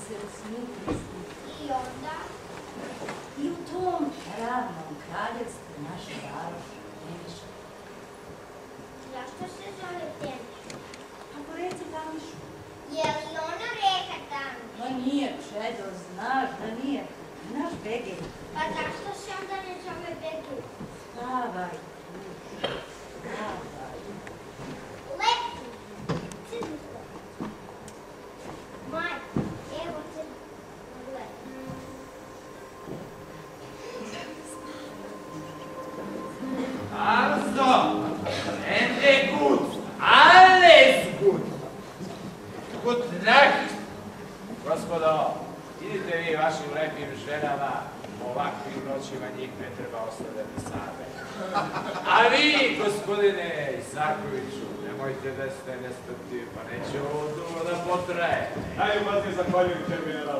se usmiristi. I onda? I u tom ravnom kraljevstvu naše varoš Temiša. Zašto se zove Temiša? Pa po reci Tamišu. Je li ona reka Tamiša? Ma nije, Čedo, znaš da nije. Naš Begej. Pa zašto se onda ne zove Begej? Spavaj, spavaj. Leti! Crnko. Maj, evo crnko. Also, Ende gut, alles gut. Gute Nacht. Gospodo, idite vi vašim lepim ženama, ovakvim noćima njih ne treba ostavljati same. A vi, gospodine Isakoviću, nemojte da ste nestrpljivi, pa neće ovo dugo da potraje. Ajde, Matije, zahvaljujem te, generalu.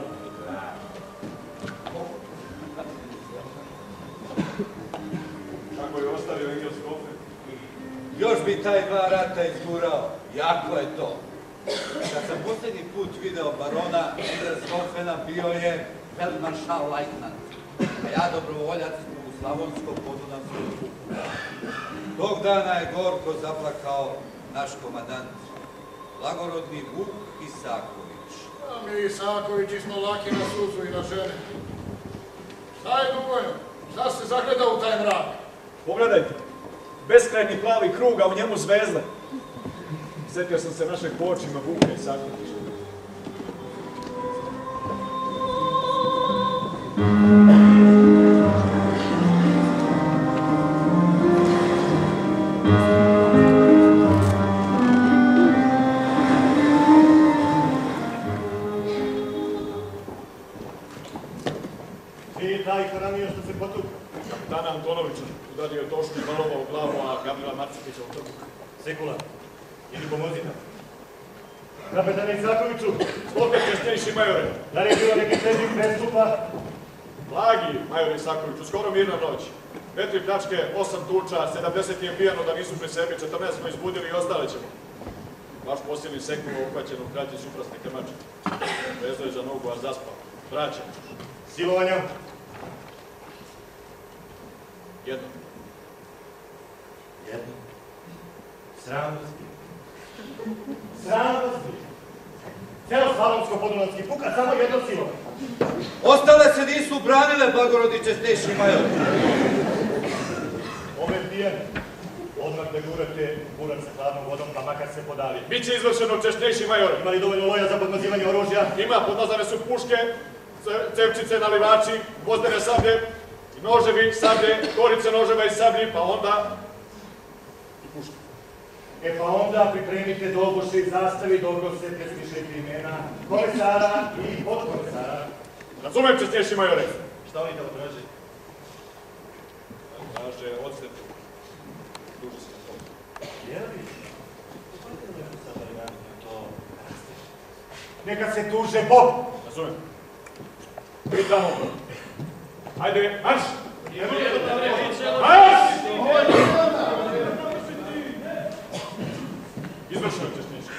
Kako je ostavio Engels Hofen? Još bi taj 2 rata izgurao. Jako je to. Kad sam posljednji put video barona Engelshofena, bio je feldmaršal Leitnant, a ja dobrovoljac u Slavonskom Podunavskom puku. Tog dana je gorko zaplakao naš komandant, blagorodni Vuk Isaković. A mi Isakovići smo laki na suzu i na žene. Šta je Dugoje? Šta se zagleda u taj mrak? Pogledajte, beskrajni plavi krug, a u njemu zvezda. Sjetio sam se našeg počima Vuka Isakovića. Ti taj Karamio što se potuka? Kapitana Antonovića udario Tošku Balova u glavu, a Gavrila Marcepića u trbuh. Sekula, idi pomozi nam. Kapetane Isakoviću, Opet čestnejši majore. da li je bilo neki težih prestupa? Blagi, major Isakoviću, skoro mirna noć. 4 pljačke, 8 tuča, 70 je pijano da nisu pri sebi, 14 smo izbudili i ostale ćemo. Vaš posljednji Sekula uhvaćen u krađi suprasne krmače. Vezo je za nogu, a zaspao. Vraćan. Silovanja? Jedno. Jedno. Sramnosti. Sramnosti. Celo Slavonsko Podunavski puk, a samo jedno silovanje. Ostale se nisu branile, blagorodni čestnejši major. Ove pijene. Odmah da gurate burak sa hladnom vodom, pa makar se podavi. Biće izvršeno čestnejši major. Ima li dovoljno loja za podmazivanje oružja? Ima, podmazane su puške, cevčice, nalivači, gvozdene sablje, noževi, sablje, korice noževa i sablji, pa onda i puške. E pa onda pripremite doboše i zastavi, dobro se presmišljajte imena komesara i podkomesara. Razumem, čestnejši majore. Šta oni tamo traže? Traže odstetu. Duže se na to. Jeli? Neka se tuže Bog! Razumem. Vi tamo. Ajde, marš! Marš! Izvršeno, čestnejši.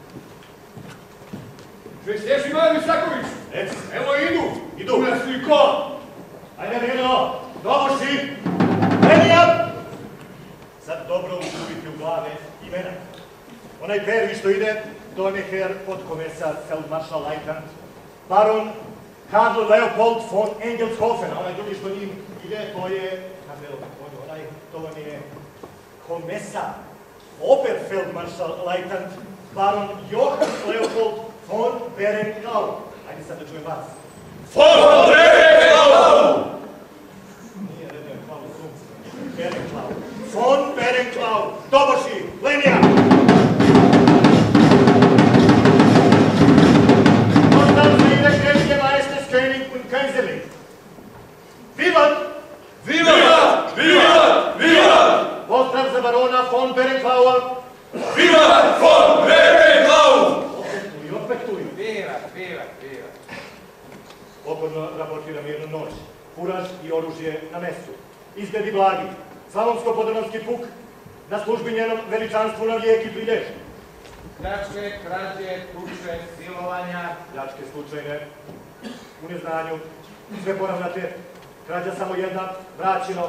Čestnejši major Isaković! Reci, Evo idu! idu! Umesti ko? Ajde, Mirno! Doboši! Lenija! Sad dobro uzubiti u glave imena. Onaj prvi što ide, to je Herr podkomesar Feldmaršal Leitnant, baron Karl Leopold von Engelshofen, a onaj drugi što njim ide, to je, to vam je komesar, Oberfeldmaršal Leitnant, baron Johann Leopold von Berenklau. Ajde sad da čujem vas. Von Berenklau! Nije redno, malo sunce. Berenklau. Von Berenklau. Doboši, Lenija! Kaiserlich. Vivat! Vivat! Vivat! Vivat! Pozdrav za barona von Berenklaua. Vivat von Berenklau! Opet tu. Vivat. Pokorno raportiram jednu noć. Furaž i oružje na mestu. Izgledi blagi. Slavonsko-podunavski puk na službi njenom veličanstvu na vijek i priljež. Pljačke, krađe, tuče, silovanja. Pljačke slučajne, u neznanju, sve poravnate, krađa samo jedna, vraćeno,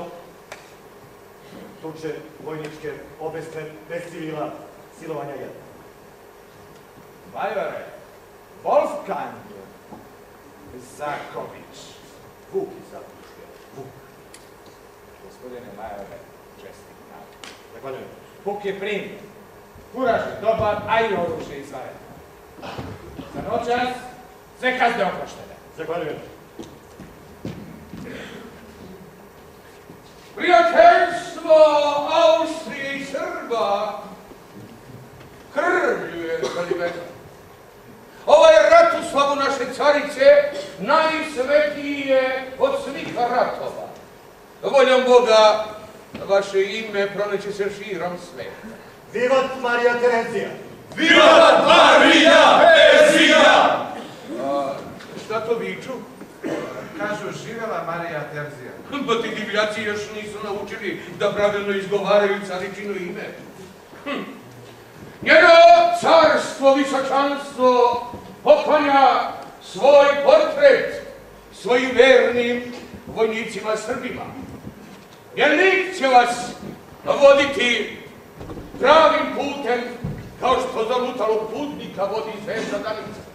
tuče vojničke, obestre, bez civila, silovanja jedna. Majore, Wolfgang Zaković. Vuk iz Zakovičke, Vuk. Gospodine Majore, čestitam. Zahvaljujem. Vuk je primjer. Kuraž je dobar, a i oružje izvanredno. Za noćas sve kazne oproštene. Zahvaljujem. Prijateljstvo Austrije i Srba krvlju je zaliveno. Ovaj rat u slavu naše carice najsvetiji je od svih ratova. Voljom Boga, vaše ime proneće se širom sveta. Vivat Marija Terezija! Vivat Marija Terezija! Šta to viču? Kažu, živela Marija Terzija. Pa ti divljaci još nisu naučili da pravilno izgovaraju caričino ime. Njeno carstvo, visočanstvo poklanja svoj portret svojim vernim vojnicima Srbima. Njen lik će vas voditi pravim putem kao što zalutalog putnika vodi zvezda danica.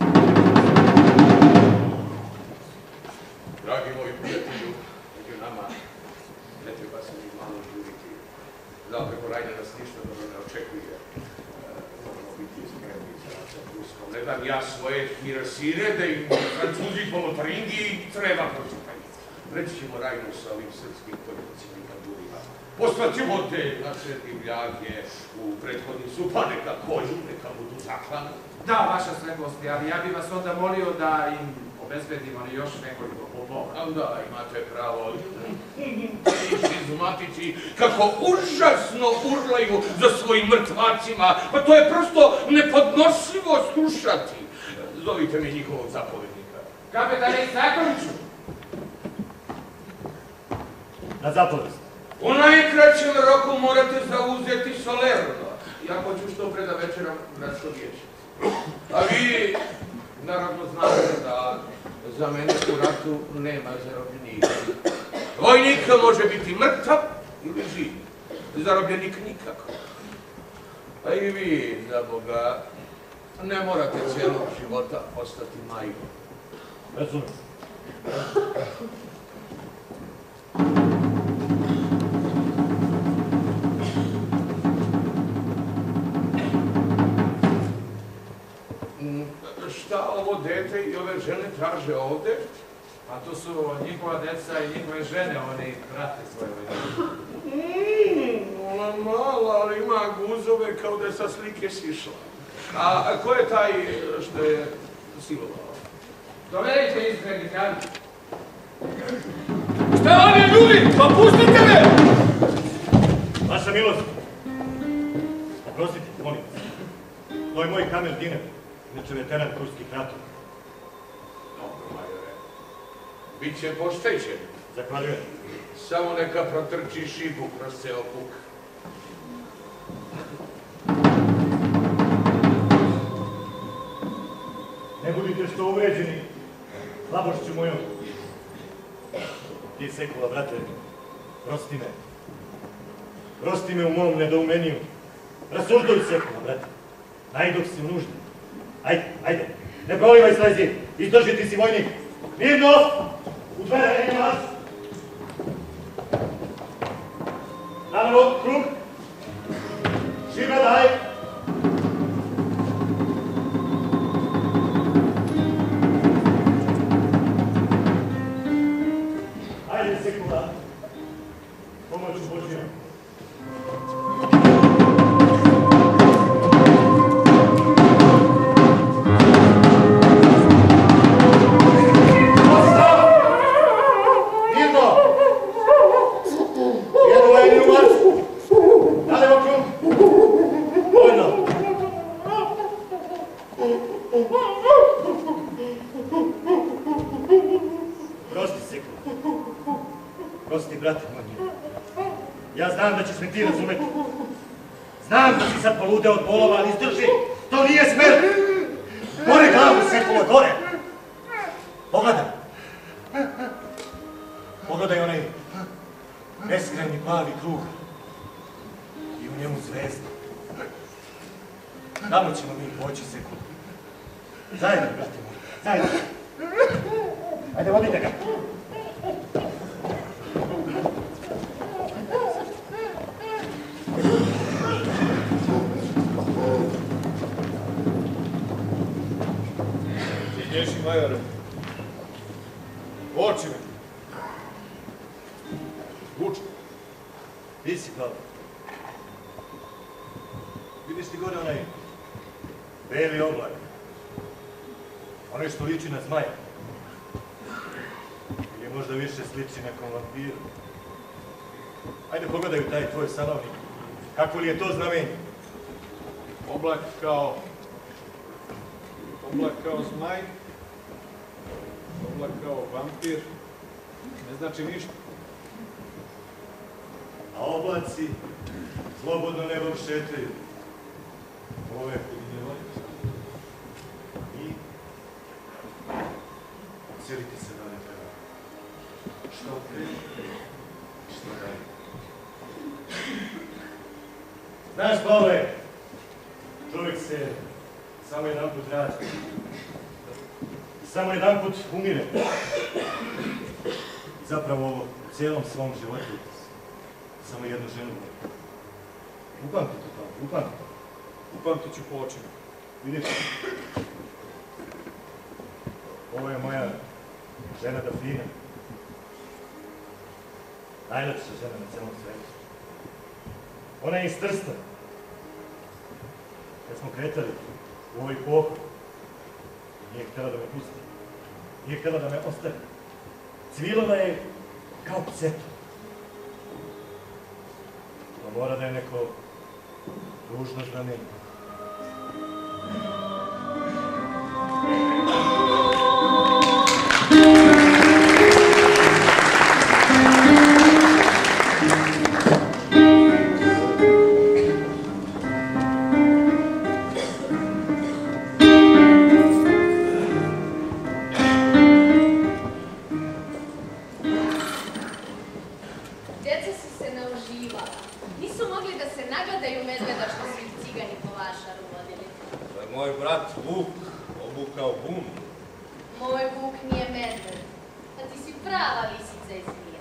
Dragi moji prijatelju, među nama ne treba se ni malo žuriti. Da, preko Rajne nas ništa dobro ne očekuje. Moramo biti spremni sa Ruskom. Ne dam ja svoje mirasire da im Francuzi po motoringi treba pročitaju. Reći ćemo Rajnu sa ovim srpskim poljnicima i kandurima. Poslat ćemo te naše divljake u prethodnicu, pa neka koju, neka budu zaklane. Da, vaša svetlost, ali ja bih vas onda molio da im obezbedimo još nekoliko popova. Da, imate pravo. Izmatići kako užasno urlaju za svojim mrtvacima. Pa to je prosto nepodnošljivo slušati. Zovite mi njihovog zapovednika. Kapetane Zakoviću! Na zapovest. U najkraćem roku morate zauzeti Salerno. Ja hoću što pre da večeram gradsko vijeće. A vi, naravno, znate da za mene u ratu nema zarobljenika. Vojnik može biti mrtav ili živ. Zarobljenik nikako. A i vi, za Boga, ne morate cijelog života ostati majkom. Razumijem. Šta ovo dete i ove žene traže ovde? A to su njihova deca i njihove žene, oni prate svoje vojnike. Ona mala, ali ima guzove kao da je sa slike sišla. A ko je taj što je silovao? Dovedite izgrednika. Šta vam je, ljudi? Pa pustite me! Vaša milost. Oprostite, molim vas. To je moj kamer Diner, inače veteran turskih ratova. Dobro, majore. Biće poštećen. Zahvaljujem. Samo neka protrči šibu kroz ceo puk. Ne budite što uvređeni slabošću mojom. Ti, Sekula, brate, prosti me. Prosti me u mom nedoumeniju. Rasužduj, Sekula, brate. Najdok si u nuždi. Ajde, ajde, ne prolivaj slezi. Izdrži, ti si vojnik. Mirno! U dvere, ne vas! Naravno, krug. Šibe, daj! Ajde, Sekula. Pomoću Božijom. Prosti, Sekula. Prosti, brate moj. Ja znam da ćeš me ti razumeti. Znam da si sad poludeo od bolova, ali izdrži. To nije smrt. Gore glavu, Sekulo, gore. Pogledaj. Pogledaj onaj beskrajni plavi krug. I u njemu zvezda. Tamo ćemo mi poći, Sekulo. Zajedno, brate moj, zajedno. Ajde, vodite ga. Cijenjejši majore, oči me. Vuče. Ti si, Pavle. Vidiš ti gore onaj beli oblak? Onaj što liči na zmaja. Ili možda više sliči nekom vampiru. Ajde pogledaj u taj tvoj salavnik. Kako li je to znamenje? Oblak kao zmaj, oblak kao vampir, ne znači ništa. A oblaci slobodno nebom šetaju. Ove devojke. I celite se da ne treba. Što pre, što dalje. Znaš, Pavle, čovjek se samo jedan put rađa. Samo jedan put umire. Zapravo u cijelom svom životu samo jednu ženu. Upamti to, Pavle, upamti. Upamtit ću po očima. Vidite, ovo je moja žena Dafina. Najlepša žena na celom svetu. Ona je iz Trsta. Kad smo kretali u ovoj pohod, nije htjela da me pusti. Nije htjela da me ostavi. Cvilala je kao pceto. To mora da je neko ružno znamenje. Djeca su se nauživala. Nisu mogli da se nagledaju medveda što su ih cigani po vašaru vodili. To je moj brat Vuk obukao bum. Moj Vuk nije medved, a ti si prava lisica iz zmija.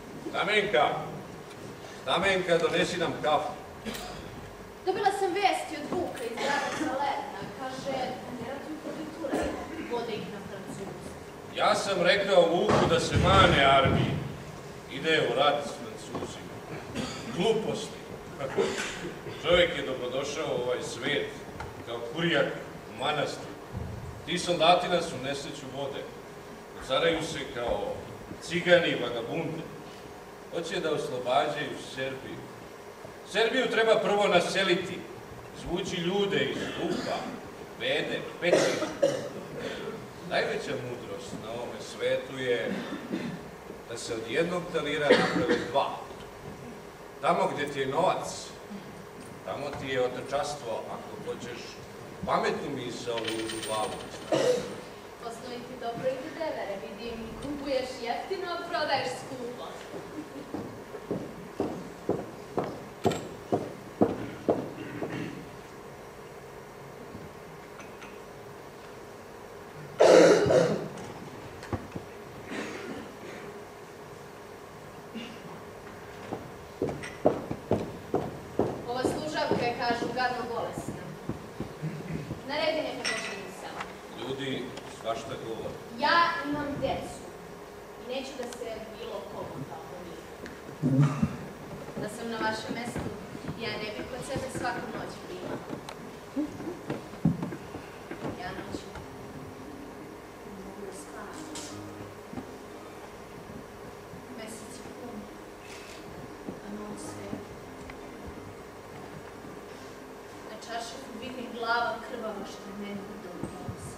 Stamenka, donesi nam kafu. Dobila sam vesti od Vuka iz grada Salerna. Kaže, ne ratuju probiture, vode ih na Francuzu. Ja sam rekao Vuku da se mane armiji. Ide u rat s Francuzima. Gluposti. Čovjek je dobrodošao u ovaj svijet kao kurijak u manastir. Ti soldati nas u nesreću vode. Caraju se kao cigani i vagabunde. Hoće da oslobađaju Srbiju. Srbiju treba prvo naseliti, zvući ljude iz duha, vede, pećina. Najveća mudrost na ovome svetu je da se od jednog talira naprave dva. Tamo gdje ti je novac, tamo ti je otrčastvo, ako hoćeš pametnu misao u glavu. Poslovi ti dobro ide, devere, vidim, kupuješ jeftino, a prodaješ skupo. Ova služavka je, kažu, gadno bolesna. Naredi neka počinju sela. Ljudi svašta govore. Ja imam djecu i neću da se bilo komu tako njih. Da sam na vašem mestu, ja ne bih kod sebe svaku noć primala. Ja noću ne mogu da spavati. Mesec je pun, a noć sve. Na čaršafu vidim glava krvava što je meni do nosa.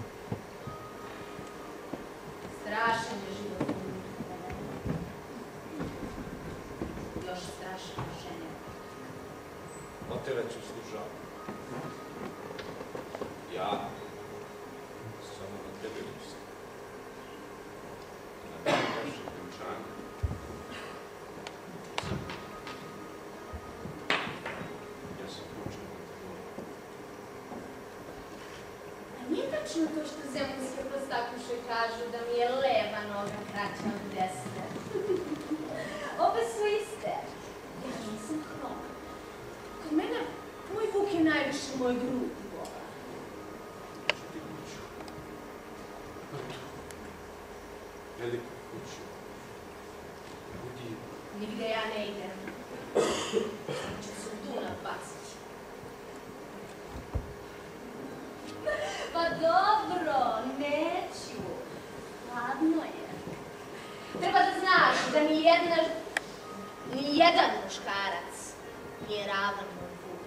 Strašan je život u mutu. Još strašan žene. Od tebe ću služati. Ja samo na tebe mislim. Na vaše ključanje. Ja sam počeo da te volim. A nije tačno to što zemunske prostakuše kažu da mi je leva noga kraća od desne. Obe su iste. Ja nisam hroma. Kod mene moj Vuk je najviše moj grudi vola. Hoću ti kuću. Vrtu. Veliku kuću. Budiju. Nigde ja ne idem. Ću se u Dunav baciti. Pa dobro, neću. Hladno je. Treba da znaš da ni jedan muškarac nije ravan moj Vuku.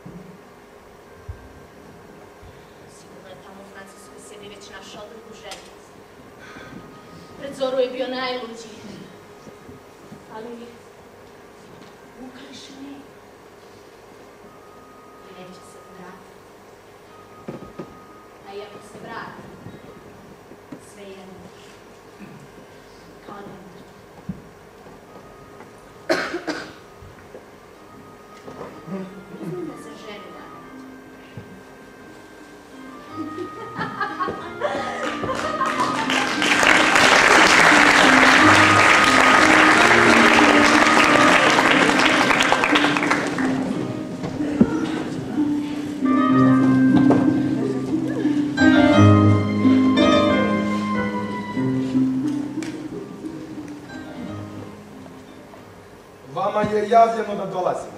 Sigurno je tamo u Francuskoj sebi već našao drugu ženu. Pred zoru je bio najluđi. Ali Vuka više ne. I neće se vratiti. A i ako se vrati, sve jedno. Kao da je mrtvo. Uzmi me za ženu, Vama je javljeno da dolazimo.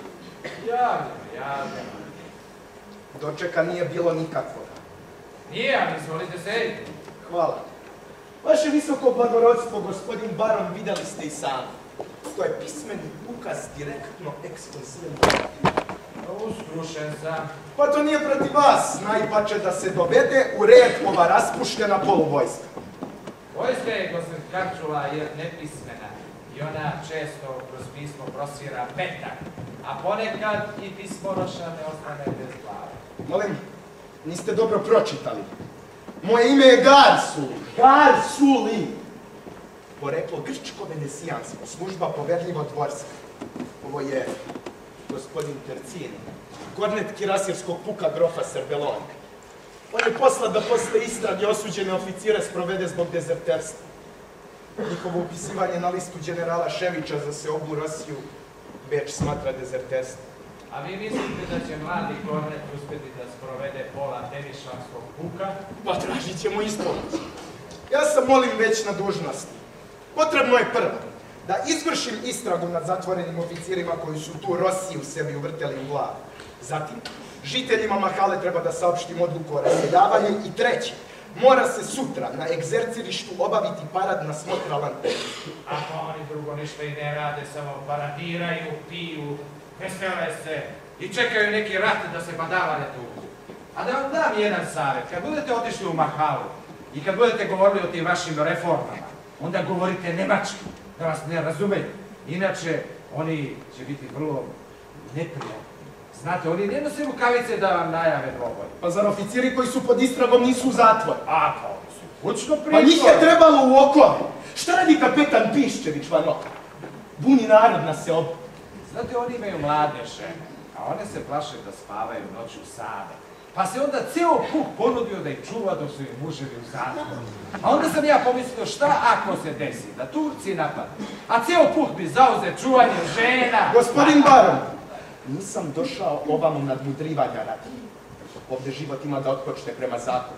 Javljeno. Dočeka nije bilo nikakvog. Nije, ali izvolite sediti. Hvala. Vaše visoko blagorodstvo, gospodin baron, vidjeli ste i sami. To je pismeni ukaz direktno ekskluzivno. Uskrušen sam. Pa to nije protiv vas, najpače da se dovede u red ova raspuštena poluvojska. Vojska je gospodin Karčula jer nepismena i ona često kroz pismo prosvira petak, a ponekad i pismoroša ne ostane bez glave. Molim, niste dobro pročitali. Moje ime je Garsuli. Garsuli! Poreklo grčko-venecijansko, služba poverljivo dvorska. Ovo je gospodin Tercini, kornet kirasirskog puka grofa Serbelona. On je poslat da posle istrage osuđene oficire sprovede zbog dezerterstva. Njihovo upisivanje na listu generala Ševića za seobu Rosiju Beč smatra dezerterstvo. A vi mislite da će mladi kornet uspjeti da sprovede pola Temišvanskog puka? Pa tražit ćemo ispomoć. Ja sam molim već na dužnosti. Potrebno je prvo da izvršim istragu nad zatvorenim oficirima koji su tu Rosiju sebi uvrteli u glavu. Zatim, žiteljima Mahale treba da saopštim odluku o raseljavanju i treće, mora se sutra na egzercirištu obaviti parad na smotra lanterne. Ako oni drugo ništa i ne rade, samo paradiraju, piju, vesele se i čekaju neki rat da se badavane tuku. A da vam dam jedan savjet, kad budete otišli u Mahalu i kad budete govorili o tim vašim reformama, onda govorite nemački, da vas ne razumeju. Inače, oni će biti vrlo neprijatni. Znate, oni ne nose rukavice da vam najave dvoboj. Pa zar oficiri koji su pod istragom nisu u zatvoru? A, pa oni su kućno Pa pritvor. njih je trebalo u okove. Šta radi kapetan Piščević, vano? Buni narod na seobu. Znate, oni imaju mlade žene, a one se plaše da spavaju noću same. Pa se onda ceo puk ponudio da ih čuva dok su im muževi u zatvoru. A onda sam ja pomislio šta ako se desi, da Turci napadnu, a ceo puk bi zauzeo čuvanje žena. Gospodin baron, nisam došao ovamo nadmudrivanja radi. Ovdje život ima da otpočne prema zakonu.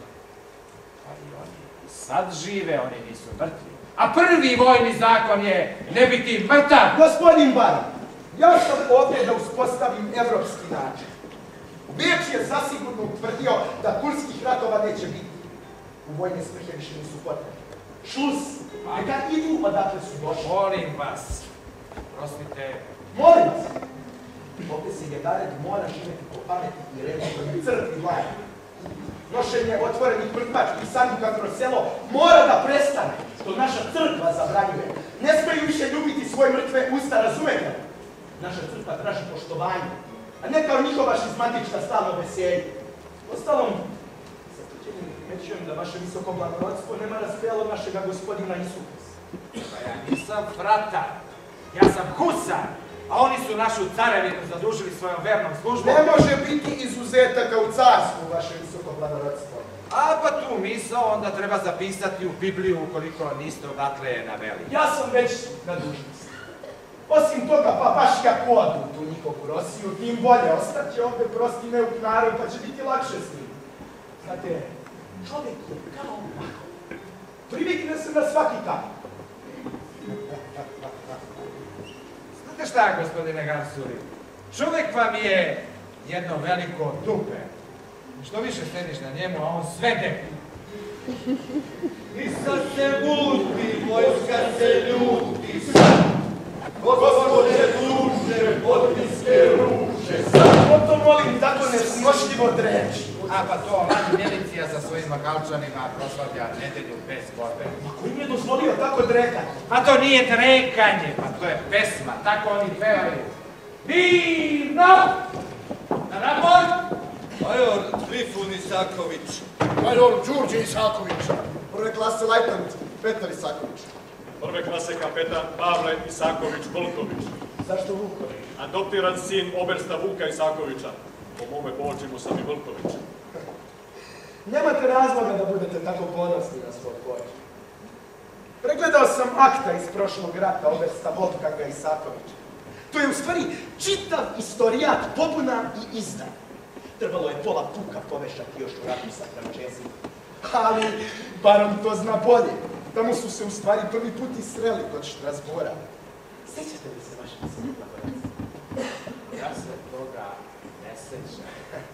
Pa i oni i sad žive, oni nisu mrtvi. A prvi vojni zakon je ne biti mrtav. Gospodin baron, ja sam ovdje da uspostavim evropski način. Beč je zasigurno utvrdio da turskih ratova neće biti. U vojne svrhe više nisu potrebni. Šlus, neka idu odakle su došli. Molim vas, prostite. Molim vas, ovdje se jedared mora živjeti po pameti i redu koji crkvi vlaje. Nošenje otvorenih mrtvačkih sanduka kroz selo mora da prestane, što naša crkva zabranjuje. Ne smeju više ljubiti svoje mrtve usta, razumete? Naša crkva traži poštovanje. a ne kao njihova šizmatička stalno veselje. Ostalom, sa tuđenjem primećujem da vaše visoko blagorodstvo nema raspelo našega gospodina Isusa. Pa ja nisam fratar, ja sam husar, a oni su našu carevinu zadužili svojom vernom službom. Ne može biti izuzetaka u carstvu, vaše visoko blagorodstvo. A pa tu misao onda treba zapisati u Bibliju ukoliko niste odatle naveli. Ja sam već na dužnosti. Osim toga, pa baš kako odu u tu njihovu Rosiju, tim bolje. Ostaće ovde prosti neuk narod, pa će biti lakše s njim. Znate, čovjek je kao mahao. Privikne se na svaki tak. Znate šta, gospodine Garsuri? Čovjek vam je jedno veliko dupe. Što više sediš na njemu, a on sve depi. I sad se muti, vojska se ljuti sad. Gospode duše, potpiske ruše sad. Potom molim tako nesnošljivo dreči. A pa to, Ladi Milicija sa svojim makalčanima proslavlja nedelju bez borbe. Ma koji mi je dozvolio tako drekati? Pa to nije drekanje, pa to je pesma, tako oni pevaju. Mirno! Na napor! Major Trifun Isaković. Major Đurđe Isaković. Prve klase lajtant Petar Isaković. Prve klase kapetan Pavle Isaković Volković. Zašto Vuković? Adoptiran sin obersta Vuka Isakovića. Po mome počinu sam i Volković. Nemate razloga da budete tako ponosni na svoj počin. Pregledao sam akta iz prošlog rata obersta Volkanga Isakovića. To je u stvari čitav istorijat pobuna i izdaja. Trebalo je pola puka povešati još u ratu sa Frančezima. Ali, barom to zna bolje. Tamo su se u stvari prvi put i sreli kod Štrasbura. Sjećate li se vaše visoko? Ja se toga ne sećam.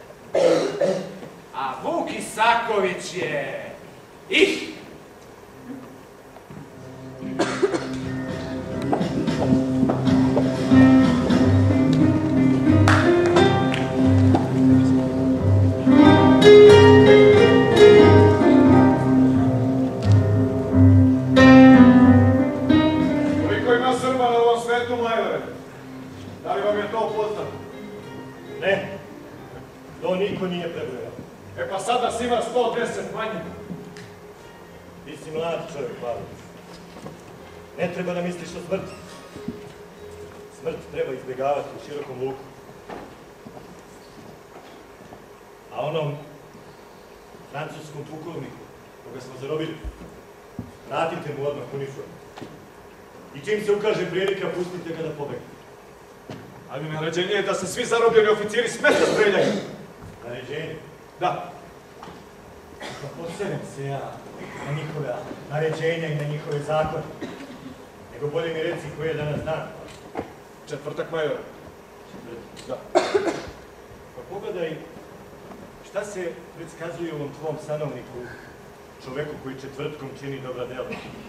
A Vuk Isaković je... ih! Koliko ima Srba na ovom svetu, majore? Da li vam je to poznato? Ne, to niko nije prebrojao. E pa sad nas ima 110 manje. Ti si mlad čovjek, Pavlović. Ne treba da misliš o smrti. Smrt treba izbjegavati u širokom luku. A onom francuskom pukovniku, koga smo zarobili, vratite mu odmah uniformu. I čim se ukaže prilika, pustite ga da pobegne. Ali naređenje je da se svi zarobljeni oficiri smeta streljaju. Naređenje? Da. Pa posenem se ja na njihove naređenja i na njihove zakone. Nego bolje mi reci koji je danas dan. Četvrtak, majora. Da. Pa pogledaj šta se predskazuje u ovom tvom stanovniku, čoveku koji četvrtkom čini dobra dela.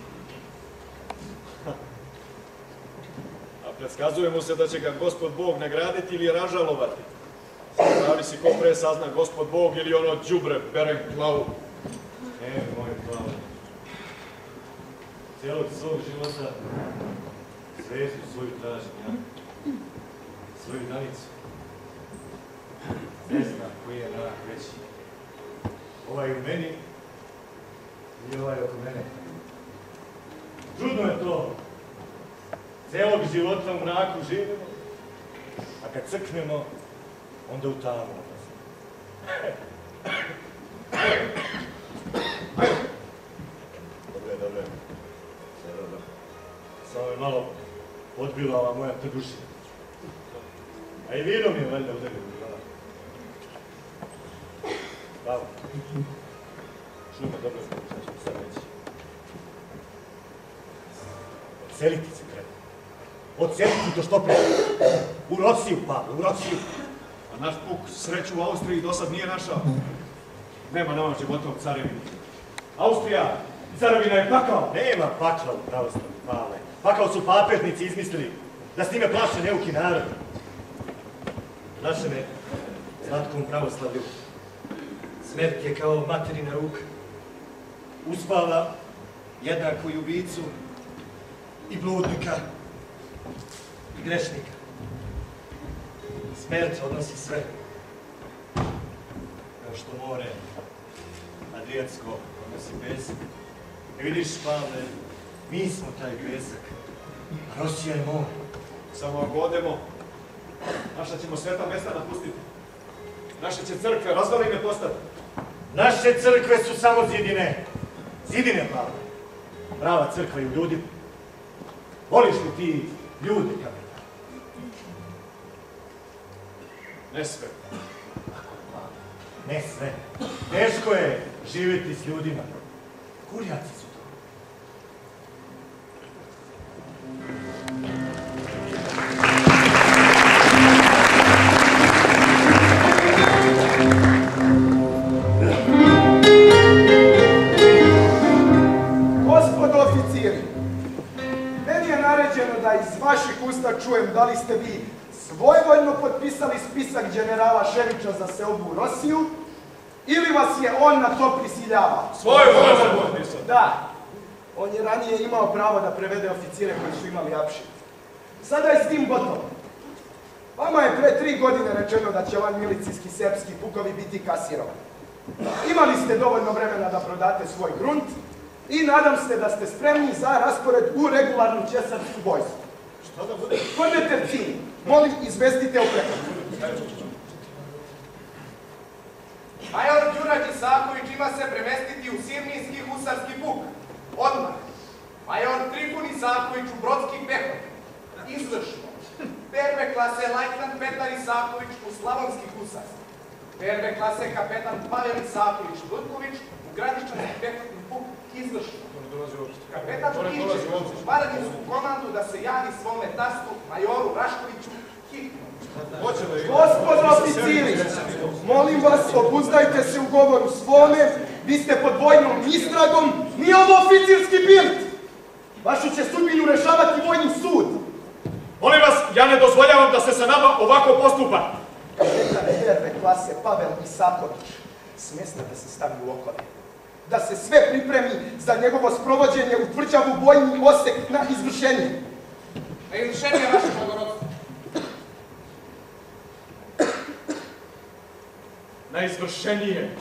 A predskazuje mu se da će ga Gospod Bog nagraditi ili ražalovati. Zavisi ko pre sazna Gospod Bog ili ono đubre Bereng glavu. Moj Pavle. Cijelog svog života zvezdu svoju tražim ja. Svoju danicu. Ne znam koji je mrak veći. Ovaj u meni i ovaj oko mene. Čudno je to. Celog života u mraku živimo, a kad crknemo, onda u tamu. Dobre. Sve dobro. Samo je malo odbila ova moja trbušina. A i vino mi je valjda udario u glavu. Bravo. Čuj me dobro, šta ću sad reći. Odseliti se treba. Odseliti to što pre. U Rosiju, Pavle, u Rosiju. A naš puk sreću u Austriji do sad nije našao. Nema nama života u carevini. Austrija, carevina je pakao. Nema pakla u pravoslavlju, Pavle. Pakao su papetnici izmislili da s njime plaše neuki narod. Našem je slatkom pravoslavlju. Smrt je kao materina ruka. Uspava jednako i ubicu, i bludnika, i grešnika. Smrt odnosi sve. Kao što more, Adriatsko, odnosi pesak. I vidiš, Pavle, mi smo taj pesak. A Rosija je more. Samo ako odemo, naša ćemo sveta mesta napustiti. Naše će crkve razvaline postati. Naše crkve su samo zidine. Zidine, Pavle. Prava crkva je u ljudima. Voliš li ti ljude, kapitan? Ne sve. Ne sve. Teško je živjeti s ljudima. Kurjaci su to. Gospodo oficiri, meni je naređeno da iz vaših usta čujem da li ste vi svojevoljno potpisali spisak generala Šerića za seobu u Rosiju ili vas je on na to prisiljavao? Svojevoljno sam potpisao. Da. On je ranije imao pravo da prevede oficire koji su imali apšin. Sada je s tim gotovo. Vama je pre 3 godine rečeno da će van milicijski serbski pukovi biti kasirani. Imali ste dovoljno vremena da prodate svoj grunt i nadam se da ste spremni za raspored u regularnu ćesarsku vojsku. Šta da bude? Gospodine Tercini, molim izvestite o prehodu. Major Đurađ Isaković ima se premestiti u Sirmijski husarski puk. Odmah. Major Trifun Isaković u Brodski pehot. Izvršno. Prve klase lajtnant Petar Isaković u Slavonski husarski. Prve klase kapetan Pavel Isaković Dutković u Gradišćanski pehotni puk. Izvršno. Kapetan Ičić u Varadinsku komandu da se javi svome tastu majoru Raškoviću hitno. Gospodo oficiri, molim vas, obuzdajte se u govoru svome, vi ste pod vojnom istragom, nije ovo oficirski birt. Vašu će sudbinu rešavati vojni sud. Molim vas, ja ne dozvoljavam da se sa nama ovako postupa. Kapetan prve klase Pavel Isaković smesta da se stavi u okove. Da se sve pripremi za njegovo sprovođenje u tvrđavu vojni osek na izvršenje. Na izvršenje vaše blagorodstvo. Na izvršenije.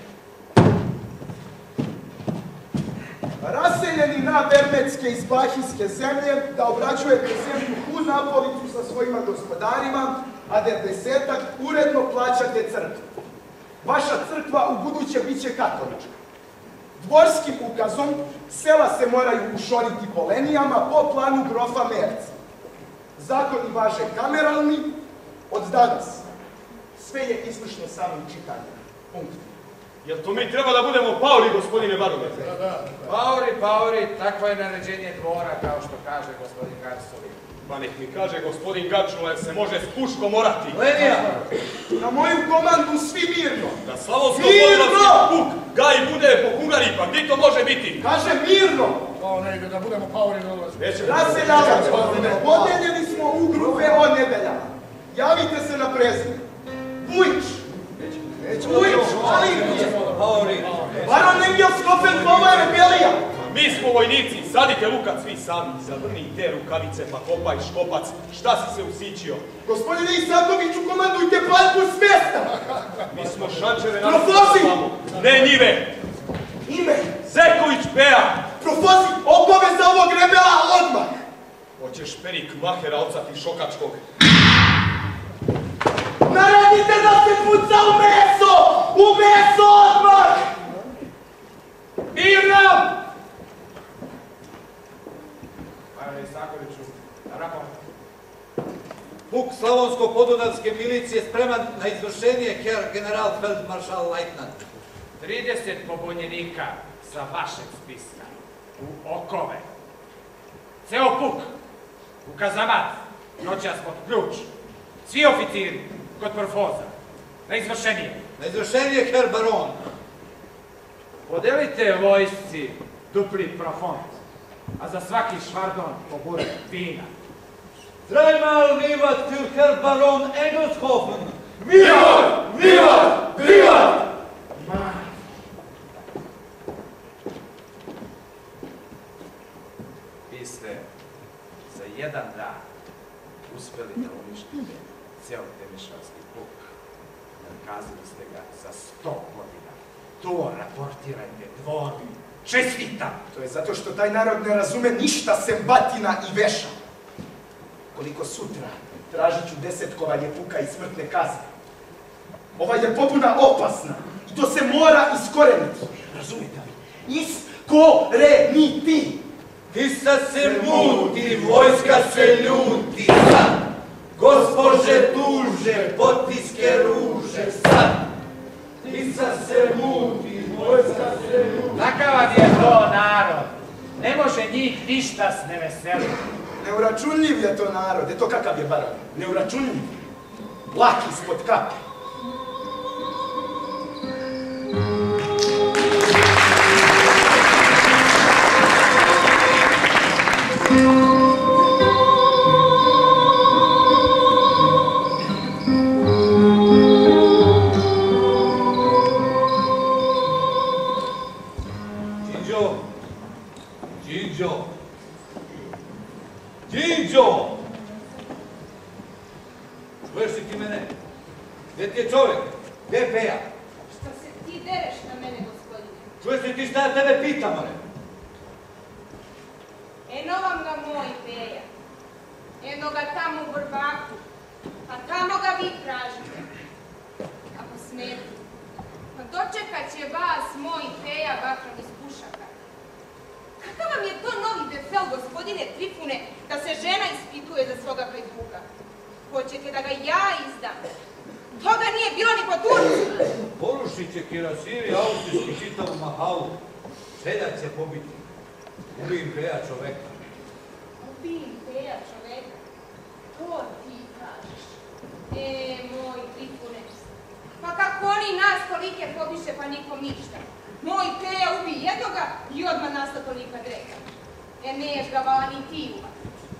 Raseljeni na Vermetske i Spahijske zemlje, da obrađujete zemlju u Napolicu sa svojima gospodarima, a da 10-ak uredno plaćate crkvu. Vaša crkva u buduće bit će katolička. Dvorskim ukazom sela se moraju ušoriti po lenijama po planu grofa Merca. Zakoni važe kameralni od danas. Sve je izvršno samim čitanjem. Punkt. Jel to mi treba da budemo paori, gospodine baronete? Paori, takvo je naređenje dvora, kao što kaže gospodin Garsovi. Pa nek mi kaže gospodin Gačula, jer se može s puškom orati. Lenija! Na moju komandu svi mirno! Da Slavonsko-Podravski puk gaji bude po Hungari, pa gdje to može biti? Kaže mirno! To ne ide, da budemo paori na ulaz. Raseljavamo, podeljeni smo u grupe o nedeljama. Javite se na prezime. Vujić! Vujić, ali... Baron Engelskofen, ovo je rebelija! Mi smo vojnici, sadite lukac vi sami, zavrni te rukavice pa kopaj škopac, šta si se usićio? Gospodine Isakoviću, komandujte paljku s mesta! Mi smo šančeve na... Profozi! Ne njive! Ime! Zeković Beja! Profozi, okove za ovog rebela odmah! Hoćeš perik mahera ocati šokačkog? Naredite da se puca u meso! U meso odmah! Mirno! Major Isakoviću, rapom. Puk Slavonsko-Podunavske milicije spreman na izvršenje, herr general feldmaršal Leitnant. 30 pobunjenika sa vašeg spiska u okove. Ceo puk u kazamat, noćas pod ključ. Svi oficiri kod Profoza. Na izvršenje. Na izvršenje, herr baron. Podelite vojsci dupli profont, a za svaki švardon po bure vina. Dreimal vivat für herr baron Engelshofen. Vivat! Vivat! Vivat! Vi ste za jedan dan uspeli da uništite ceo Temišvarski puk. Kazali ste ga za 100 godina. To raportirajte dvoru. Čestitam! To je zato što taj narod ne razume ništa sem batina i veša. Koliko sutra tražit ću desetkovanje puka i smrtne kazne. Ova je pobuna opasna i to se mora iskoreniti. Razumite li? Iskoreniti! Tisa se muti, vojska se ljuti, sad! Gospože duže, potiske ruže, sad! Tisa se muti, vojska se ljuti. Takav vam je to narod. Ne može njih ništa s neveselom. Neuračunljiv je to narod. Eto kakav je baron. Neuračunljiv. Lak ispod kape. Đinđo! Čuješ li ti mene? Gdje ti je čovjek? Gdje je Peja? Šta se ti dereš na mene, gospodine? Čuješ li ti šta ja tebe pitam, one? Eno vam ga moj Peja. Eno ga tamo u Vrbaku. A tamo ga vi tražite. Ako smete. Pa dočekat će vas moj Peja bakrom iz pušaka. Kakav vam je to novi befel, gospodine Trifune, da se žena ispituje za svoga Facebooka? Hoćete da ga ja izdam? Toga nije bilo ni po Turci! Porušit će Kirasiri austrijski čitavu mahalu. Seljak će pobiti. Ubijim Peja čoveka. Ubijim Peja čoveka? To ti kažeš. Moj Trifune. Pa kako oni nas kolike pobiše pa nikom ništa. Moj Peja ubi jednoga i odmah nasta tolika dreka. Neš ga vala ni ti uva.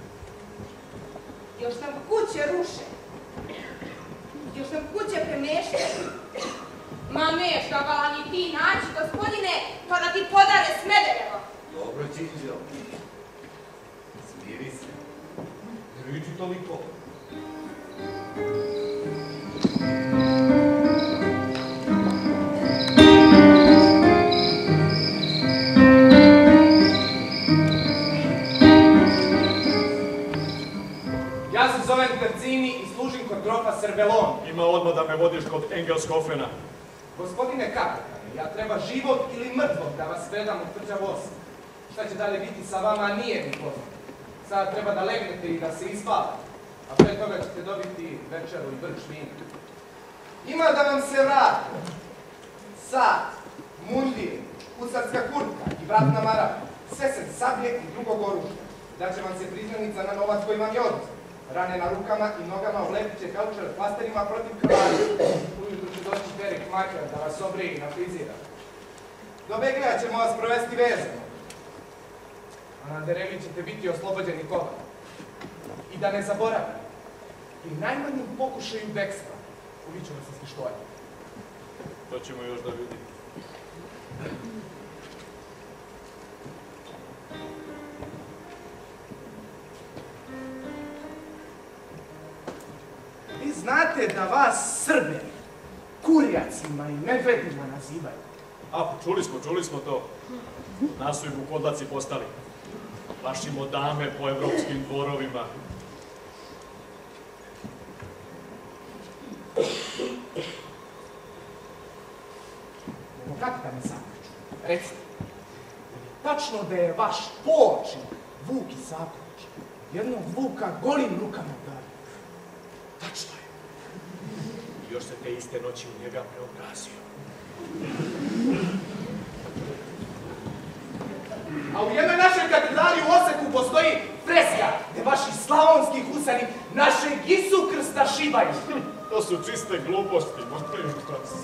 Još nam kuće ruše. Još nam kuće premeštaju. Ma neš ga vala ni ti naći, gospodine, pa da ti podare Smederevo. Dobro, Đinđo. Smiri se. Ne viči toliko. Ja se zovem Tercini i služim kod grofa Serbelon. Ima odmah da me vodiš kod Engelshofena. Gospodine kapetane, ja treba živog ili mrtvog da vas predam u tvrđav osam. Šta će dalje biti sa vama, nije mi poznato. Sada treba da legnete i da se ispavate. A pre toga ćete dobiti večeru i vrč vina. Ima da vam se vrati sat, mundir, husarska kurtka i vratna maraka, sve se sablje i drugog oružja. Daće vam se priznanica na novac koji vam je oduzet. Rane na rukama i nogama oblepit će felčer plasterima protiv krvari. Ujutru će doći Derek Makar da vas obrije i nafrizira. Do Begleja ćemo vas provesti vezano. A na Deremi ćete biti oslobođeni kovan. I da ne zaboravite, pri najmanjem pokušaju bekstva ubit ću vas iz pištolja. To ćemo još da vidimo. Vi znate da vas Srbe kurjacima i medvedima nazivaju. A, čuli smo to. Nas su i bukodlaci postali. Plašimo dame po evropskim dvorovima. Kapitane Sakoviću, recite, tačno da je vaš poočnik Vuk Isaković jednog Vuka golim rukama udario? Tačno je. I još se te iste noći u njega preobrazio. A u jednoj našoj katedrali u Oseku postoji freska gde vaši slavonski husari našeg Isu Krsta šibaju. To su čiste gluposti, molim vas.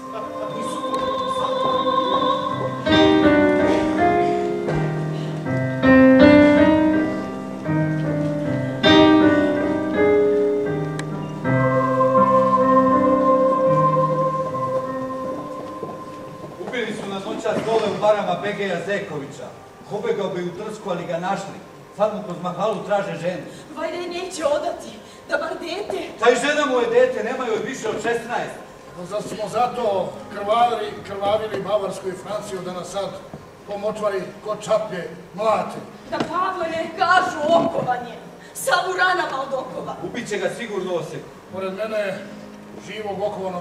Ubili su nas noćas dole u barama Begeja Zekovića. Pobegao bi u Trsku, ali ga našli. Sad mu kroz mahalu traže ženu. Valjda je neće odati, da bar dete. Taj žena mu je dete, nema joj više od 16. Zar smo zato krvavili Bavarsku i Franciju da nas sad pomočvari kod čaplje mlate? Da Pavle ne kažu okovanje, sad u ranama od okova. Ubit će ga sigurno Osek. Pored mene živog okovanog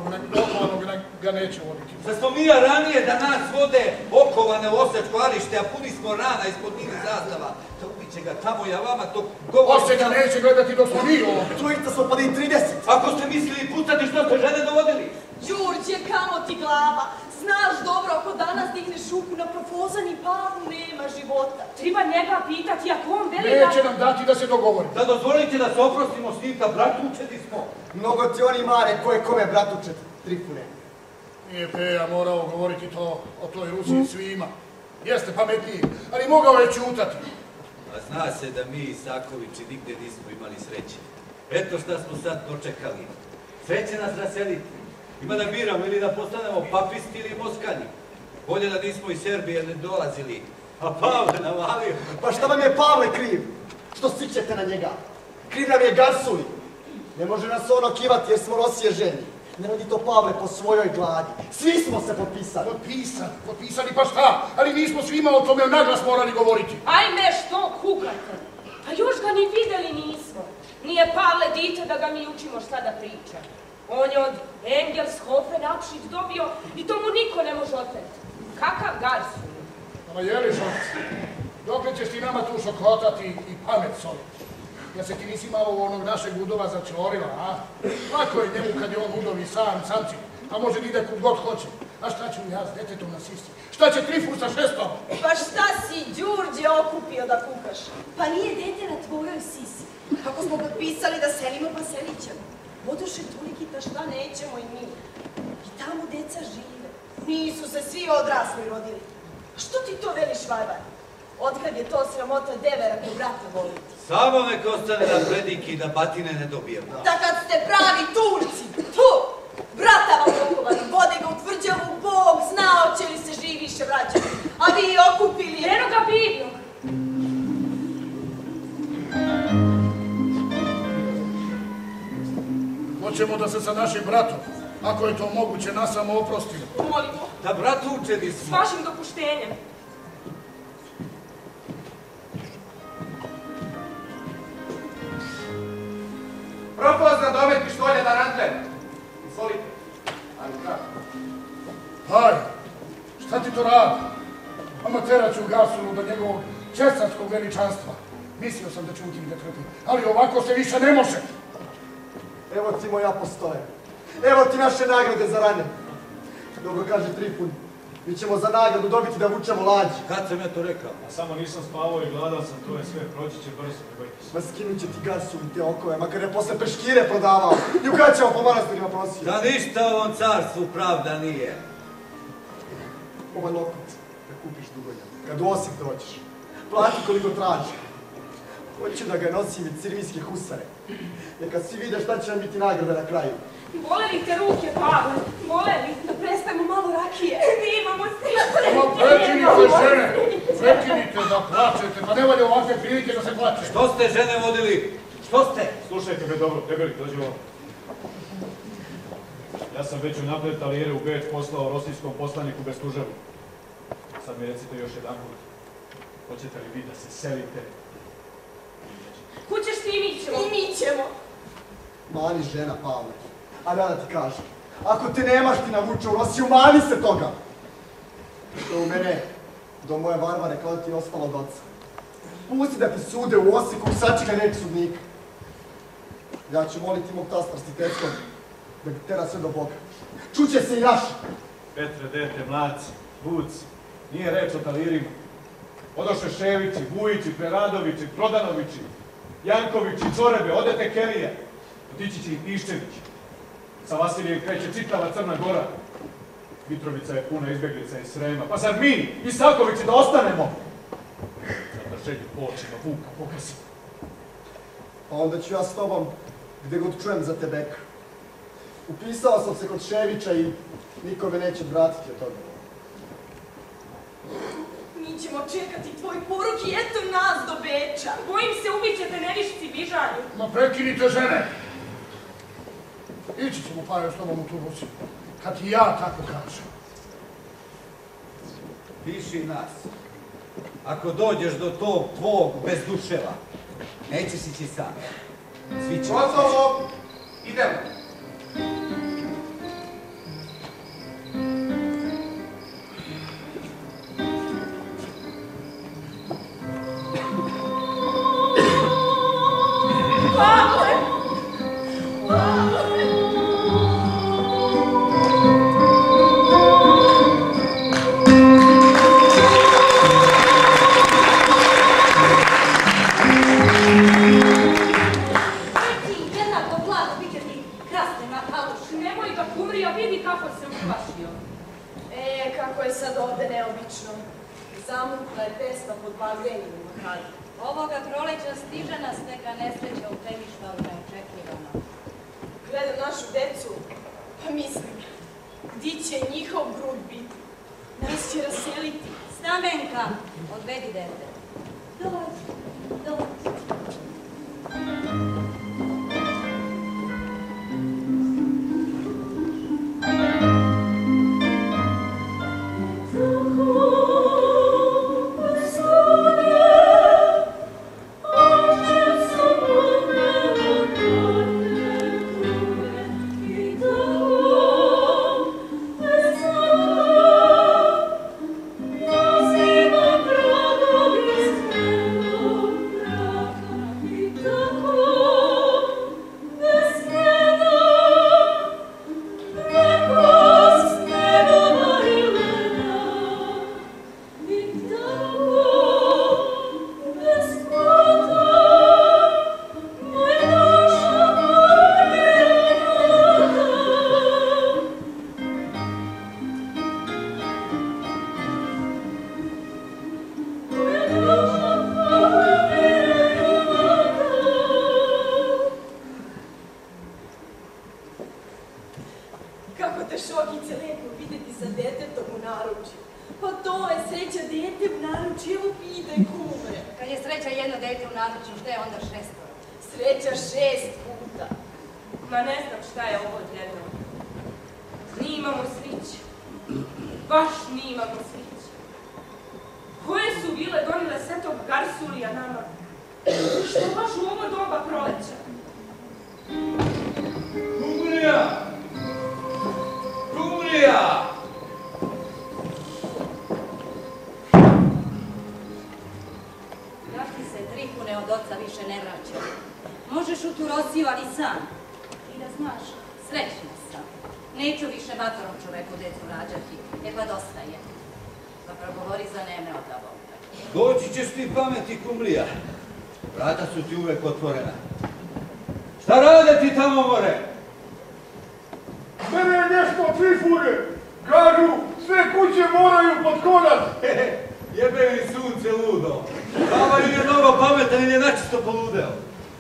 ga neće voditi. Zar smo mi ranije da nas vode okovane u Osečko arište, a puni smo rana ispod njih zastava? Da ubit će ga tamo, ja vama to govorim. Oseka neće gledati dok smo mi ovdje. Trojica smo pa i 30. Ako ste mislili pucati, što ste žene dovodili? Đurđe, kamo ti glava? Znaš dobro, ako danas digneš ruku na profozani Pavlu, nema života. Treba njega pitati, ako on veli da... Neće nam dati da se dogovori. Da dozvolite da se oprostimo s njim, da bratučeni smo. Mnogo ti oni mare koje kome bratučet, Trifune. Nije Peja morao govoriti to o toj Rusiji svima. Jeste pametniji, ali mogao je čutati. A zna se da mi Isakovići nigde nismo imali sreće. Eto šta smo sad dočekali. Sve će nas raseliti. Ima da biramo ili da postanemo papisti ili moskalji. Bolje da nismo iz Serbije ne dolazili. A Pavle navalio. Pa šta vam je Pavle kriv? Što sićete na njega? Kriv nam je Garsuli. Ne može nas ono kivati jer smo Rosježeni. Ne radi to Pavle po svojoj gladi. Svi smo se potpisali. Potpisali pa šta? Ali nismo svima o tome naglas morali govoriti. Ajme, što kukate? Pa još ga ni videli nismo. Nije Pavle dite da ga mi učimo šta da priča. On je od Engelshofen Abschied dobio i to mu niko ne može oteti. Kakav Garsul? Ama jeli šoci, dokle ćeš ti nama tu šokotati i pamet soliti? Ja se ti nisi malo u onog našeg budova začorila, a? Lako je njemu kad je on budovi samci, a može da ide kud god hoće. A šta ću ja s detetom na sisi? Šta će Trifun sa šestom? Pa šta si, Đurđe, okupio da kukaš? Pa nije dete na tvojoj sisi. Ako smo potpisali da selimo, pa selit ćemo. Odoše toliki ta šta nećemo i mi. I tamo deca žive. Nisu se svi odrasli rodili. Što ti to veliš, Varvar? Otkad je to sramota devera ko brata voliti? Samo nek ostane na prediki i da batine ne dobijemo. Da kad ste pravi Turci, tu! Brata vam okovali, vode ga u tvrđavu, Bog znao će li se živiše vraćati. A vi okupili... Eno ga bivnog! Hoćemo da se sa našim bratom, ako je to moguće, nas samo oprostimo. Molimo. Da bratu učeni smo. S vašim dopuštenjem. Propozna domet pištolja da Randler. Izvolite. Anka. Haj, šta ti to radi? Amatera ću Garsulu do njegovog čestarskog veličanstva. Mislio sam da ću utim da trpi, ali ovako se više ne može. Evo ti moj apostole. Evo ti naše nagrade za rane. Dobro kaže Trifun. Mi ćemo za nagradu dobiti da vučemo lađi. Kad sam ja to rekao? A samo nisam spavao i gledao sam, to je sve, proći će brzo, ne bojte se. Ma skinut će ti Garsulu te okove, makar je posle peškire prodavao. I ukaćemo po manastirima prosio. Da ništa u ovom carstvu pravda nije. Ovaj lokot da kupiš dugonja. Kad u Osijek dođeš. Plati koliko traži. Hoću da ga nosim i cirmijske husare. Neka svi vide šta će nam biti nagrada na kraju. Bole li te ruke, Pavle? Bole li? Da prestavimo malo rakije. Mi imamo Ma prekinite žene! Prekinite da plačete, pa ne valja ovakve prilike da se plače. Što ste žene vodili? Što ste? Slušajte me dobro, debeli, dođi ovo. Ja sam već unapred talijere u Beč poslao rosijskom poslaniku Bestuževu. Sad mi recite još jedan put. Hoćete li vi da se selite? Kućeš ti i mi ćemo. I mi ćemo. Mani žena, Pavle. A da ti kažem, ako te nemaš ti navuče u Rosiju, mani se toga! Što u mene, do moje Varvare, kada ti je ostalo od oca. Pusti da ti sude u Osijeku, sačekaj nek sudnika. Ja ću moliti mog tasta Stitetskom da ga tera sve do Boga. Čuće se i naši! Petre, dete, mladci, vuci, nije reč o talirima. Odoše Ševići, Vujići, Preradovići, Prodanovići, Jankovići, Čorebe, odete Kelija. Otići će i Piščević. Sa Vasilijem kreće čitava Crna Gora. Mitrovica je puna izbjeglica iz Srema. Pa sad mi, Isakovići, da ostanemo? Sada želju po očima, Vuka, pokasi. Pa onda ću ja s tobom gde god čujem za Tebeka. Upisao sam se kod Ševića i niko me neće vratiti od toga. Mi ćemo čekati tvoj poruk i eto nas do Beča. Bojim se ubićete nevišci bižanju. Ma prekinite žene! Ići ćemo Pajo s tobom u tu Rusiju, kad ti ja tako kažem. Piši nas. Ako dođeš do tog tvog bezduševa, nećeš ići sam. Svi će... Gotovo! Idemo! Ovoga proleća stiže nas neka nesreća u Temišvaru neočekivano. Gledam našu decu, pa mislim, gdje će njihov grud biti? Nas će raseliti. Stamenka, odvedi dete. Dođi. Doći ćeš ti pameti, Kumlija. Vrata su ti uvek otvorena. Šta rade ti tamo more? Mene je nešto Trifune. Kažu, sve kuće moraju pod konac. Jebe mi sunce ludo. Baba im je mnogo pametan ili je načisto poludeo.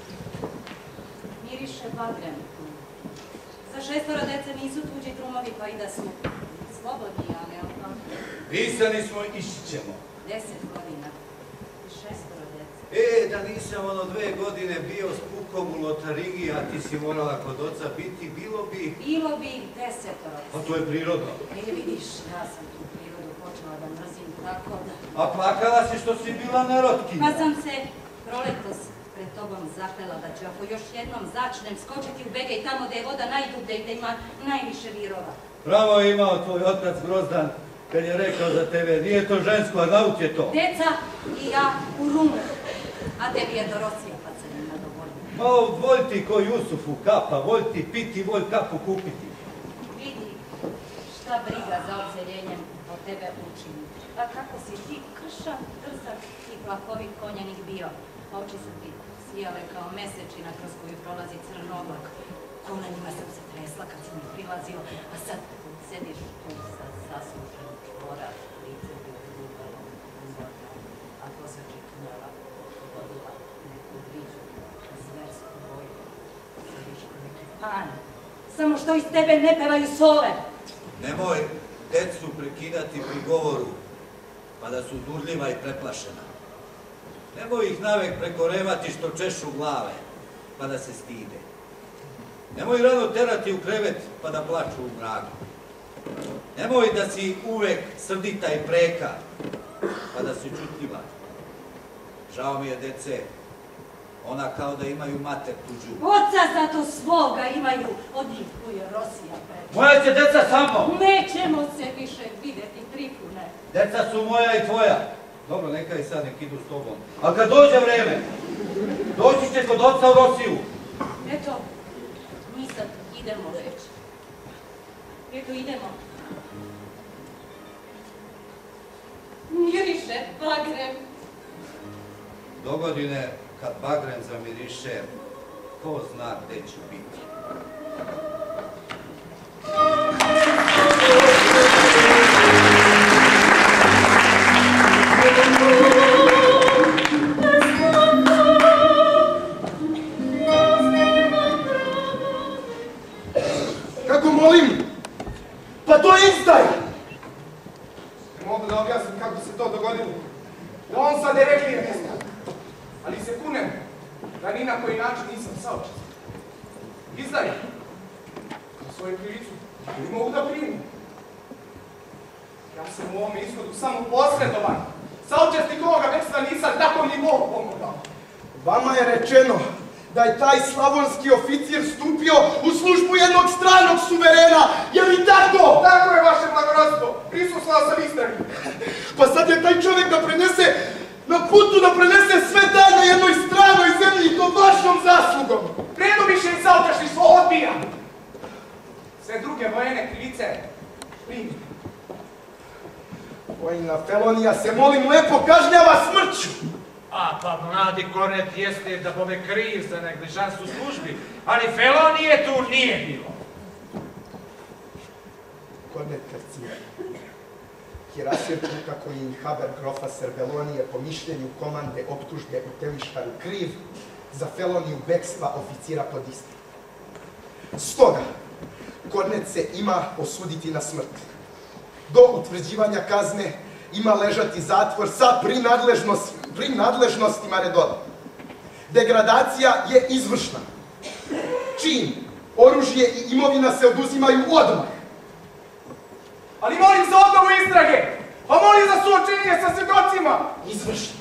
Miriše bagrem. Za 6 dece nisu tuđi drumovi pa i da su slobodni, a ne ono. Pisani smo, ići ćemo. 10 godina. I 6 dece. Da nisam 2 godine bio s pukom u lotaringi, a ti si morala kod oca biti, bilo bi... Bilo bi 10. Pa to je prirodno. Vidiš, ja sam tu prirodu počela da mrzim tako da... A plakala si što si bila narodkinja. Pa sam se proletos pred tobom zaklela da ću, ako još jednom začnem, skočiti u Begej tamo da je voda najdublja i da ima najviše virova. Pravo je imao tvoj otac Grozdan kad je rekao za tebe, nije to žensko, a nauk je to. Deca i ja u Rumu, a tebi je Dorosija pa se nema dovoljno. Ma voljti ko Jusufu kapa, voljti piti, volj kapu kupiti. Vidi šta briga za odseljenjem od tebe učini. Pa kako si ti kršan, drzak i plahovit konjanik bio, oči su ti sijale kao mesečina kroz koju prolazi crn oblak. Kolenima sam se tresla kad si mi prilazio, a sad sediš tu sa sasušen čvora, lice bi odlubalo, uzvodno, a to se čitnjava, vodila neku briđu, zversku boju. Sediš ko neki pan, samo što iz tebe ne pevaju sole. Nemoj decu prekidati pri govoru, pa da su durljiva i preplašena. Nemoj ih navek prekoremati što češu glave, pa da se stide. Nemoj rano terati u krevet pa da plaču u mraku. Nemoj da si uvek srdita i preka, pa da si čutljiva. Žao mi je, dece, ona kao da imaju mater tuđu. Oca zato svoga imaju, od njih tu je Rosija pred. Moja će deca sa mnom. Nećemo se više vidjeti, Trifune. Deca su moja i tvoja. Dobro, neka i sad nek idu s tobom. A kad dođe vreme, doći će kod oca u Rosiju. Eto, mi sad idemo već. Eto, idemo. Miriše bagrem. Dogodine, kad bagrem zamiriše, ko zna gde ću biti. Kako molim? Pa to je izdaj! Ne mogu da objasnim kako se to dogodilo. Da on sad je rekli je mesta. Ali se kunem da ni na koji način nisam saučestvovao. Izdaj. Na svoju krivicu ne mogu da primim. Ja sam u ovom ishodu samo posredovan. Saučesnik ovoga bekstva nisam tako ni Bog pomogao. Vama je rečeno da je taj slavonski oficir stupio u službu jednog stranog suverena. Je li tako? Tako je, vaše blagorodstvo. Prisuslao sam istragi. Pa sad je taj čovjek da prenese, na putu da prenese sve tajne jednoj stranoj zemlji i to vašom zaslugom. Predumiše i saučesništvo odbija. Sve druge vojene krivice primi. Vojna Felonija se, molim, lepo kažnjava smrću. A pa mladi Kornet jeste da bome kriv za negližanstvu službi, ali Felonije tu nije bilo. Kornet Karcija, Hirasir Čuka koji je haber grofa Serbelonije po mišljenju komande optužbe u Teliškaru kriv za Feloniju bekstva oficira pod istinom. Stoga, Kornet se ima osuditi na smrt. Do utvrđivanja kazne ima ležati zatvor sa prinadležnostima redova. Degradacija je izvršna. Čin, oružje i imovina se oduzimaju odmah. Ali molim za obnovu istrage! Pa molim za suočenje sa svjedocima! Izvršno.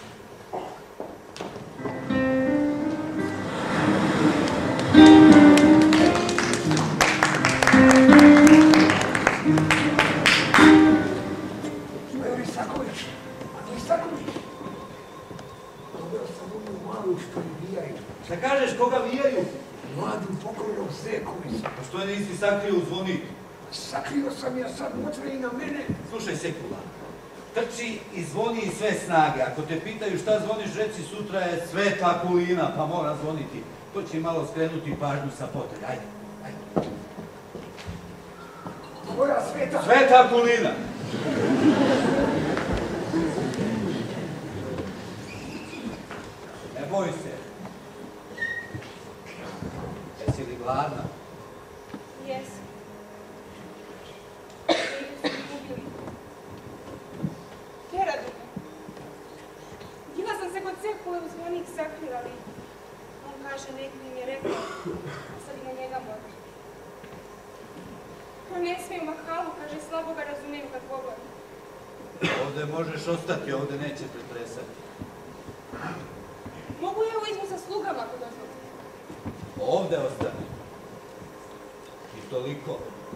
Šta kažeš, koga vijaju? Mladim pokojnog Zekovića. Pa što je nisi sakrio u zvonik? Sakrio sam ja sad, moćve i na mene. Slušaj, Sekula, trči i zvoni iz sve snage. Ako te pitaju šta zvoniš, reci sutra je Sveta Kulina, pa mora zvoniti. To će malo skrenuti pažnju sa potrebe. Ajde, ajde. Koja Sveta? Sveta Kulina! Ne boj se. Jesi li gladna? Jesam. Teradu me. Htjela sam se kod Sekule u zvonik sakrila, ali on kaže neki mi je rekao, sad i na njega moram. Pa ne smijem mahalu, kaže, slabo ga razumijem kad govori. Ovde možeš ostati, ovde neće pretresati. Mogu ja u izmu sa slugama ako dozvolim? Ovde ostani. I toliko.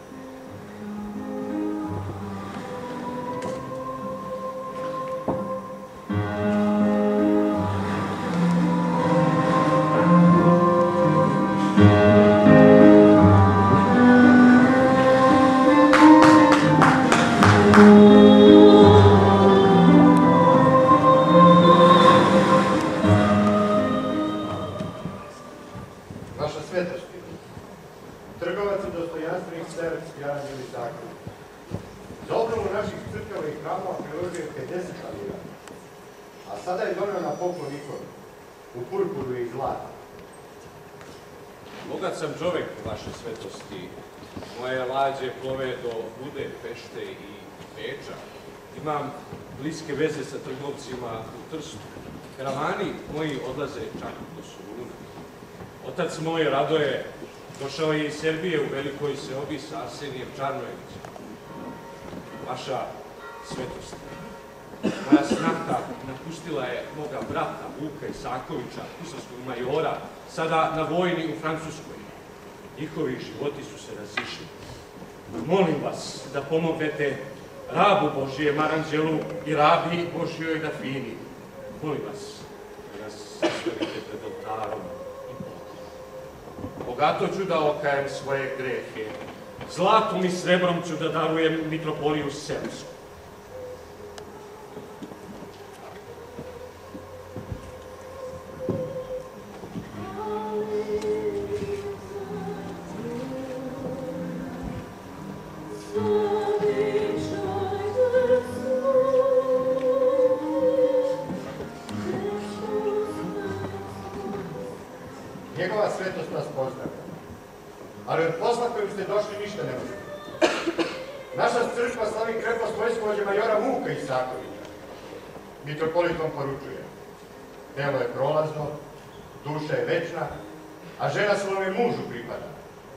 Vaša svetoština, trgovac i dostojanstvenih servis Jaranjeli zakon. Za obnovu naših crkava i hramova priložio je 50 talira, a sada je donio na poklon ikonu, u purpuru i zlata. Bogat sam čovek, vaše svetosti. Moje lađe plove do Bude, Pešte i Beča. Imam bliske veze sa trgovcima u Trstu. Karavani moji odlaze čak do Soluna. Otac moj Radoje Došao je iz Srbije u velikoj seobi sa Arsenijem Čarnojevićem. Vaša svetost, moja snaha napustila je moga brata Vuka Isakovića, husarskog majora, sada na vojni u Francuskoj. Njihovi životi su se razišli. Molim vas da pomognete rabu Božijem Aranđelu i rabi Božijoj Dafini. Molim vas da nas sastavite pred oltarom i Bogom. Bogato ću da okajem svoje grehe. Zlatom i srebrom ću da darujem mitropoliju Semsku. Njegova svetost vas pozdravlja. Ali od posla kojim ste došli ništa ne možete. Naša crkva slavi krepost vojskovođe majora Vuka Isakovića. Mitropolitom poručuje: telo je prolazno, duša je večna, a žena svome mužu pripada.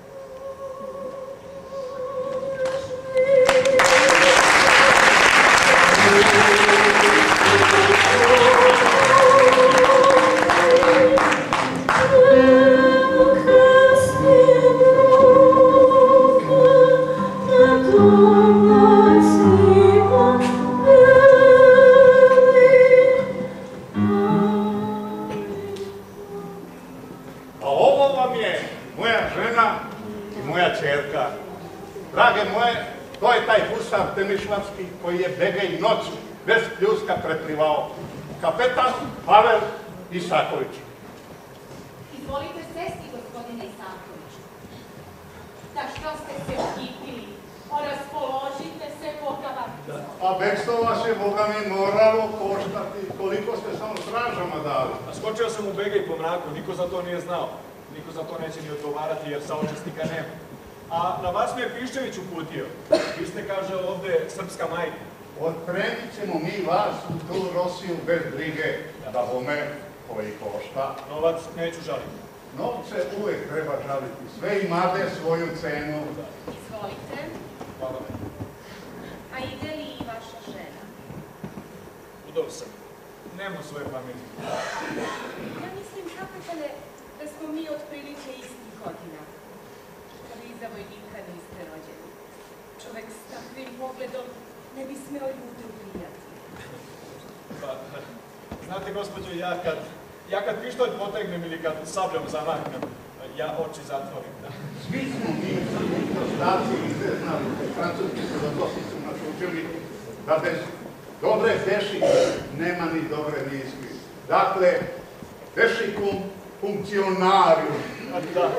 A ovo vam je moja žena i moja čerka. Drage moje, to je taj husar Temišlavski koji je bega i noću bez pljuska preplivao. Kapetan Pavel Isaković. Izvolite sesti, gospodine Isakoviću. Da što ste se okipili? Raspoložite se, Boga vam. A bekstvo vas je, Boga mi, moralo koštati. Koliko ste samo stražama dali? A skočio sam u bega i po mraku, niko za to nije znao. Niko za to neće ni odgovarati jer saučesnika nema. A na vas me je Piščević uputio. Vi ste, kaže, ovde srpska majka. Otpremit ćemo mi vas u tu Rosiju bez brige, da bome koji košta. Novac neću žaliti. Novce uvek treba žaliti. Sve imate svoju cenu. Izvolite. Hvala me. A ide li i vaša žena? Udov sam. Nemam svoje familije. Ja mislim, kapitane, da smo mi otprilike istih godina. Ali iza vojnika niste rođeni. Čovek s takvim pogledom ne bi smeo ljude ubijati. Pa, znate, gospođo, ja kad pištolj potegnem ili kad sabljom zamahnem, ja oči zatvorim. Svi smo mi dostaci izveznali, francuski filozofi su nas učili da bez dobre peši nema ni dobre misli. Dakle, pešicum funkcionarium. Da.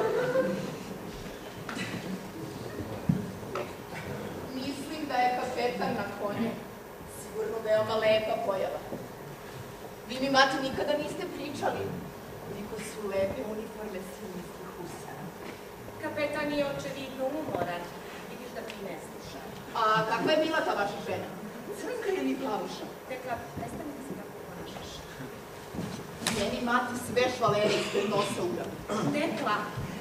Mislim da je kapetan na konju. Sigurno veoma lepa pojava. Vi mi, mati, nikada niste pričali koliko su lepe uniforme sirmijskih husara. Kapetan je očevidno umoran. Vidiš da ti ne sluša. A kakva je bila ta vaša žena? Crnka ili plavuša? Tekla, prestani da se tako ponašaš. Meni, mati, sve švalere ispred nosa uram. Tekla.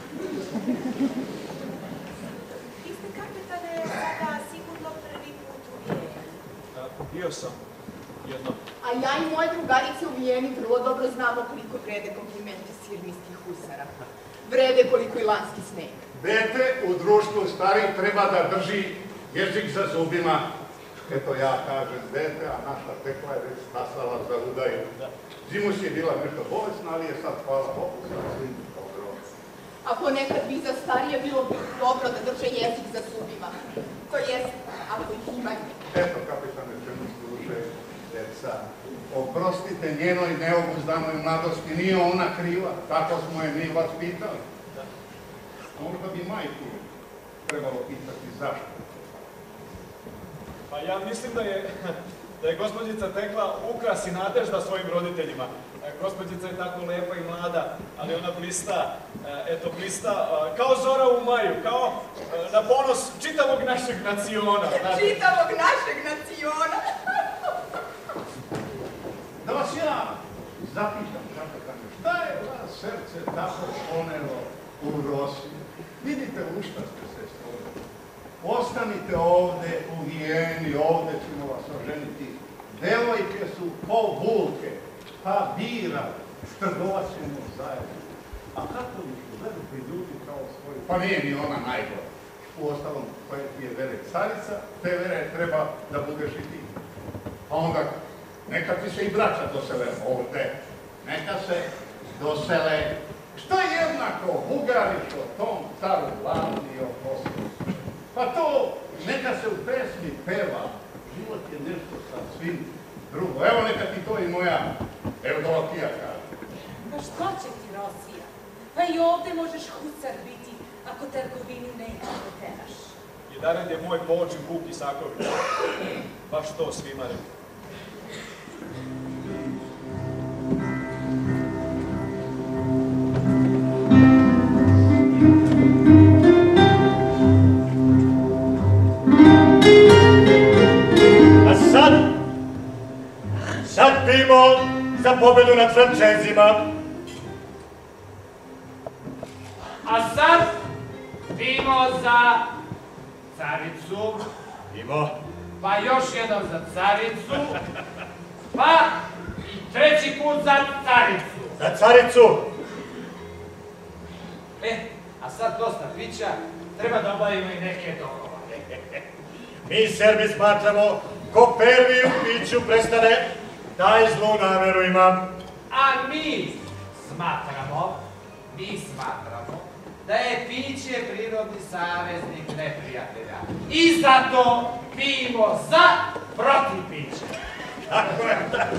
Vi ste, kapetane, sada sigurno prvi put u Vijeni. Bio sam jednom. A ja i moje drugarice u Vijeni vrlo dobro znamo koliko vrede komplimenti sirmijskih husara. Vrede koliko i lanski sneg. Dete u društvu starih treba da drži jezik za zubima. Eto ja kažem dete, a naša Tekla je već stasala za udaju. Zimus je bila nešto bolesna, ali je sad hvala Bogu sasvim dobro. A ponekad bi za starije bilo dobro da drže jezik za zubima. To jest, ako ih imaju. Eto, kapitane, čemu služe deca. Oprostite njenoj neobuzdanoj mladosti, nije ona kriva, tako smo je mi vas pitali. Možda bi majku trebalo pitati zašto. Pa ja mislim da je gospođica Tekla ukras i nadežda svojim roditeljima. Gospođica je tako lepa i mlada, ali ona blista, eto blista, kao zora u maju, kao na ponos čitavog našeg naciona. Čitavog našeg naciona! Da vas ja zapitam, kapitane, šta je vas srce tako ponelo u Rosiju? Vidite u šta ste se stvorili. Ostanite ovde u Vijeni, ovde ćemo vas oženiti. Devojke su ko bulke, pa bira, trgovat ćemo zajedno. A kako ih gledati ljudi kao svoju? Pa nije ni ona najgora. Uostalom, koja ti je vere carica, te vere treba da budeš i ti. A onda, neka ti se i braća dosele ovde. Neka se dosele, što je jednako Bugari što tom caru lavni opostu. Pa to, neka se u pesmi peva, život je nešto sasvim drugo. Evo neka ti to i moja Evdokija kaže. Pa što će ti Rosija? Pa i ovde možeš hucar biti, ako trgovinu neće da teraš. Jedan je moj pomoćnik Vuk Isaković. Baš to svima rekao. Sad pijemo za pobedu nad Francezima. A sad pijemo za caricu. Pijemo. Pa još jednom za caricu. Pa i treći put za caricu. Za caricu. A sad dosta pića, treba da obavimo i neke dogovore. Mi Srbi smatramo, ko prvi u piću prestane, taj zlu nameru ima. A mi smatramo da je piće prirodni saveznik neprijatelja. I zato pijemo za protiv pića. Tako je.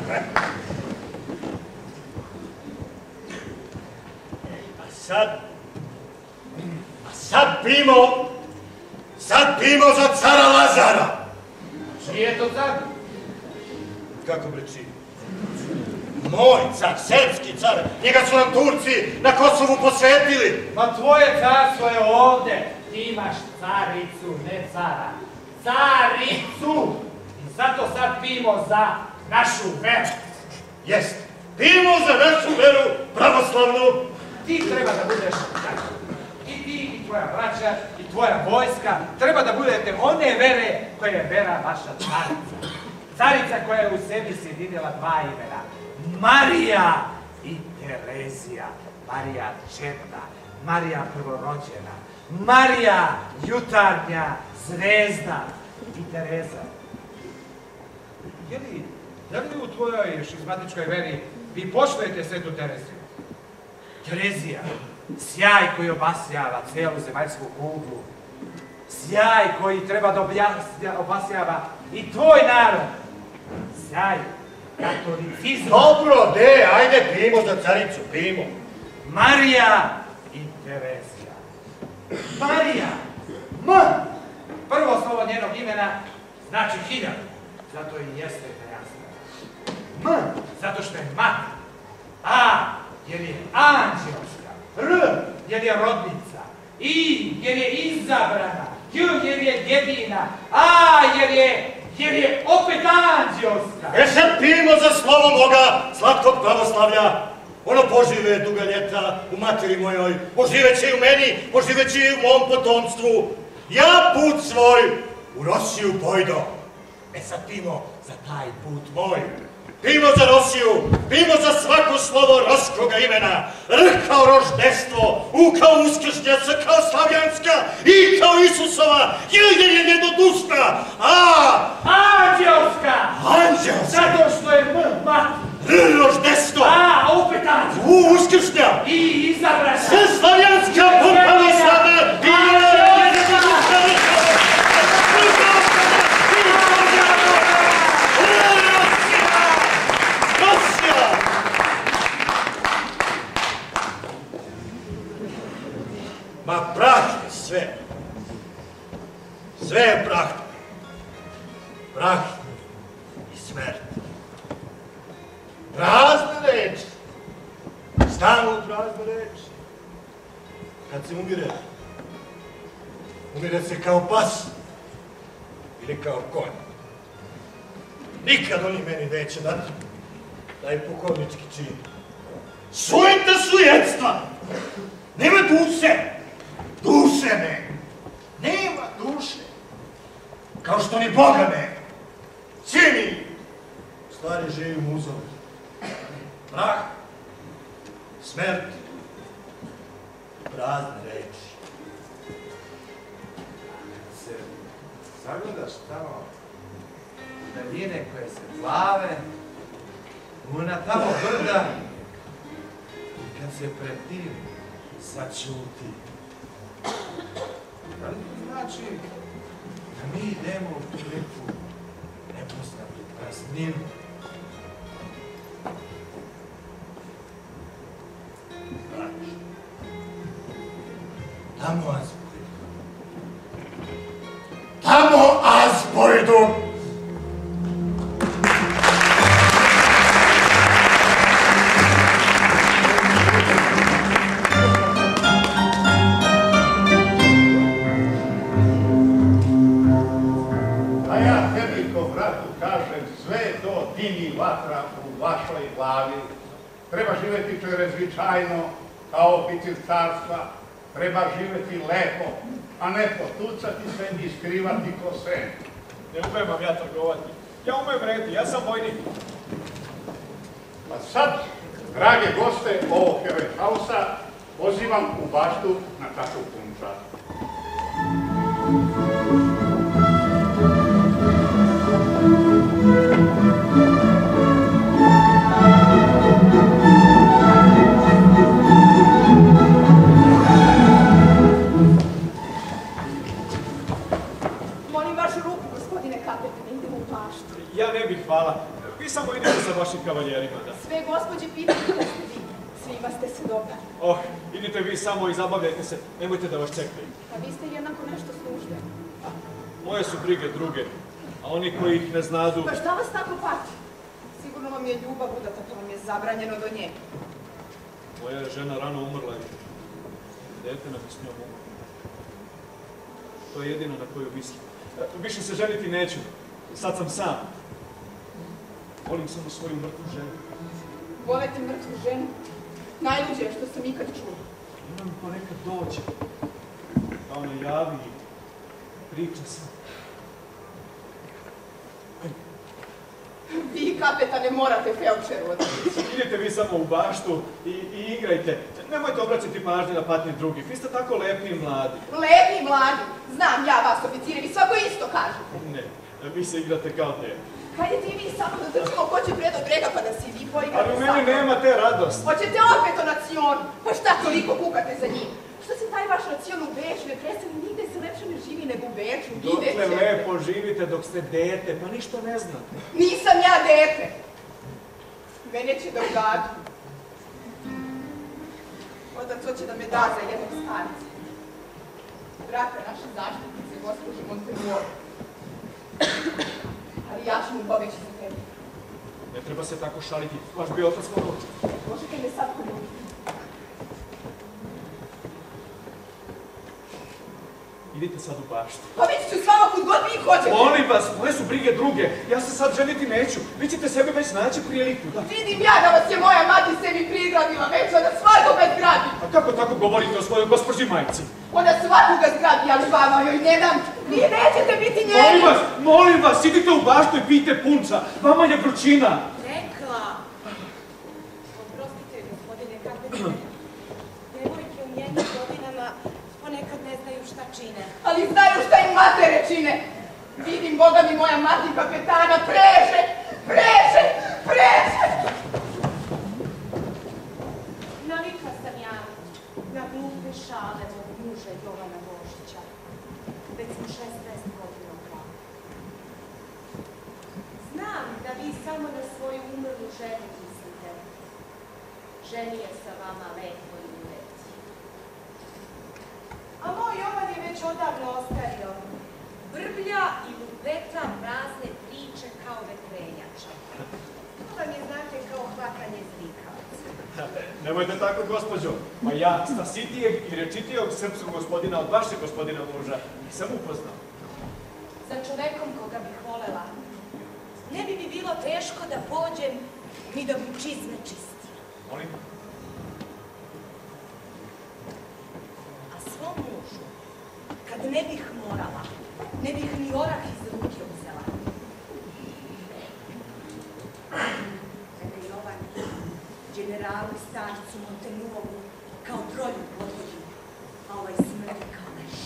A sad pijemo za cara Lazara. Čiji je to car? Kako bre čiji? Moj car, srpski car, njega su nam Turci na Kosovu posvetili. Pa tvoje carstvo je ovde, ti imaš caricu, ne cara. Caricu! I zato sad pijemo za našu veru. Jest, pijemo za našu veru pravoslavnu. Ti treba da budeš tako. I ti, i tvoja braća, i tvoja vojska treba da budete one vere koje je vera vaša carica. Carica koja je u sebi sjedinila dva imena. Marija i Terezija. Marija čedna, Marija prvorođena, Marija jutarnja zvezda i Tereza. Je li u tvojoj šizmatičkoj veri vi poštujete svetu Tereziju? Terezija, sjaj koji obasjava celu zemaljsku kuglu. Sjaj koji treba da obasjava i tvoj narod. Sjaj katolicizma. Dobro, ajde pijemo za caricu, pijemo. Marija i Terezija. Marija, prvo slovo njenog imena znači 1000, zato i jeste tajasna. Zato što je mati. A, jer je anđelska. R, jer je rodnica. I, jer je izabrana. J, jer je jedina. A, jer je opet anđelska. Sad pijemo za slovo Boga, slatkog pravoslavlja. Ono požive duga ljeta u materi mojoj, poživeće i u meni, poživeće i u mom potomstvu. Ja put svoj u Rosiju pojdo. Sad pijemo za taj put moj. Pijemo za Rosiju, pijemo za svako slovo roskoga imena. R kao roždestvo, U kao uskršnja, S kao slavjanska, I kao Isusova, J jer je jednodušna, A anđelska. Anđelska. Zato što je mati. R roždestvo. A, opet anđelska. U uskršnja. I izabrana. S slavjanska, pravoslavna, ma prah je sve. Sve je prah. Prah i smrt. Prazne reči. Stalno prazne reči. Kad se umire se kao pas ili kao konj. Nikad oni meni neće dati taj pokornički čin. Sueta sujetstva. Nema duše. Duše nema. Nema duše. Kao što ni Boga nema. Svi mi stari živimo uzalud. Mrak, smrt, prazne reči. Se zagledaš tamo daljine koje se plave, na tamo brda, i kad se pred tim sačuti. Da li to znači da mi idemo u tu neku nepoznatu prazninu? Znači, tamo Azbojdu. Tamo Azbojdu! Dini vatra u vašoj glavi, treba živjeti čerezvičajno, kao oficir carstva, treba živjeti lepo, a ne potucati se i skrivati ko sen. Ne umem vam ja trgovati, ja umem reti, ja sam vojnik. A sad, drage goste ovog Herrenhausa, pozivam u baštu na čašu punča. Ja ne bih, hvala. Vi samo idete sa vašim kavaljerima, da. Sve gospođe pitaju da ste vi. Svima ste se dobrali. Oh, idite vi samo i zabavljajte se, nemojte da vas čekaju. A vi ste jednako nešto službe. Moje su brige druge, a oni koji ih ne znadu... Pa šta vas tako pati? Sigurno vam je ljubav udata, pa vam je zabranjeno do nje. Moja žena rano umrla i dete nam je s njom umrla. To je jedina na koju mislim. Više se ženiti neću. Sad sam sam. Volim samo svoju mrtvu ženu. Voleti mrtvu ženu? Najluđe je što sam ikad čula. Ona mi ponekad dođe. Pa ona javi i priča sam. Vi, kapetane, morate felčeru otići. Idete vi samo u baštu i igrajte. Nemojte obraćati pažnje na patnje drugih. Vi ste tako lepi i mladi. Lepi i mladi? Znam ja vas, oficiri, vi svako isto kažete. Ne, vi se igrate kao dete. Hajdete i vi samo da držimo ko će predo brega pa da si vi poigrate. Ali u meni nema te radosti. Hoćete opet o nacionu? Pa šta toliko kukate za njim? Što se taj vaš nacion u Beču ne preseli, nigde se lepše ne živi nego u Beču, vidjet ćete. Dokle lepo živite dok ste dete, pa ništa ne znate. Nisam ja dete. Mene će da ugadu. Otac hoće da me da za jednog starca. Brate naše zaštitnice, gospođe Montemor. Ali ja ću mu pobeći za tebe. Ne treba se tako šaliti, vaš bi otac mogao. Možete me sad poljubiti. Idite sad u baštu. Pa već ću s vama kud god vi hoćete. Molim vas, moje su brige druge. Ja se sad ženiti neću. Vi ćete sebe već naći priliku, da. Vidim ja da vas je moja mati sebi prigradila već, ona svakoga zgrabi. A kako tako govorite o svojoj gospođi majci? Ona svakoga zgrabi, ali vama joj ne dam. Vi nećete biti njeni. Molim vas, idite u baštu i pijte punča. Vama je vrućina. Rekla. Oprostite, gospodine kapetane. Devojke u njenim godinama ponekad ne znaju šta čine. Ali znaju šta im matere čine. Vidim, Boga mi, moja mati kapetana preže. Navikla sam ja na glupe šale mog muža Jovana Božića. Već sam 16 godina u braku. Znam da vi samo na svoju umrlu ženu mislite. Ženi je sa vama lepo i uleti. A moj Jovan je već odavno ostario. Brblja i lupeta prazne priče kao vetrenjača. To vam je, znate, kao hvatanje zvikavaca. Nemojte tako, gospođo. Pa ja stasitijeg i rečitijeg srpskog gospodina od vašeg gospodina muža nisam upoznao. Za čovekom koga bih volela, ne bi mi bilo teško da pođem ni da mu čizme čistim. Molim? A svom mužu ni orah iz ruke uzela. Kada Jovan, generalu i starcu Montenuovu, kao trolju podvodi, a ovaj smrti kao leš.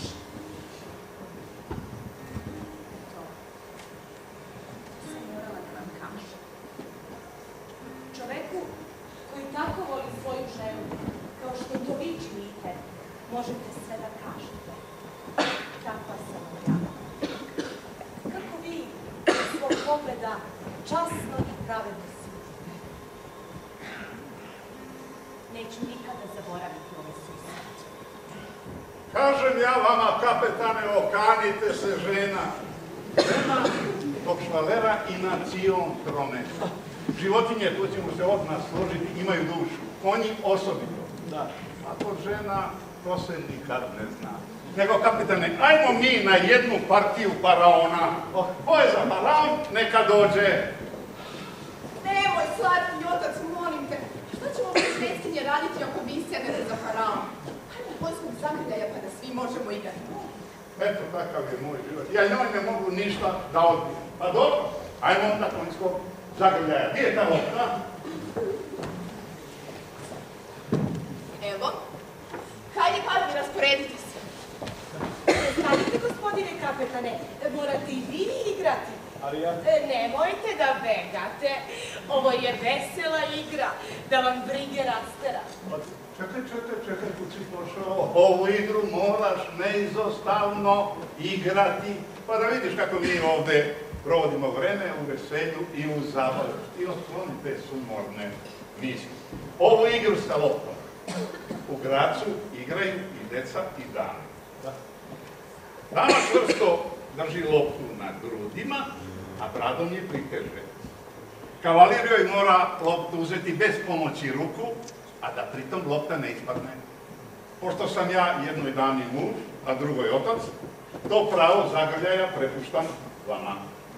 To sam morala da vam kažem. Čoveku koji tako voli svoju ženu, kao što to vi činite, možete sve da kažete. Takva sam ja. Kako vi svog pogleda časno i pravedno sudite. Neću nikada zaboraviti ove susrete. Kažem ja vama, kapetane, okanite se žena. Žena tog švalera i nacijom trone. Životinje, tu ćemo se odmah složiti, imaju dušu. Konji osobito. Da. A kod žena, to se nikad ne zna. Nego, kapitane, ajmo mi na jednu partiju faraona. Ko je za faraon, neka dođe. Nemoj, slatki otac, molim te. Šta ćemo mi svestinje raditi ako vi sjednete za faraon? Hajmo poljskog zagrljaja pa da svi možemo igrati. Eto, takav je moj život. Ja njoj ne mogu ništa da odbijem. Pa dobro, ajmo na konjskog zagrljaja. Gdje je ta lopta? Evo, hajde mi rasporediti se. Stanite, gospodine kapetane, morate i vi igrati. Ali ja... Nemojte da begate. Ovo je vesela igra, da vam brige rastera. Čekaj, kud si pošao. Ovu igru moraš neizostavno igrati. Pa da vidiš kako mi ovdje provodimo vreme u veselju i u zabavu. I otklonite sumorne misli. Ovu igru sa loptom u Gracu igraju i deca i dame. Dama čvrsto drži loptu na grudima, a bradom je priteže. Kavalir joj mora loptu uzeti bez pomoći ruku, a da pritom lopta ne ispadne. Pošto sam ja jednoj dami muž, a drugoj otac, to pravo zagrljaja prepuštam vama.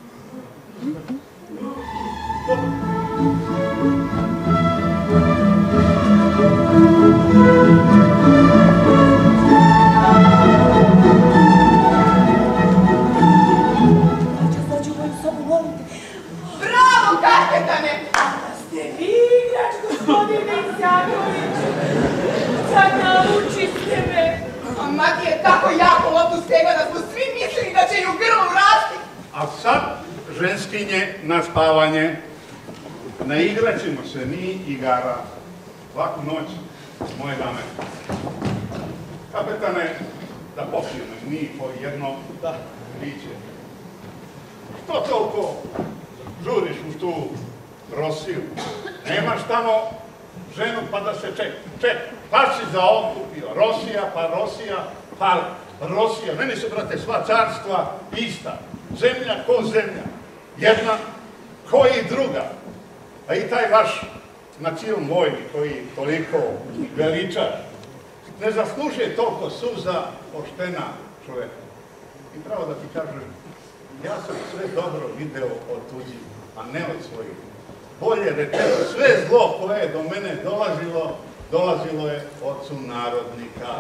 Bravo, kapetane! Ste vi igrač, gospodine Isaković? Sad naučite me. A mati je tako jako loptu stegla da smo svi mislili da će ju grlo rasti. A sad, ženskinje, na spavanje. Ne igrat ćemo se ni igara. Laku noć, moje dame. Kapetane, da popijemo mi po jedno piće. Što toliko žuriš u tu Rosiju? Nemaš tamo ženu pa da se čeka. Pa si za okupio. Rosija, pa Rosija, pa Rosija. Meni su, brate, sva carstva ista. Zemlja ko zemlja. Jedna ko i druga. A i taj vaš nacion vojni koji toliko veličaš ne zaslužuje toliko suza poštena čovjeka. I pravo da ti kažem, ja sam sve dobro video od tuđih, a ne od svojih. Bolje rečeno, sve zlo koje je do mene dolazilo je od sunarodnika.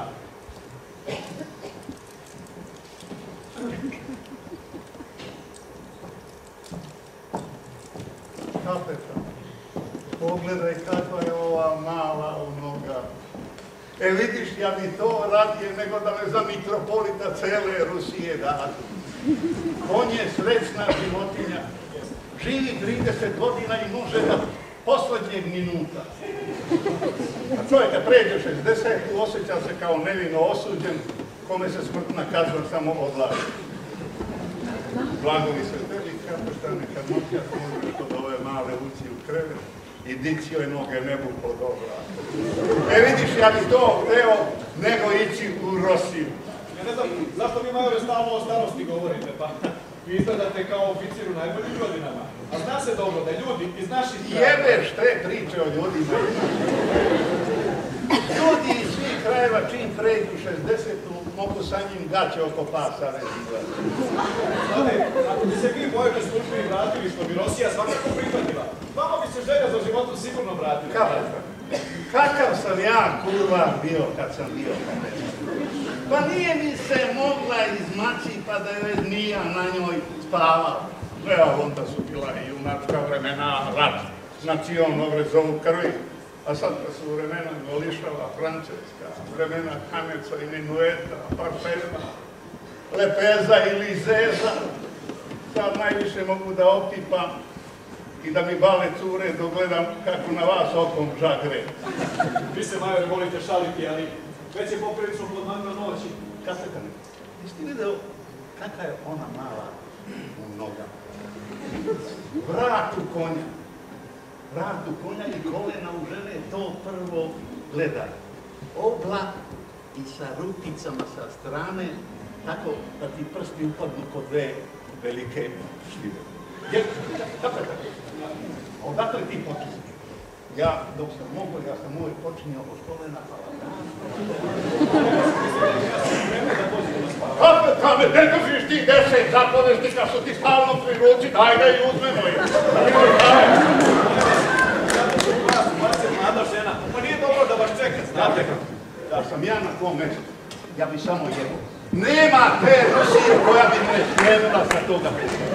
Kapetan, pogledaj kakva je ova mala unoga. E vidiš, ja bi to radije nego da me za mitropolita cele Rusije dati. On je srećna životinja. Živi 30 godina i može da posljednjeg minuta. A čovjek kad pređe 60, osjeća se kao nevino osuđen, kome se smrtna kazna samo odlaže. Blagovi se tebi, kapetane, kad noćas možeš kod ove male ući u krevet i dići joj noge nebu pod obraz. E vidiš, ja bi to hteo nego ići u Rosiju. Ja ne znam, zašto vi majore stalno o starosti govorite, pa vi izgledate kao oficir u najboljim godinama. A zna se dobro da ljudi iz naših krajeva... Jebeš te priče o ljudima. Ljudi iz svih krajeva čim pređu 60-u mogu sa njim gaće oko pasa rezivati. Znate, ako bi se vi u vojnoj službi vratili što bi Rosija svakako prihvatila, vama bi se želja za životom sigurno vratila. Kakav sam ja kurva bio kad sam bio kapetan. Pa nije mi se mogla izmaći pa da je zmija na njoj spavala. Evo, onda su bila i junačka vremena, rat, nacion ogrezovu krvi. A sad kad su vremena Golišava, Franceska, vremena Hameca i Minueta, Parfema, Lepeza ili Zeza, sad najviše mogu da opipam i da mi bale cure dok gledam kako na vas okom žagre. Vi se, majore, volite šaliti, ali već je poprilično podmagla noći. Kapetan, jesi ti video kakva je ona mala u nogama? Vratu konja i kolena u žene to prvo gleda. Obla i sa ruticama sa strane, tako da ti prsti upadnu kod dve velike šljive. Kapetan, odakle ti počinio? Ja, dok sam mogao, ja sam uvijek počinio od kolena, Kapetane, ne držiš ti 10 zapovesti kad su ti stalno pri ruci, daj da i uzmemo je. Mlada žena, pa nije dobro da vas čeka, znate. Da sam ja na tvom mjestu, ja bi samo jebo. Nema te Rusije koja bi me smijenila sa toga.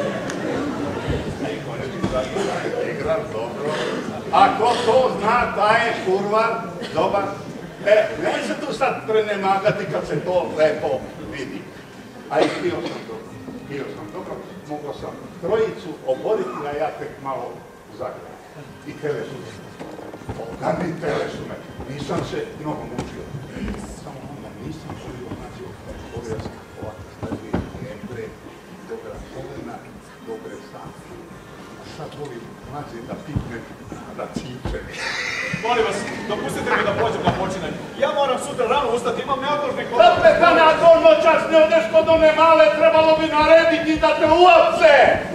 Niko ne bi zato igra dobro. Ako to zna, taj je kurvar, dobar. Neće se tu sad prenemagati kad se to lepo vidi. A i htio sam dobro, mogao sam trojicu oboriti, a ja tek malo zagrati. I tele su me. Ogani tele su me. Nisam se mnogo mučio. Samo onda nisam se naći ovdje ovako stavili embre, dobra kolena, dobre same. A sad volim mlađe da pikne, da ciče. Molim vas, dopustite mi da pođem na počinak. Ja moram sutra rano ustati, imam neodložni kod... Kapetane, ako noćas ne odeš kod one male, trebalo bi narediti da te uopće!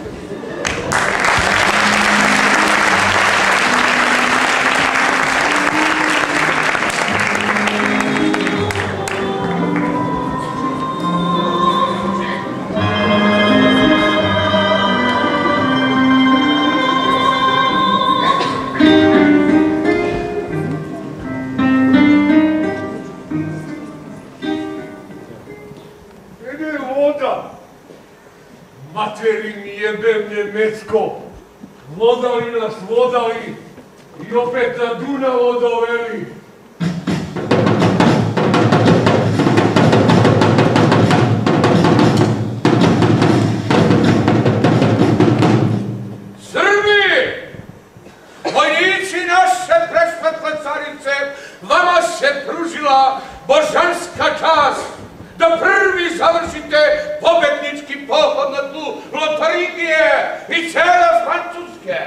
Materin jebem Njemecko, vodali nas vodali i opet na Dunavo doveli. Srbi, vojnici naše presvetle carice, vama se pružila božanska čast da prvi završite pobednički pohod na tlu Lotaringije i cele Francuske.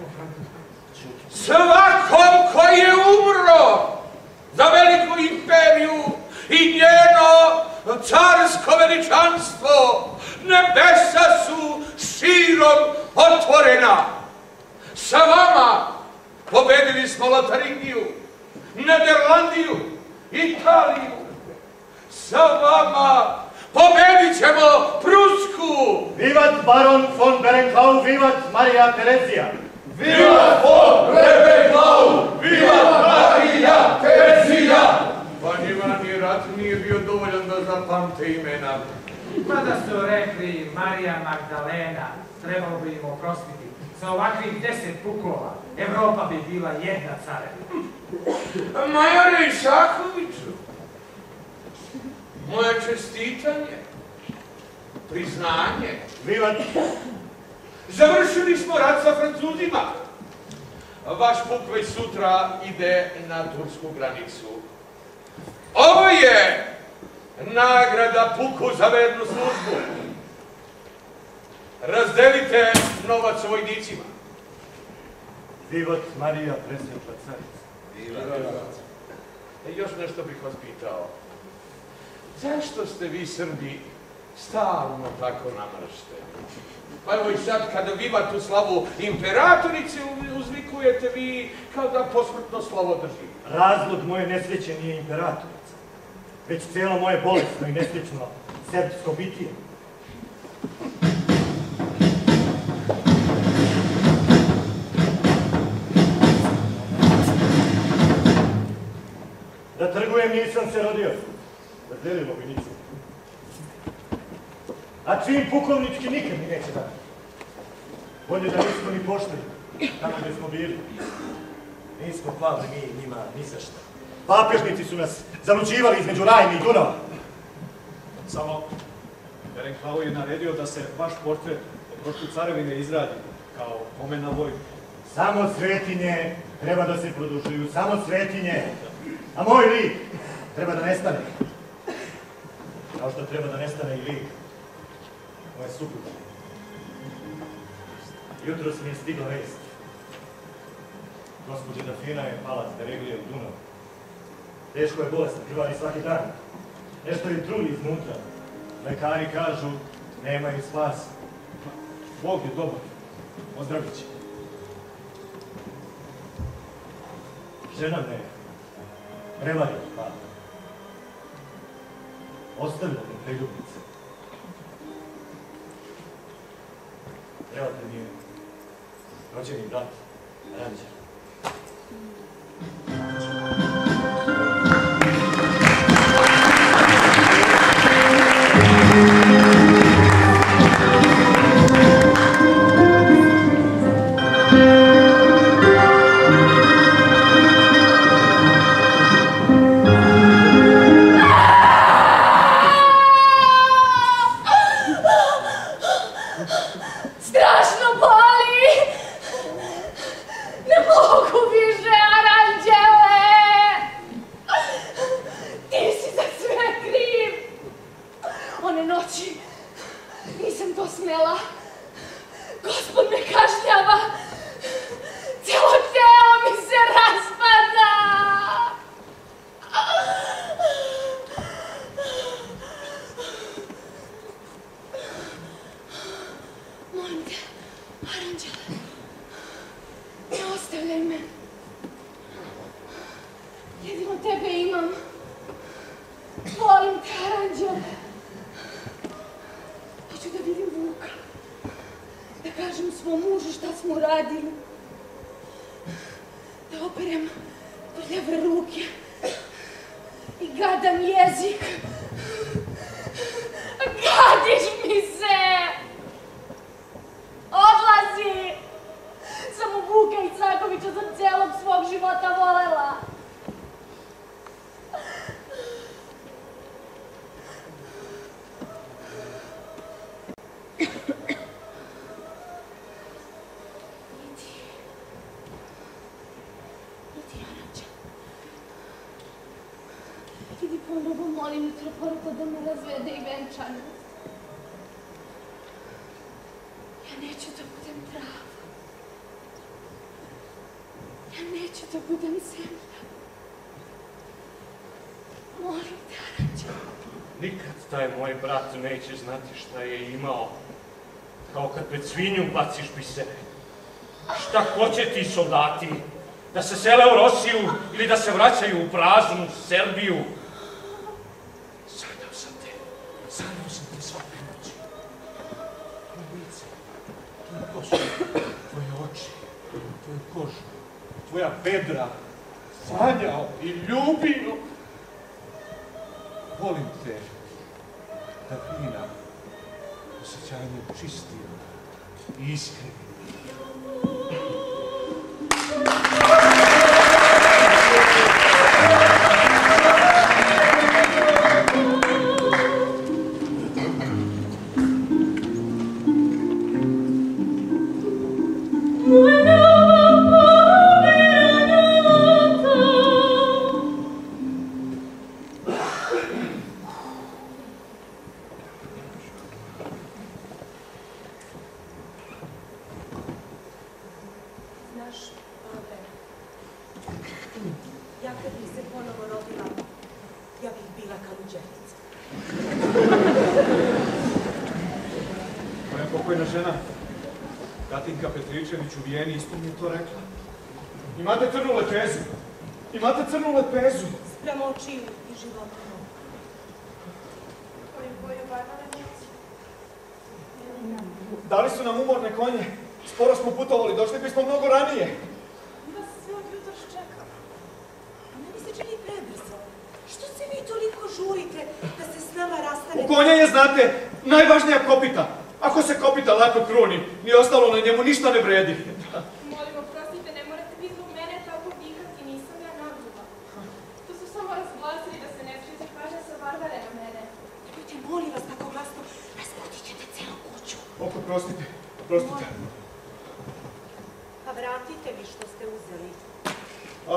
Svakom koji je umro za veliku imperiju i njeno carsko veličanstvo, nebesa su širom otvorena. Sa vama pobedili smo Lotaringiju, Nederlandiju, Italiju. Sa vama pobedit ćemo Prusku! Vivat baron von Berenklau, vivat Marija Terezija! Vivat von Berenklau, vivat Marija Terezija! Pa njima ni rat nije bio dovoljan da zapamte imena. Mada su rekli Marija Magdalena, trebalo bi im oprostiti. Sa ovakvih 10 pukova, Evropa bi bila jedna carevina. Majore Išakoviću, moje čestitanje, priznanje. Vivat! Završili smo rat sa Francuzima. Vaš puk već sutra ide na tursku granicu. Ovo je nagrada puku za vernu službu. Razdelite novac vojnicima. Vivat Marija presvetla carica. Vivat. Još nešto bih vas pitao. Zašto ste vi Srbi stalno tako namršteni? Pa evo i sad kada viva tu slavu imperatorice uzvikujete vi kao da posmrtno slovo drži. Razlog moje nesreće nije imperatorica, već cijelo moje bolesno i nesrećno srpsko bitije. Da trgujem nisam se rodio. Da delimo vinicu. A čin pukovnički nikad mi neće dati. Bolje da nismo ni pošli tamo gdje smo bili. Nismo pali mi njima ni za šta. Papežnici su nas zalučivali između Rajne i Dunava. Samo, Berenklao je naredio da se vaš portret o prošlu carevine izradi kao pomen na vojnu. Samo svetinje treba da se produžuju, samo svetinje. A moj lik treba da nestane. Kao što treba da nestane i lik moje supruge. Jutros mi je stigla vest. Gospođa Dafina je palac Bereglije u Dunavu. Teško je bolesna, krvari svaki dan. Nešto je truli iznutra. Lekari kažu, nemaju spasa. Bog je dobar. Ozdravit će. Žena me prevario pa. Ostavila me preljubnice. Trebate mi je rođeni brat, Aranđer. Nikad taj moj brat neće znati šta je imao. Kao kad pred svinju baciš bisere. Šta hoće ti soldati? Da se sele u Rosiju ili da se vraćaju u praznu Srbiju? Sanjao sam te svake noći. Tvoje lice, tvoje kosu, tvoje oči, tvoju kožu, tvoja bedra. Sanjao i ljubio. Volim te, Dafina, osjećanje čistio i iskreno. U Vijeni isto mi je to rekla. Imate crnu lepezu. Imate crnu lepezu. Sprem očiju i života. Dali su nam umorne konje. Sporo smo putovali, došli bismo mnogo ranije. Vas sve od jutros čekam. A meni se čini prebrzo. Što se vi toliko žurite da se s nama rastanete? U konja je, znate, najvažnija kopita. Ako se kopita lako kruni, ni ostalo na njemu ništa ne vredi. Molim, oprostite, ne morate vi zbog mene tako vikati, nisam ja nagluva. To su samo razglasili da se ne sviđa pažnja sa Varvare na mene. Nemojte, molim vas, tako glasno, razbutit ćete celu kuću. Oprostite, oprostite. Pa vratite mi što ste uzeli. A?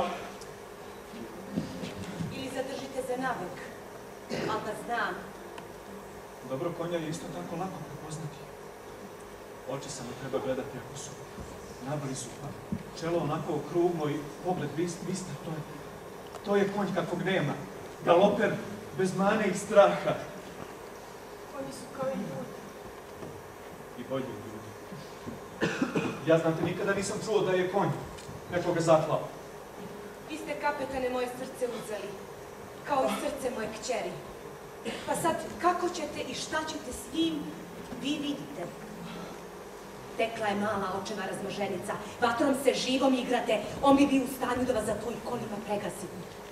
Ili zadržite za navek. Ali da znam. Dobro, konja je isto tako lako prepoznati. Oči samo treba gledati ako su nablizu, pa čelo onako okruglo i pogled bista, to je konj kakvog nema. Galoper bez mane i straha. Oni su kao i ljudi. I bolji od ljudi. Ja, znate, nikada nisam čuo da je konj nekoga zaklao. Vi ste, kapetane, moje srce uzeli. Kao i srce moje kćeri. Pa sad, kako ćete i šta ćete s njim, vi vidite. Tekla je mala očeva razmaženica. Vatrom se živom igrate. On bi bio u stanju da vas za tvoj kolima pregasi.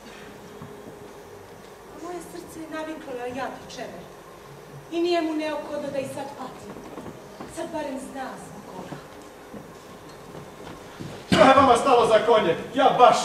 A moje srce je naviklo na jad i čemer. I nije mu neophodno da i sad pati. Sad barem zna zbog koga. Šta je vama stalo za konje? Ja baš...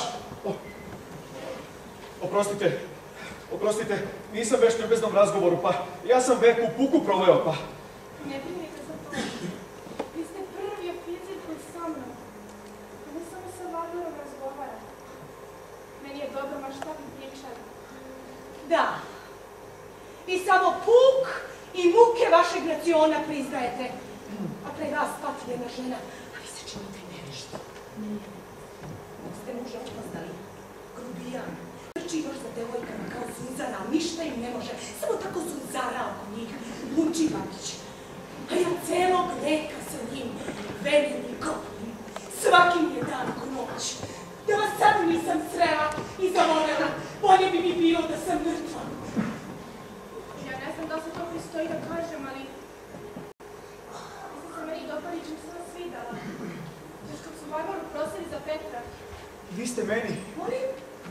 Oprostite, nisam već ljubeznom razgovoru, pa ja sam vek u puku proveo, pa... Ne brinite za to. Vi ste prvi oficir koji sa mnom. A ne samo sa Varvarom razgovara. Meni je dobro, ma šta bi pričali. Da. Vi samo puk i muke vašeg naciona priznajete. A kraj vas pati jedna žena, a vi se činite nevješto. Ste muža upoznali. Grubijan. Trči još za devojkama kao zunzara, ali ništa im ne može. Samo tako zunzara oko njih. Lunčivačić. A ja celog veka sa njim. Velim i kopnim. Svaki mi je dan ko noć. Da vas sad nisam srela i zavoljela, bolje bi mi bilo da sam mrtva. Ja ne znam da se to pristoji da kažem, ali... Mislim se meni Doparićem se vas vidala. Još kad su Varvaru prosili za Petra. Vi ste meni... Molim?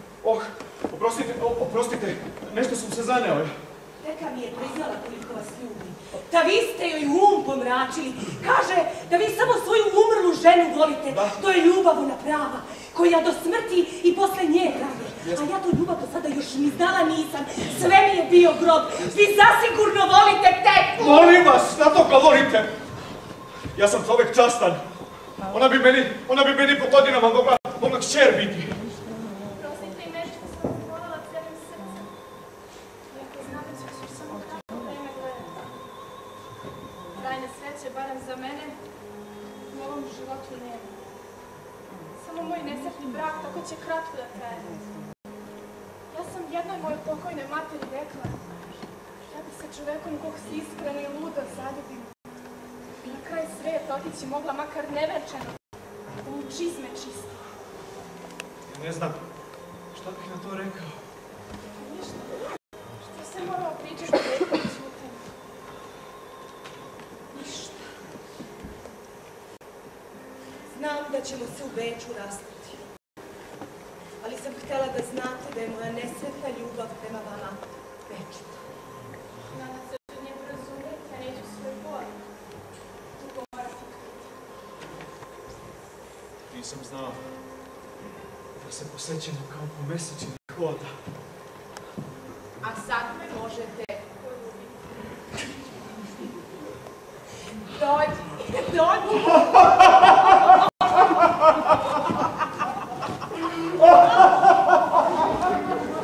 Oprostite, nešto sam se zaneo. Neka mi je priznala koliko vas ljubi. Da vi ste joj pomračili. Kaže da vi samo svoju umrlu ženu volite. Da. To je ljubav ona prava, koja do smrti i posle nje traje. A ja tu ljubav do sada još ni znala nisam. Sve mi je bio grob. Vi zasigurno volite teku. Molim vas, šta to govorite? Ja sam čovek častan. Ona bi meni po godinama mogla kćer biti. Prostite i nešto sam vas voljela celim srcem. Iako znam da ću samo kratko vreme gledati. Trajne sreće, barem za mene, u ovom životu nema. Samo moj nesretni brak tako će kratko da traje. Ja sam jednoj mojoj pokojnoj materi rekla ja bi sa čovekom kog se iskreno i ludo zaljubim i na kraj sveta otići mogla makar nevečeno da mu čizme čisti. Ja ne znam, šta bih na to rekao? Ništa. Što se moramo pričati o rekao ćutim? Ništa. Znam da ćemo se u Beču rastati. Ali sam htjela da znate da je moja nesretna ljubav prema vama večna. Nadam se da njegu razumete, a neću svoj bol. Dugo morati kriti. Nisam znao da se posećeno kao po mesečini hoda. A sad me možete Dođi.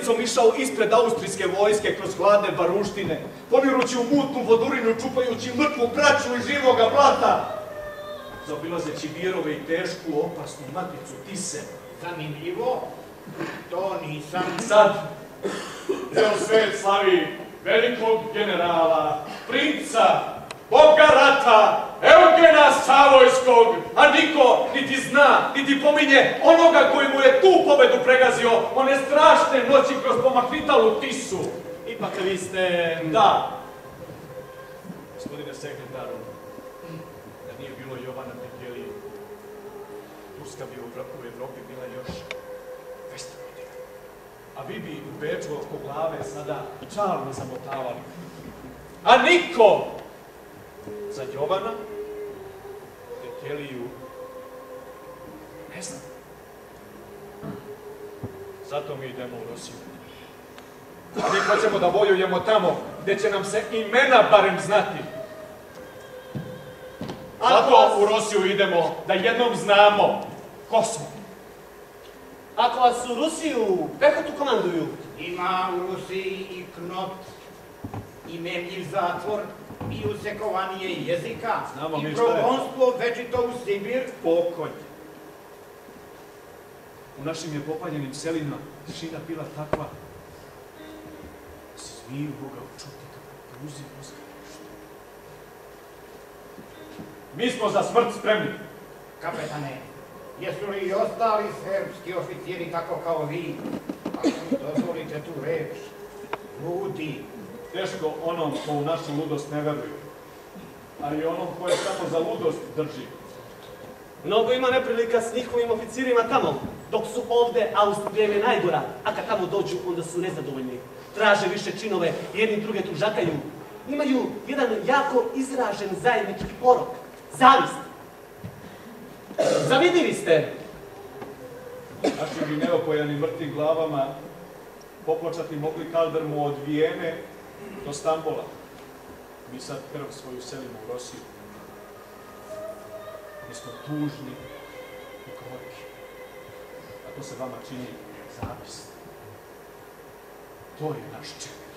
stepenicom išao ispred austrijske vojske kroz hladne baruštine, pomirući u mutnu vodurinu, čupajući mrtvu kraću i živoga blata, zaobilazeći virove i tešku, opasnu maticu Tise. Zanimljivo, to nisam... Sad, ceo svet slavi velikog generala, princa, boga rata, Eugena Savojskog, a niko niti zna, niti pominje onoga koji mu je tu pobedu pregazio, one strašne noći kroz pomakvitalu Tisu. Ipak vi ste... Da. Gospodine sekretaru, da nije bilo Jovana Petelije, Turska bi u Evropi bila još 200 godina. A vi bi u Beču oko glave sada čarno zamotavali. A niko za Jovana Peteliju ne zna. Zato mi idemo u Rusiju. Mi hoćemo da vojujemo tamo gde će nam se imena barem znati. Zato u Rusiju idemo da jednom znamo ko smo. Ako vas u Rusiju pehotu komanduju? Ima u Rusiji i knot, i memljiv zatvor, i usekovanije jezika, i progonstvo večito u Sibir, Pokolj. U našim je popaljenim selima tišina bila takva da se zmiju Boga učuti kako pruzi uzgalište. Mi smo za smrt spremni. Kapetane, jesu li i ostali serbski oficiri tako kao vi? Ako mi dozvolite tu reč, ludi. Teško onom ko u našu ludost ne veruje, a i onom ko je samo za ludost drži. Mnogo ima neprilika s njihovim oficirima tamo, dok su ovde Austrijeme najgora, a kad tamo dođu onda su nezadovoljni. Traže više činove, jedni druge tužakaju. Imaju jedan jako izražen zajednički porok, zavist. Zavidili ste. Našim bi neopojanim mrtvim glavama popločati mogli kaldermu od Vijene do Stambola. Mi sad krv svoju selimo u Rosiju. Mi smo tužni i krotki. A to se vama čini zapis. To je naš čemer.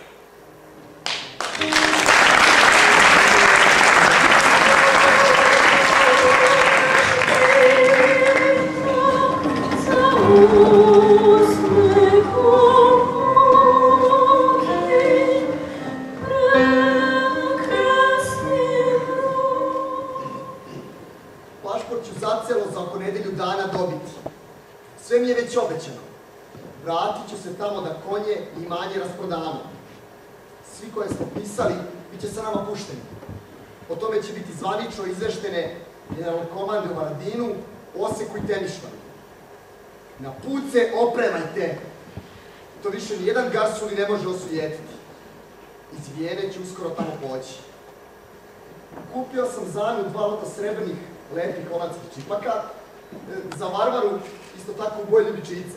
Pašport ću zacelo za oko nedelju dana dobiti. Sve mi je već obećano. Vratit ću se tamo da konje i imanje rasprodamo. Svi koje smo pisali, bit će sa nama pušteni. O tome će biti zvanično izveštene generalne komande u Varadinu, Oseku i Temišvanu. Na put se opremajte. To više nijedan garsuli ne može osujetiti. Iz Vijene ću uskoro tamo poći. Kupio sam za Anu 2 lota srebrnih, lepih holandskih čipaka, za Varvaru isto tako u boji ljubičice.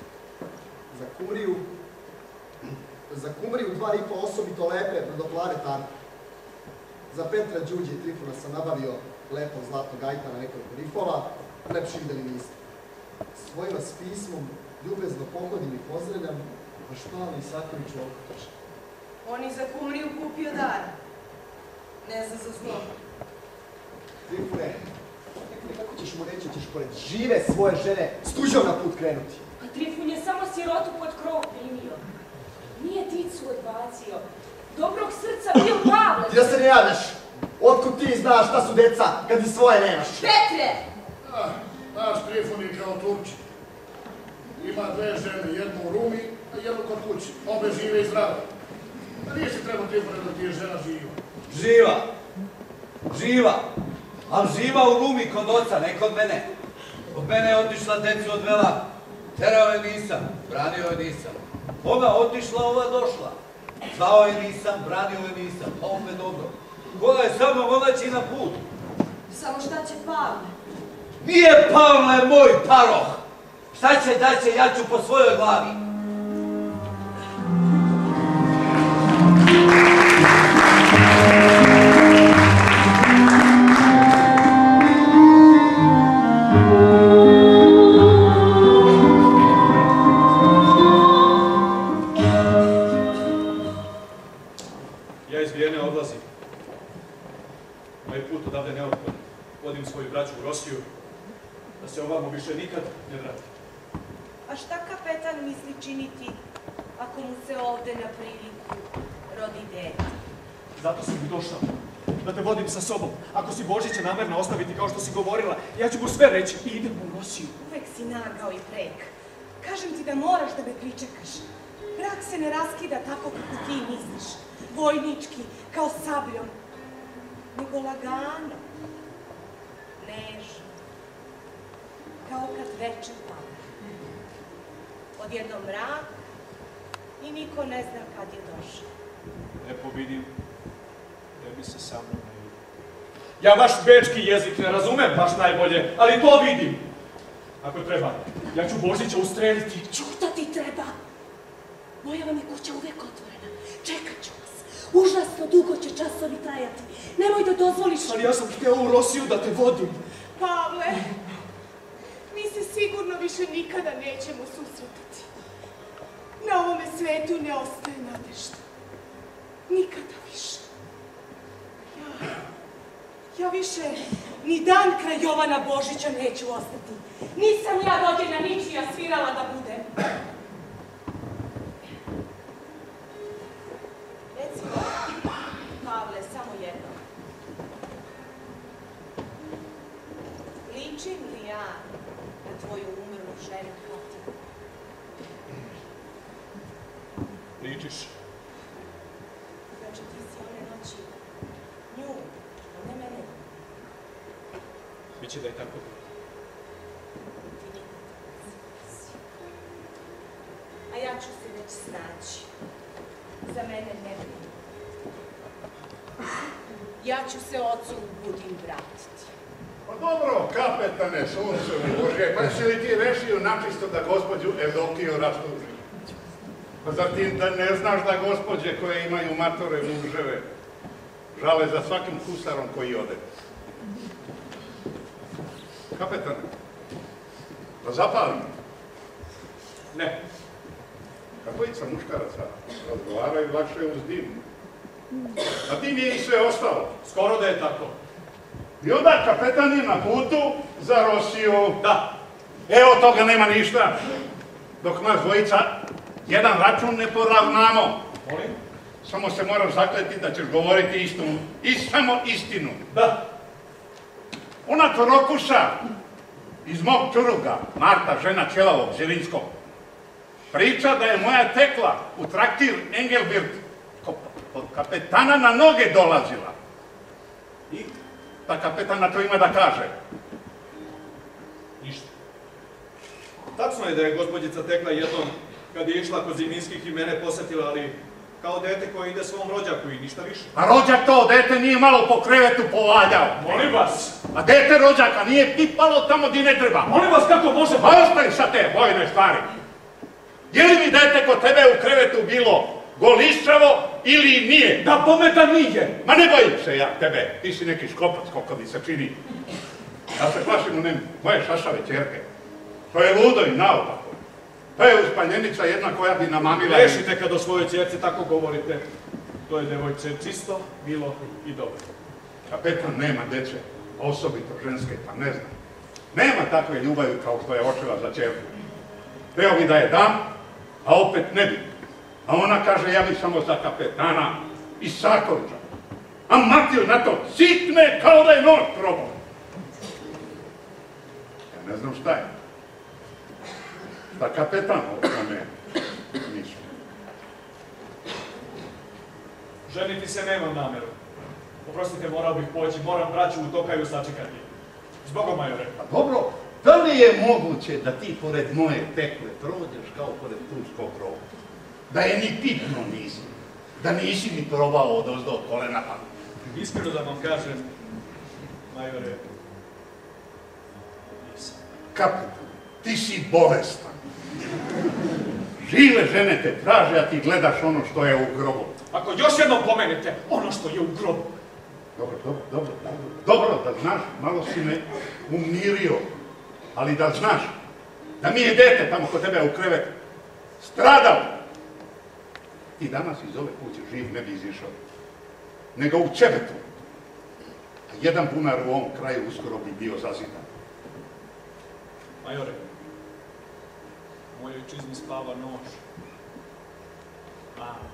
Za Kumriju 2 lipa osobito lepe mrdoplave tarke. Za Petra, Đuđe i Trifuna sam nabavio lepo zlatno gajta na nekoliko rifova, lepši videli niste. Svojim vas pismom ljubezno pohodim i pozdravljam, a što vam Isakoviću okutoče? On i za Kumriju kupio dar. Ne zna za zlo. Trifune, kako ćeš mu reći, ćeš pored žive svoje žene s tuđom na put krenuti? A Trifun je samo sirotu pod krov primio. Nije Ticu odbacio. Dobrog srca bio Pavle. Ti da se ne javljaš? Otkud ti znaš šta su deca kad i svoje nemaš? Petre! Naš Trifun je kao Turčin. Ima 2 žene, jednu u Rumi, a jednu kod kući. Obe žive i zdrave. A nije si trebao Trifune da ti je žena živa. Živa. Živa. Ali živa u Rumi kod oca, ne kod mene. Od mene je otišla, decu odvela. Terao je nisam, branio je nisam. Ona otišla, ova došla. Zvao je nisam, branio je nisam. Pa opet dobro. Ona je samo, ona će na put. Samo šta će Pavle? Nije Pavle moj paroh. Šta će da će, ja ću po svojoj glavi. misli činiti ako mu se ovde na priliku rodi dete? Zato sam i došao. Da te vodim sa sobom. Ako si Božića namerno ostaviti kao što si govorila, ja ću mu sve reći i idem u Rosiju. Uvek si nagao i prek. Kažem ti da moraš da me pričekaš. Brak se ne raskida tako kako ti misliš. Vojnički, kao sabljom. Nego lagano. Nežno. Kao kad veče pada. Odjednom mrak i niko ne zna kad je došao. Lepo vidim. Ne bi se sa mnom ne vidim. Ja vaš bečki jezik ne razumem baš najbolje, ali to vidim. Ako treba, ja ću Božića ustreliti. Čuta ti treba. Moja vam je kuća uvek otvorena. Čekat ću vas. Užasno dugo će časovi trajati. Nemoj da dozvoliš... Ali ja sam hteo u Rosiju da te vodim. Pavle, mi se sigurno više nikada nećemo susretati. Na ovome svetu ne ostaje nadežda. Nikada više. Ja više ni dan kraj Jovana Božića neću ostati. Nisam ja rođena ničija svirala da budem. Reci mi, Pavle, samo jedno. Ličim li ja na tvoju umrlu ženu Katiju? Ličiš. Znači ti si one noći nju, a ne mene. Biće da je tako. A ja ću se već snaći. Za mene ne bi. Ja ću se ocu Budin vratiti. Pa dobro, kapetane, sunce Bože, pa si li ti rešio načisto da gospođu Evdokiju rastuži? Pa zar ti da ne znaš da gospođe koje imaju matore muževe žale za svakim husarom koji ode? Kapetane, da zapalim? Ne. Dvojica muškaraca razgovaraju lakše uz dim. A dim je i sve ostalo. Skoro da je tako. I onda kapetan je na putu za Rosiju. Da. Evo toga nema ništa. Dok nas dvojica jedan račun ne poravnamo. Molim? Samo se moraš zakleti da ćeš govoriti istinu. I samo istinu. Da. Ona Torokuša iz mog Čuruga, Marta, žena Ćelavog, Zilinskog, priča da je moja tekla u traktir Engelbirt kod kapetana na noge dolazila. I ta kapetana to ima da kaže. Ništa. Tačno je da je gospođica Tekla jednom, kad je išla kod Ziminskih i mene posetila, ali kao dete koje ide svom rođaku i ništa više. A rođak to dete nije malo po krevetu povaljao. Molim vas. A dete rođaka nije pipalo tamo gdje ne treba. Molim vas, kako može? Pa ostavi sa te vojne stvari. Je li mi dete kod tebe u krevetu bilo golišćavo ili nije? Da bome da nije. Ma ne bojim se ja tebe, ti si neki škopac koliko mi se čini. Ja se plašim u moje šašave ćerke. To je ludo i naopako. To je uspaljenica jedna koja bi namamila... Rešite kad o svojoj ćerci tako govorite. To je devojče čisto, bilo i dobro. Kapetan nema dece, osobito ženske, pa ne znam. Nema takve ljubavi kao što je očeva za ćerku. Teo bi da je dam, a opet ne bi. A ona kaže, ja bi samo za kapetana i Sakovića. A Matiju na to sitne kao da je noć probao. Ja ne znam šta je. Šta kapetan o tome misli. Ženiti se nemam nameru. Oprostite, morao bih poći, moram braću u Tokaju sačekati. Zbogom, majore. Pa dobro, da li je moguće da ti pored moje tekle prođeš kao pored turskog groba? Da je ni pipno nisi, da nisi ni probao odozdo od kolena pa. Iskreno da vam kažem, majore, nisam. Kapitan, ti si bolestan. Žive žene te traže, a ti gledaš ono što je u grobu. Ako još jednom pomenete ono što je u grobu. Dobro, da znaš, malo si me umirio, ali da znaš, da mi je dete tamo kod tebe u krevetu stradao. Ti danas iz ove kuće živ ne bi izišao, nego u Čebetu. A jedan bunar u ovom kraju uskoro bi bio zazidan. Majore, mojoj čizmi spava nož. Znam.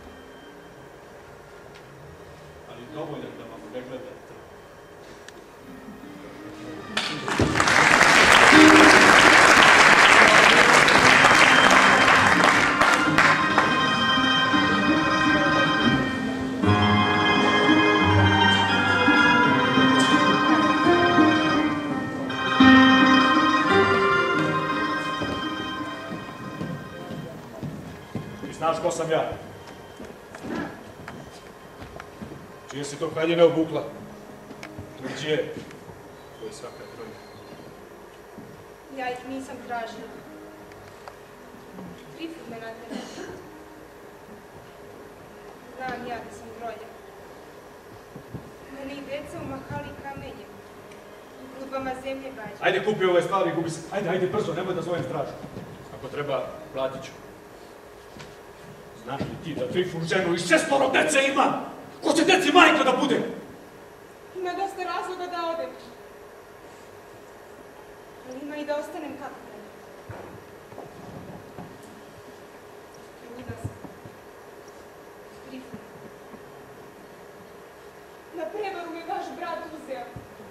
Ali dovoljan da vam pregledate. Znaš ko sam ja? Čije si to haljine obukla? Tuđe. To je svaka trojka. Ja ih nisam tražila. Trifun me natjerao. Znam ja da sam grolja. Mene i deca umahali kamenjem. U grudvama zemlje gađa. Ajde, kupi ove stvari i gubi se. Ajde, brzo, nemoj da zovem stražu. Ako treba, platit ću. Znaš li ti da Trifun ženu i 6 dece ima? Ko će deci majka da bude? Ima dosta razloga da odem. Ali ima i da ostanem kako treba. Luda sam. Trifun. Na prevaru me vaš brat uzeo.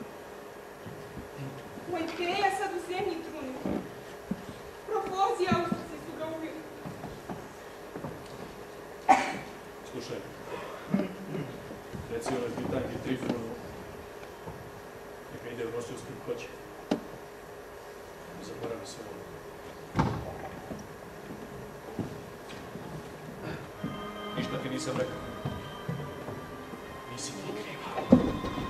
Moj Peja sad u zemlji truni. Profozi Austrici su ga ubili. Slušaj, reci ove pitanke Trifunu, neka ide u Rosiju s kim hoće. Ne zaboravi se ovo. Ništa ti nisam rekao. Nisi ti kriva.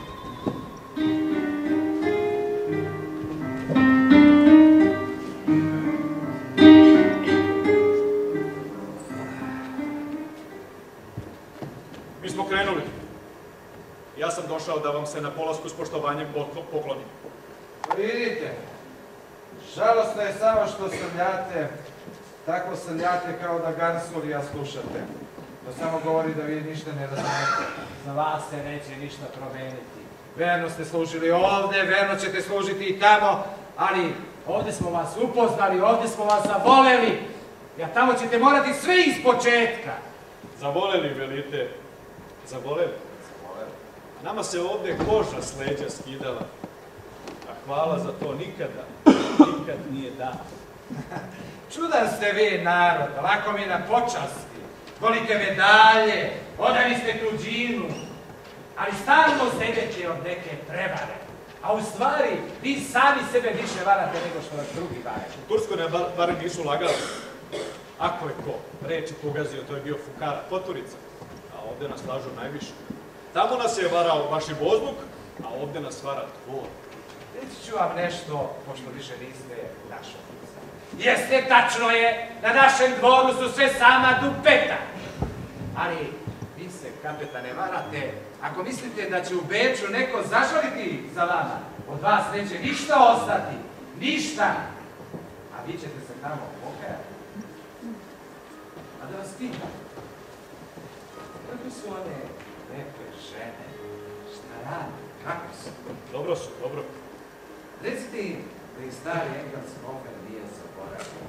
Mi smo krenuli. Ja sam došao da vam se na polasku s poštovanjem poklonim. Vidite, žalostno je samo što sanjate, tako sanjate kao da Garsulija slušate. To samo govori da vi ništa ne razumete. Za vas se neće ništa promeniti. Verno ste služili ovde, verno ćete služiti i tamo, ali ovde smo vas upoznali, ovde smo vas zavoleli. Ja tamo ćete morati sve iz početka. Zavoleli, velite. Zavoleli. Nama se ovde koža s leđa skidala. A hvala za to nikad nije dano. Čudan ste vi narod, lako mi na počasti. Volite medalje, odali ste tuđinu, ali stalno sedeće od neke prevare. A u stvari, vi sami sebe više varate nego što vas drugi vare. U Turskoj ne barem nisu lagali. Ako je ko reči pogazio, to je bio fukara, poturica. A ovde nas lažu najviše. Tamo nas je varao vaši bozluk, a ovde nas vara tvor. Reći ću vam nešto, pošto više niste našo. Jeste, tačno je, na našem dvoru su sve sama dupeta. Ali vi se, kapetane, varate ako mislite da će u Beču neko zažaliti za vama. Od vas neće ništa ostati. Ništa. A vi ćete se tamo pokajati. A da vas pitam, kako su one lepe žene? Šta rade? Kako su? Dobro su, dobro. Recite im da ih stari engleski ofer nije zaboravio.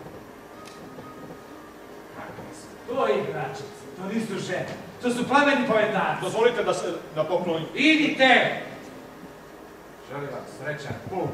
Kako su? To igračice, to nisu žene. To su plameni poetaci. Dozvolite da se napoklonim. Idite! Želim vam srećan put.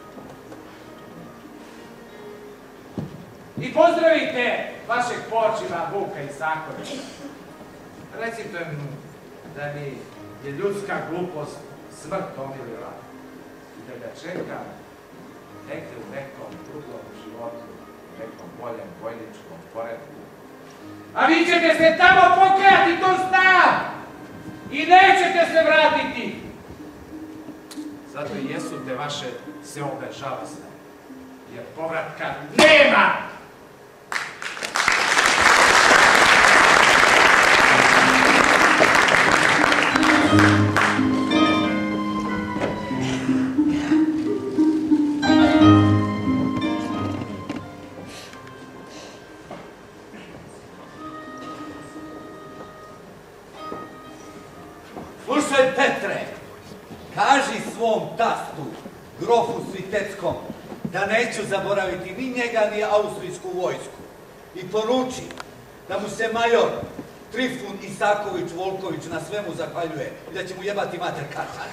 I pozdravite vašeg počiva Vuka Isakovića. Recite mu da mi je ljudska glupost smrt omilila i da ga čeka negde u nekom drugom životu, u nekom boljem vojničkom poretku. A vi ćete se tamo pokajati, to znam! I nećete se vratiti! Zato i jesu te vaše seobe žalosne, jer povratka nema! Slušaj, Petre, kaži svom tastu, grofu Sviteckom, da neću zaboraviti ni njega, ni austrijsku vojsku. i poruči da mu se major Trifun Isaković-Volković na svemu zahvaljuje i da će mu jebati mater kačar.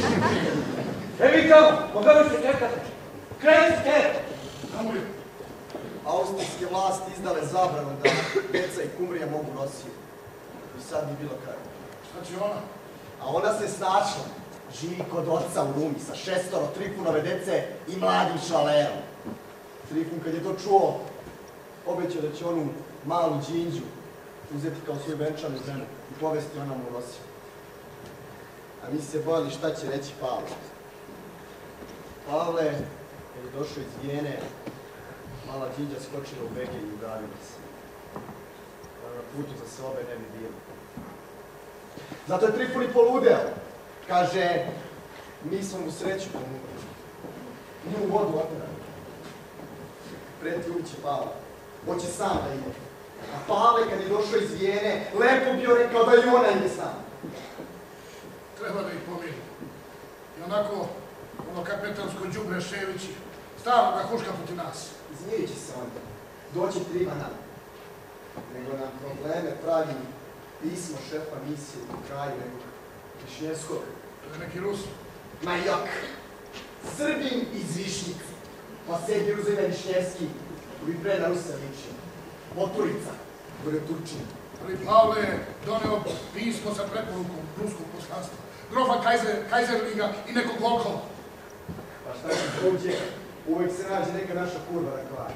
Vi tamo, pogledaj se čekate. Krenite! Austrijske vlasti izdale zabranu da deca i kumrije mogu Rosiju. I sad bi bilo kraj. Šta će ona? A ona se snašla. Živi kod oca u Rumi sa 6 Trifunove dece i mladim šalerom. Trifun kad je to čuo, obećao da će onu malu Đinđu uzeti kao svoju venčanu ženu i povesti ona mu u Rosiju. A mi se bojali šta će reći Pavle. Pavle, kad je došao iz Vijene, mala Đinđa skočila u bege i udavila se. Na putu za se obe ne bi bilo. Zato je Trifun i poludeo. Kaže, mi smo mu sreću ponudili. Nju u vodu oterali. Preti uće Pavle. Hoće sam da ide. A Pavle, kad je došao iz Vijene, lepo bio rekao da i ona ide s nama. Treba da ih pomiri. I onako, ono kapetansko đubre Ševići, stalno ga huška protiv nas. Izmirit će se onda. Doći treba nam. Nego nam probleme pravi pismo šefa misije u kraju nekog Višnjevskog. To je neki Rus. Ma jok! Srbin iz Višnjice. Pa sedi Ruzojna Višnjevski, koji pre na Rusa liči. Poturica, koji je Turčin. Ali Pavle je doneo pismo sa preporukom ruskog poslanstva. Grofa Kajzerlinga i nekog Volkova. Pa šta će prođe? Uvijek se nađe neka naša kurva na kvar.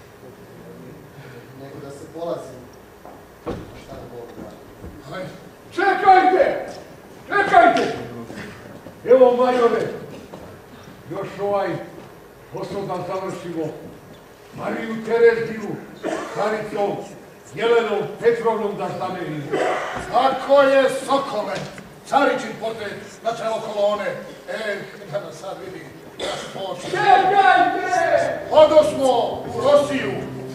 Nego da se polazi. Pa šta da Bog radi? Hajde. Čekajte! Čekajte! Evo, majore, još posao da završimo. Mariju Tereziju, Caricom, Jelenom Petrovnom da znameni. Tako je, Sokole! Caričin portret na čelo kolone. Da nas sad vidi naš počet. Čekajte! Odosmo u Rosiju.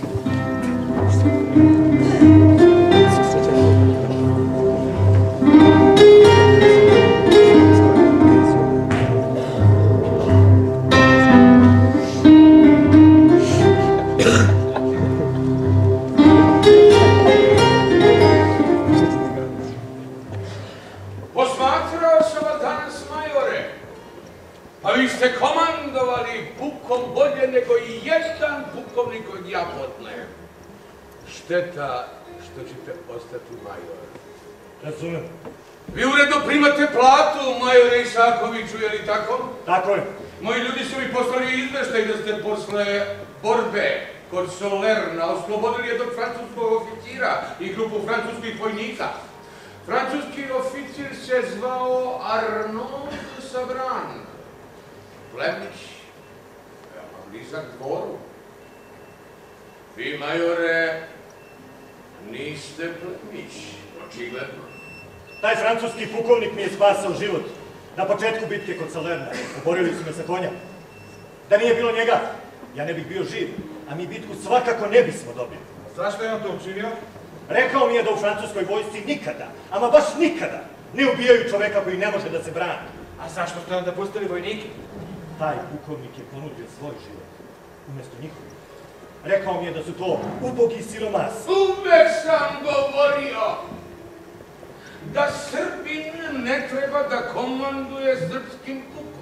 Posmatrao sam vas danas, majore, a vi ste komandovali pukom bolje nego i jedan pukovnik od Japotne. Šteta što ćete ostati major. Razumem. Vi uredno primate platu, majore Isakoviću, je li tako? Tako je. Moji ljudi su mi poslali izveštaj da ste posle borbe kod Solerna oslobodili jednog francuskog oficira i grupu francuskih vojnika. Francuski oficir se zvao Arnaud Sabran. Plemić, veoma blizak dvoru. Vi, majore, niste plemić, očigledno. Taj francuski pukovnik mi je spasao život. Na početku bitke kod Salerna. Oborili su me sa konja. Da nije bilo njega, ja ne bih bio živ, a mi bitku svakako ne bismo dobili. Zašto je on to učinio? Rekao mi je da u francuskoj vojsci nikada, ama baš nikada, ne ubijaju čoveka koji ne može da se brani. A zašto ste onda pustili vojnike? Taj pukovnik je ponudio svoj život, umjesto njihovih. Rekao mi je da su to ubogi siromasi. Uvek sam govorio da Srbin ne treba da komanduje srpskim pukom.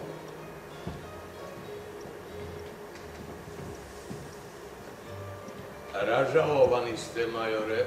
Ražalovani ste, majore.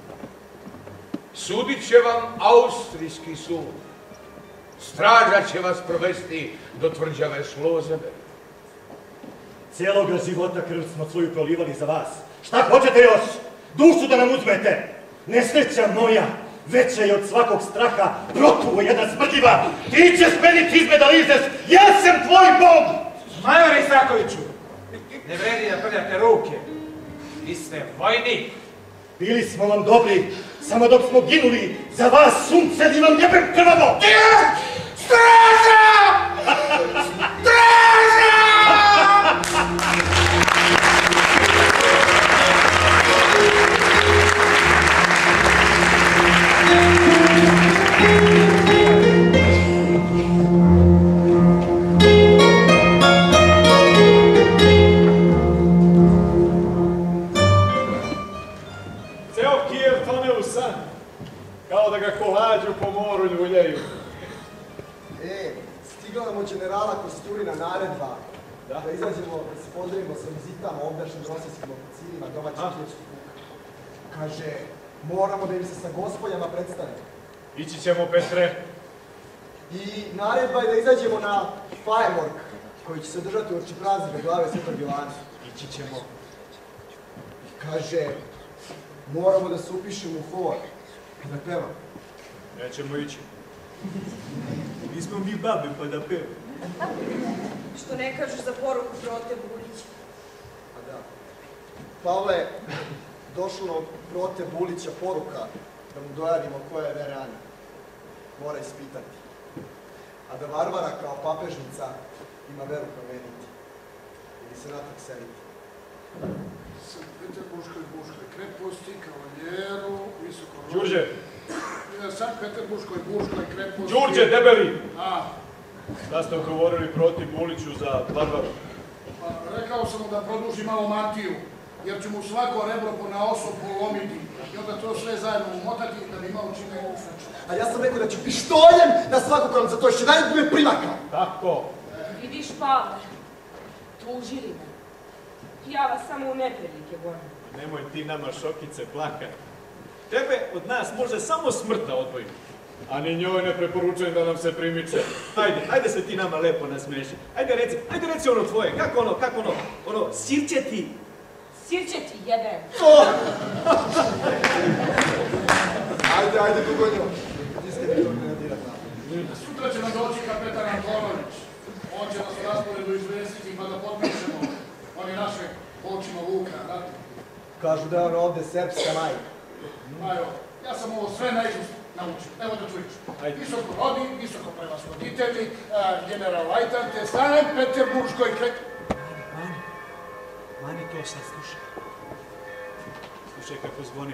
Sudit će vam austrijski sud. Straža će vas provesti do tvrđave Slozebe. Cijeloga života krv smo svoju prolivali za vas. Šta hoćete još? Dušu da nam uzmete? Nesreća moja veća je od svakog straha. Protuvo jedna smrtljiva. Ti ćeš meni čizme da lizeš. Ja sam tvoj Bog! Major Isakoviću, ne vredi da prljate ruke. Vi ste vojnik. Bili smo vam dobri, samo dok smo ginuli, za vas sunce di vam jebem krvavo! Straža! Straža! tone u san, kao da ga kolađu po moru ljuljaju. Stigla nam od generala Kosturina naredba da izađemo, da se pozdravimo sa vizitama ovdašnjim rosijskim oficirima domaćih kirskih puka. Kaže, moramo da im se sa gospodjama predstavimo. Ići ćemo, Petre. I naredba je da izađemo na firework, koji će se održati u oči praznika glave Svetog Jovana. Ići ćemo. I kaže, moramo da se upišemo u hor, da pevamo. Nećemo ići. Nismo mi babe pa da pevamo. Što ne kažeš za poruku Prote Bulića? A da. Pavle, došlo nam Prote Bulića poruka da mu dojavimo koja je vera Ana. Mora ispitati. A da Varvara kao papežnica ima veru promeniti. Ili se natak seliti. Sankt Peterburškoj buškoj kreposti, kavaljeru, visoko... Đurđe! Sankt Peterburškoj buškoj kreposti... Đurđe, debeli! A? Da ste ugovorili protiv Buliću za Varvaru? Pa, rekao sam mu da produži malo mantiju, jer ću mu svako rebro ponaosob polomiti i onda to sve zajedno umotati da bi imao čime ufraču. A ja sam rekao da ću pištoljem na svakog vam za to još jedan me primakao. Tako? Vidiš, Pavle, tužili me. Ja vas samo u neprilike gonim. Nemoj ti nama, Šokice, plakati. Tebe od nas može samo smrt da odvoji. A ni njoj ne preporučujem da nam se primiče. Ajde se ti nama lepo nasmeši. Ajde reci ono tvoje, kako ono, sirćeti. Sirćeti jedan. Ajde, dugonjo. Iskaj to ne dirati nama. Sutra će nam doći kapetan Antonović. On će nas u rasporedu izvestiti pa da potpišemo oni naše očima Vuka, znate. Kažu da je on ovde srpska majka. Evo, ja sam ovo sve najčust naučio. Evo da čuješ. Visoko rodi, visoko prevashoditelji, general Lajtante, Sankt Peterburškoj Mani to sad slušaj. Slušaj kako zvoni.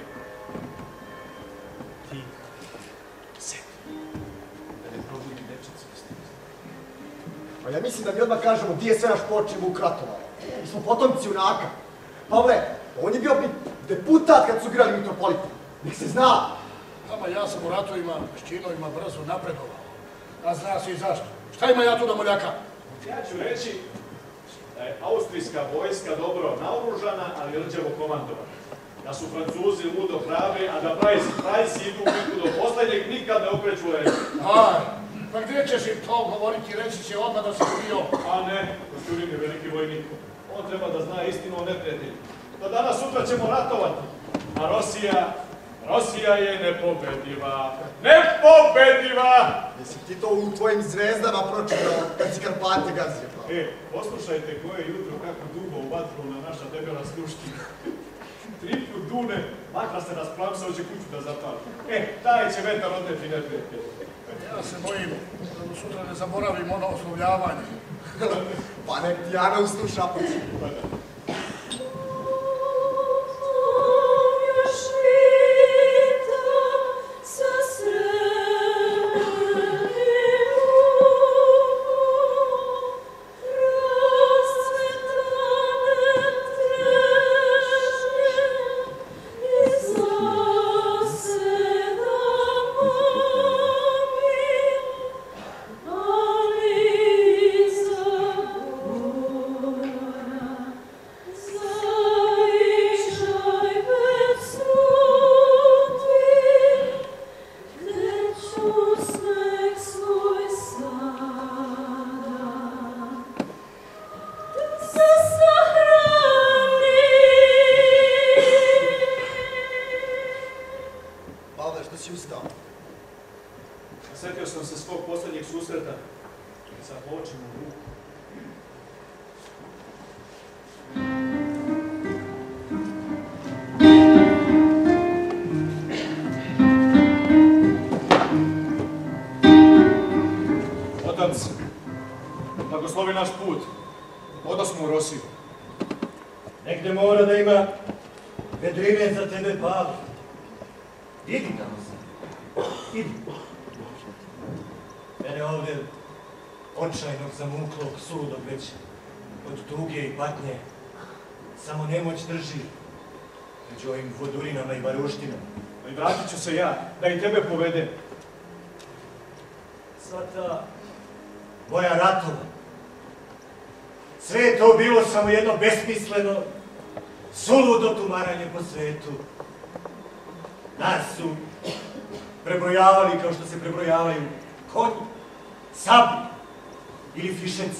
Ti, sedi. Da ne probudi dečicu. Pa ja mislim da mi odmah kažemo gdje je sve naš poče Vuk ratovao. Mi smo potomci junaka. Pavle, on je bio deputat kad su birali mitropolita. Nek se zna. Ama ja sam u ratovima s činovima brzo napredovao. A zna se i zašto. Šta ima ja tu da moljaka? Ja ću reći da je austrijska vojska dobro naoružana, ali rđavo komandovana. Da su Francuzi ludo hrabri, a da Prajsi idu u bitku do poslednjeg, nikad ne okreću leđa. Pa gdje ćeš im to govoriti, reći će odmah da si bio? A ne, Kosturin je veliki vojnik. On treba da zna istinu o neprijatelju. Da danas sutra ćemo ratovati. A Rosija je nepobediva. Nepobediva! Jesi ti to u tvojim zvezdama pročitao kad si Karpate gazio? Poslušajte koje jutro kako dugo u vatru na naša debela sluština. 3 put dune, makla se rasplamsa, hoće kuću da zapali. Taj će vetar odneti neprijatelj. Ja se bojim da sutra ne zaboravim ono oslovljavanje. Pa nek ti Ana usnu šapući. Sjetio sam se svog posljednjeg susreta sa očima u ruku. Otac, blagoslovi naš put. Odosmo u Rosiju. Negde mora da ima vedrine za tebe, Pavle. Idi tamo sam. Idi. Mene ovde očajnog, zamuklog, suludog već od tuge i patnje samo nemoć drži među ovim vodurinama i baruštinama. Ali vratit ću se ja, da i tebe povedem. Sva ta moja ratova, sve je to bilo samo jedno besmisleno, suludo tumaranje po svetu. Nas su prebrojavali kao što se prebrojavaju konji, sablji ili fišenci.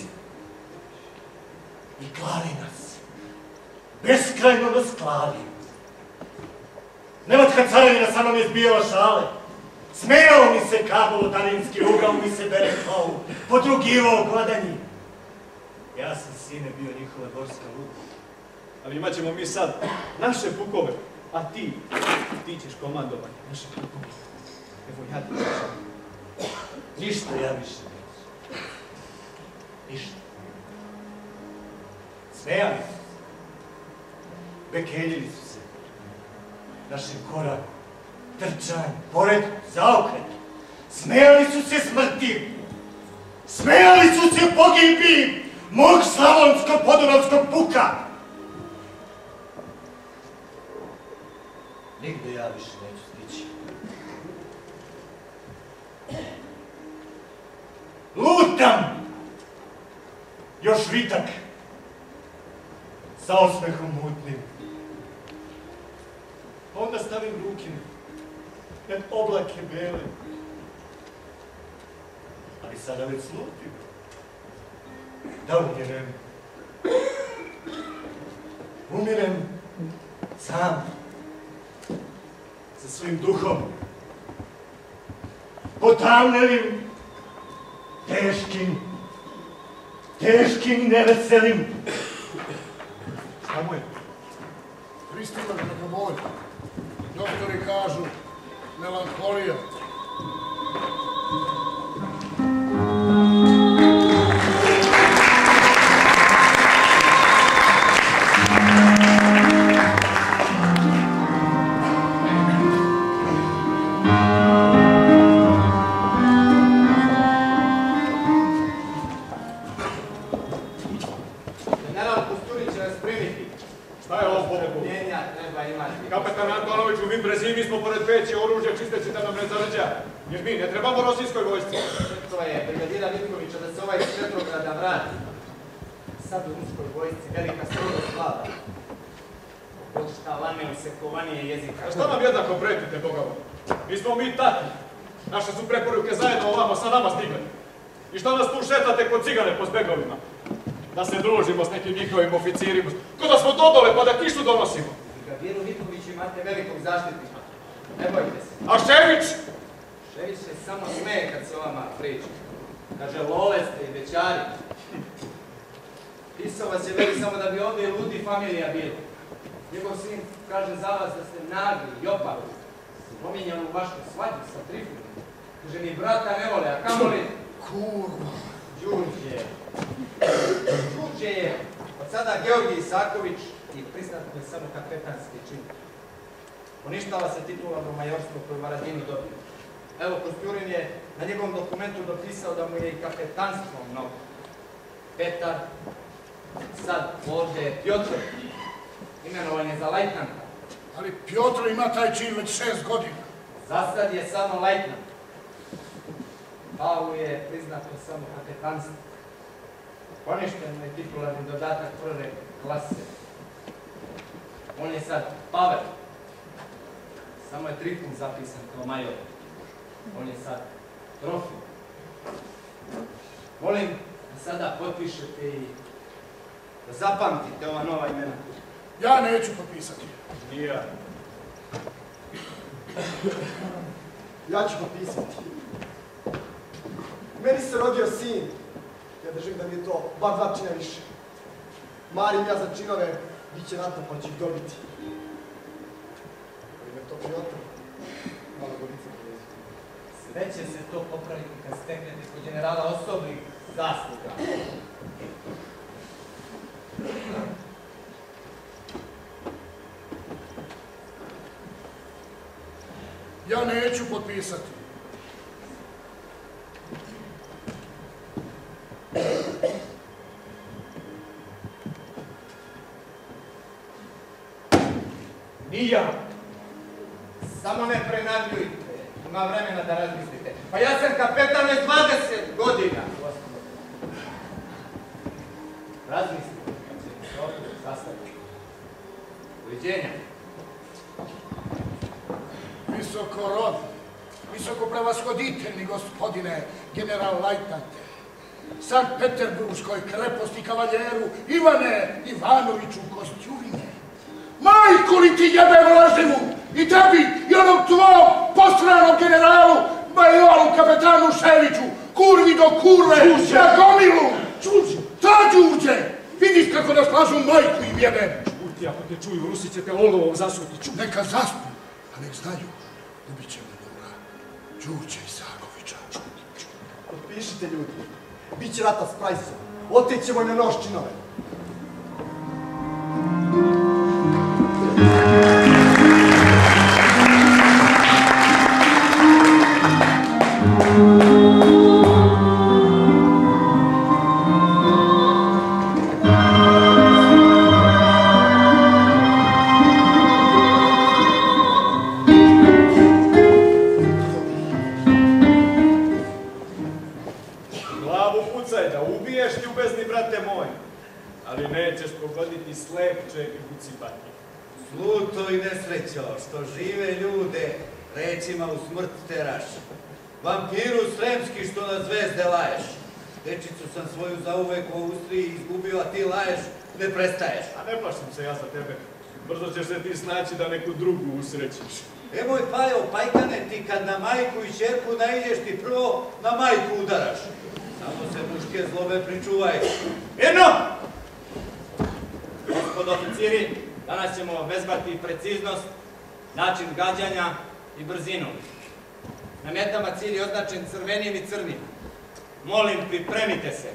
I klali nas. Beskrajno nas klali. Nemačka carevina samo mi je zbijala šale. Smejao mi se kabul darinski, rugao mi se berekao, podrugivao gladanji. Ja sam, sine, bio njihova dvorska luka. Ali imat ćemo mi sad naše pukove, a ti ćeš komandovati naše pukove. Evo ja ti kažem, ništa ja više neću. Ništa. Smejali su se, bekeljili su se, našem koraku, trčanju, poretku, zaokretu. Smejali su se smrti, smejali su se pogibi mog slavonsko-podunavskog puka. Nigde ja više neću stići. Lutam! Još vitak, sa osmehom mutnim. Onda stavim ruke nad oblake bele. Ali sada već slutim. Da umirem. Umirem sam. Sa svojim duhom. Potamnelim, teškim i neveselim. Šta mu je? Pristigla ga bolje. Doktori kažu, melankolija. Jer mi ne trebamo Rosijskoj vojsci. To je brigadira Vitkovića da se ovaj iz Petrograda vrati. Sad u ruskoj vojsci velika strogost vlada. Počta lane usekovanije jezika. A šta nam jednako pretite, Bogavo? Nismo mi takvi. Naše su preporuke zajedno ovamo sa nama stigle. I što nas tu šetate kod cigane po zbegovima? Da se družimo s nekim njihovim oficirima. Ko da smo dodole pa da kišu donosimo. Brigadiru Vitkoviću imate velikog zaštitnika. Ne bojte se. A Šević? Šević se samo smeje kad se o vama priča. Kaže, lole ste i bećari. Pisao vas je veli samo da bi ovdje i ludi familija bila. Njegov sin kaže za vas da ste nagli i opali. Pominjam u vašu svađu sa Trifunom. Kaže, ni brata ne vole, a kamoli... Kurva. Đurđe je od sada Georgij Isaković i priznatno je samo kapetanski čin. Poništava se titularno majorstvo koju Varaždini dobio. Evo, Kosturin je na njegovom dokumentu dopisao da mu je i kapetanstvo mnogo. Petar, sad ovdje je Pjotr, imenovan je za lajtnanta. Ali Pjotr ima taj čin već 6 godina. Zasad je samo lajtnant. Pavlu je priznato samo kapetanstvo. Poništen mu je titularni dodatak prve klase. On je sad Pavel. Samo je Trifun zapisan kao major. On je sad Trofim. Molim da sada potpišete i da zapamtite ova nova imena. Ja neću potpisati. Ni ja. Ja ću potpisati. Meni se rodio sin. Ja držim da mi je to bar 2 čina više. Marim ja za činove, bit će rata pa ću ih dobiti. Ali me to Pjotr, malo godica povezi. Sve će se to popraviti kad steknete kod generala osobnih zasluga. Ja neću potpisati. Ni ja. Samo ne prenadljujte. Ima vremena da razmislite. Pa ja sam kapetan već 20 godina. Razmislite, kad ćemo se opet sastaviti. Uviđenja. Visokorodni, visokoprevashoditeljni gospodine general-lajtnante, Sankt Peterburgskoj kreposti kavaljeru Ivane Ivanoviću Kostjurine. Majku li ti jebe vlažnivu i tebi i onog tvojom postranog generalu majoru kapetanu Ševiću, kurvi do kurve, na gomilu! Čuđe! Ta Đurđe! Vidiš kako da slažu majku im jebem! Čuti, ako te čuju, Rusi će te olovom zasuti. Čuti. Neka zaspu, a nek znaju, ubit ćemo Dura, Đurđe Isakovića. Potpišite ljudi, bit će rata s Prajsom, otećemo i na Noščinove. Glavu pucaj da ubiješ ljubezni brate moj, ali nećeš pogoditi slepčeg bucibati. Sluto i nesrećo, što žive ljude, rečima u smrt teraš. Vampiru sremski što na zvezde laješ. Dečicu sam svoju zauvek u Austriji izgubio, a ti laješ, ne prestaješ. A ne plašim se ja za tebe. Brzo ćeš se ti snaći da neku drugu usrećiš. Moj Pajo, pajkane, ti kad na majku i čerku naiđeš, ti prvo na majku udaraš. Samo se muške zlobe pričuvaj. Mirno! Gospod oficiri, danas ćemo vezbati preciznost, način gađanja i brzinu. Na metama cilj je označen crvenim i crnim. Molim, pripremite se.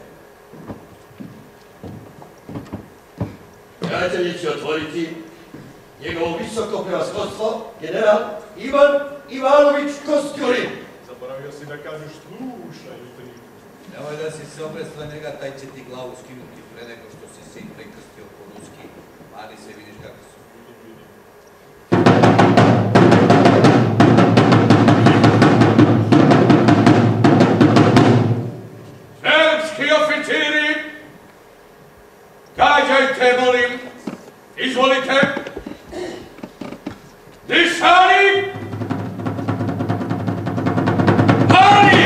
Gledatelji će otvoriti njegovo visoko prevashodstvo, general Ivan Ivanović Kostjurin. Zaboravio si da kažeš slušaj. Nemoj da si se obresla njega, taj će ti glavu skinuti pre nego što si se i prekrstio po ruski. Mani se, vidiš kako su. Srpski oficiri, gađajte, molim, izvolite. Dišani! Pali!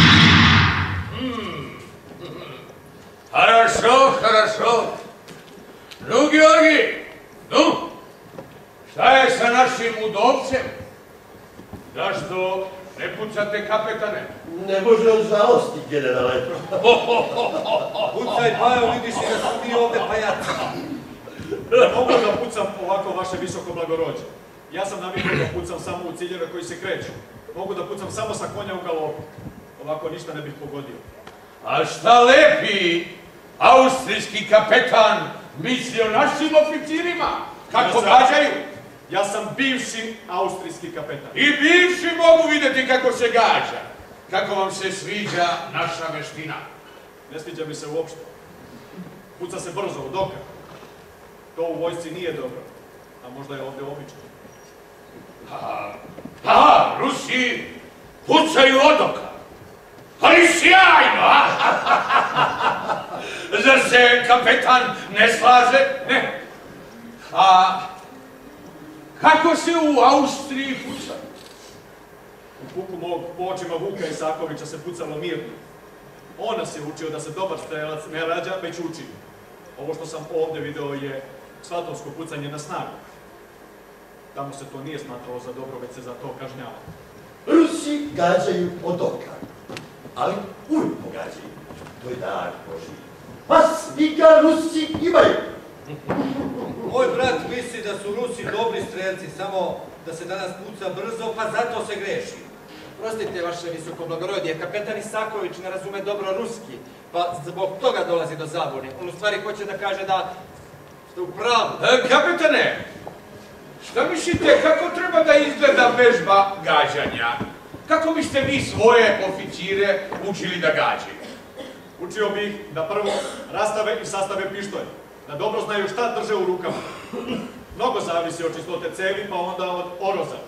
Хорошо, хорошо. Ну, Георгий, ну, šta je sa našim udovcem? Zašto ne pucate, kapetane? Ne može od žalosti, generale. Pucaj, Pajo, vidiš i da su mi ovde pajaci. Ne mogu da pucam ovako vaše visoko blagorođe. Ja sam navikao da pucam samo u ciljeve koji se kreću. Mogu da pucam samo sa konja u galopu. Ovako ništa ne bih pogodio. A šta lepi austrijski kapetan misli o našim oficirima? Kako gađaju? Ja sam bivši austrijski kapetan. I bivši mogu vidjeti kako se gađa. Kako vam se sviđa naša veština? Ne sviđa mi se uopšte. Puca se brzo, od oka. To u vojsci nije dobro. A možda je ovdje obično. Rusi pucaju od oka. Ali sjajno, a? Zar se kapetan ne slaže? Ne. A kako se u Austriji puca? U puku mog po očima Vuka Isakovića se pucalo mirno. On nas je učio da se dobar strelac ne rađa, već uči. Ovo što sam ovdje video je svatovsko pucanje na snagu. Tamo se to nije smatralo za dobro, već se za to kažnjava. Rusi gađaju od oka, ali uvijek pogađaju. To je dar Boži. Pa svi ga Rusi imaju. Moj brat misli da su Rusi dobri strelci, samo da se danas puca brzo, pa zato se greši. Prostite, vaše visoko blagorodje, kapetan Isaković ne razume dobro ruski, pa zbog toga dolazi do zabune. On u stvari hoće da kaže da ste u pravu. Kapetane, šta mislite kako treba da izgleda vežba gađanja? Kako biste vi svoje oficire učili da gađaju? Učio bih da prvo rastave i sastave pištolj, da dobro znaju šta drže u rukama. Mnogo zavisi od čistote cevi, pa onda od oroza.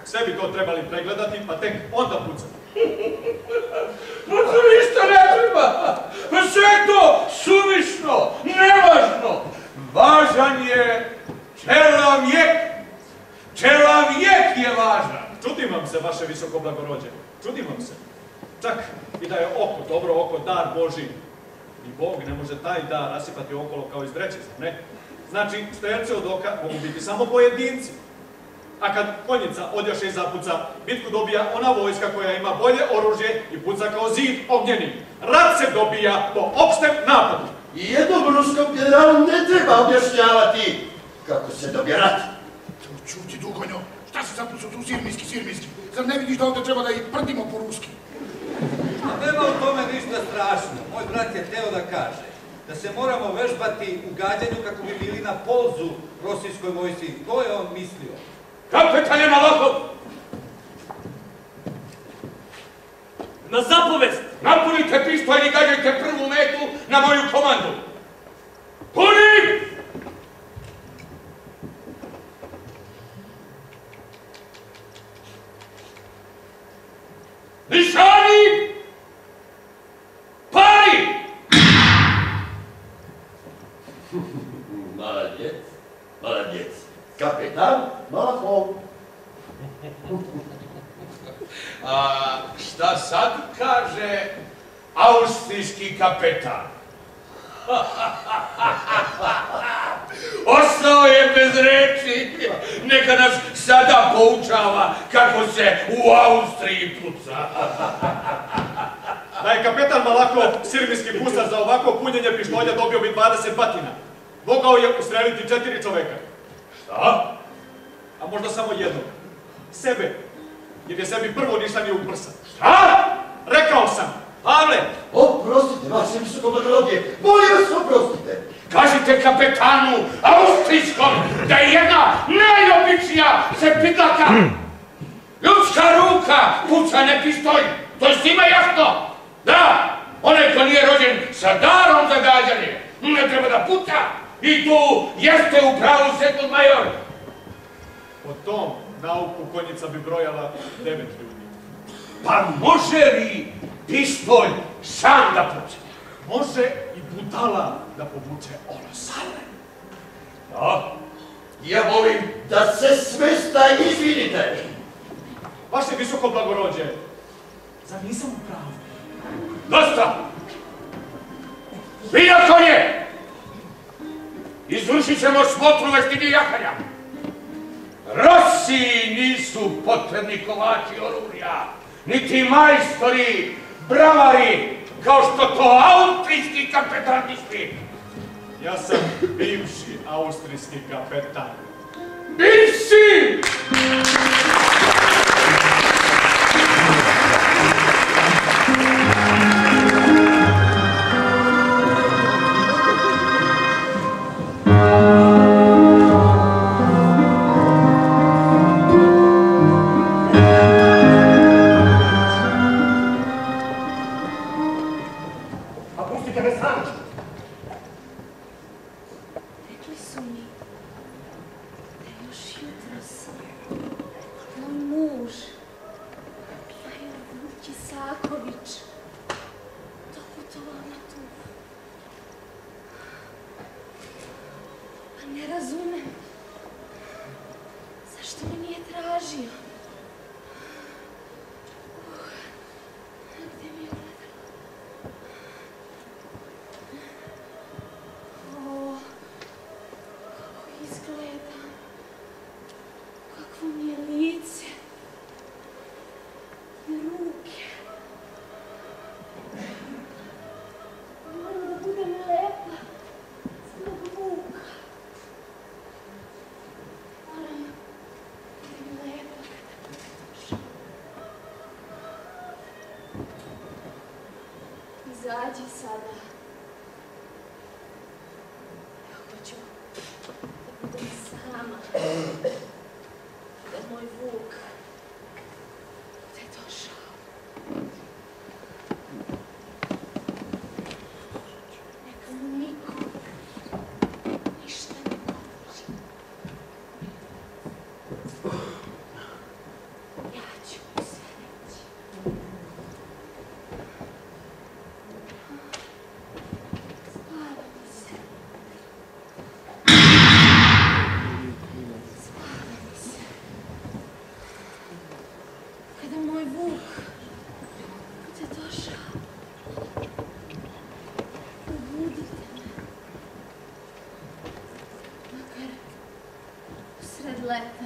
Sve bi to trebali pregledati, pa tek onda pucati. Pa to ništa ne treba. Pa sve je to suvišno, nevažno. Važan je čelavjek. Čelavjek je važan. Čudim vam se, vaše visoko blagorođe. Čudim vam se. Čak i da je oko, dobro oko, dar Božji. I Bog ne može taj dar rasipati okolo kao iz vreće, ne? Znači, strelci od oka mogu biti samo pojedinci. A kad konjica odjaše i zapuca, bitku dobija ona vojska koja ima bolje oružje i puca kao zid ognjeni. Rat se dobija po opštem napadu. I jednom ruskom generalu ne treba objašnjavati kako se dobija rat. Čuti, Dugonjo, šta si zapucao tu sirmijski? Zar ne vidiš da ovdje treba da ih prdimo po ruski? A nema u tome ništa strašno. Moj brat je teo da kaže da se moramo vežbati u gađanju kako bi bili na polzu rosijskoj vojsci. To je on mislio. Kapetane Malahov! Na zapovest! Napunite pištolj i gađajte prvu metu na moju komandu! Puni! Nišani! Pali! Maladjec. Kapetan Malahov. A šta sad kaže austrijski kapetan? Ostao je bez reči. Neka nas sada poučava kako se u Austriji puca. Da je kapetan Malahov sirmijski pusar za ovako punjenje pištolja dobio bi 20 batina. Mogao je ustreliti 4 čoveka. Šta? A možda samo jednog. Sebe. Jer je sebi prvo ništa nije uprsa. Šta? Rekao sam. Pavle! Oprostite, vaše visoko blagorođe. Molim vas, oprostite. Kažite kapetanu austrijskom da je jedna najobičnija sepidlaka. Ljudska ruka puca ne pištolj. To je svima jasno. Da, onaj ko nije rođen sa darom za gađanje ne treba da puca. I tu jeste u pravu sekund major. Po tom nauku konjica bi brojala 9 ljudi. Pa može li pištolj sam da puca? Može i budala da povuče ono sale. Da? Ja molim da se smesta izvinite. Vaše visoko blagorođe, zar nisam u pravu? Dosta! Vi na konje! Izvršit ćemo smotru veštine jahanja. Rosiji nisu potrebni kovači oružja, niti majstori, bravari, kao što to austrijski kapetan misli. Ja sam bivši austrijski kapetan. Bivši! Izađi sada. Ja hoću da budem sama. Da moj Vuk bude došao. Neka mu niko ništa ne govori. Vuk, kud je došao? Probudite me. Makar usred leta.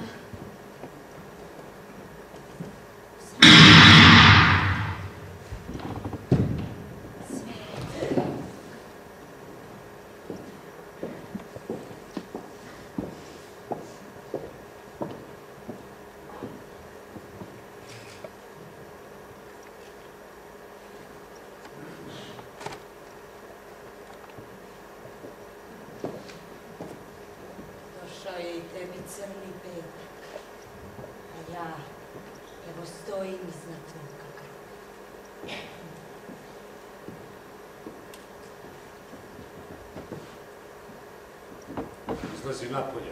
Došao je i tebi crni petak, a ja evo stojim iznad tvoga groba. Izlazi napolje.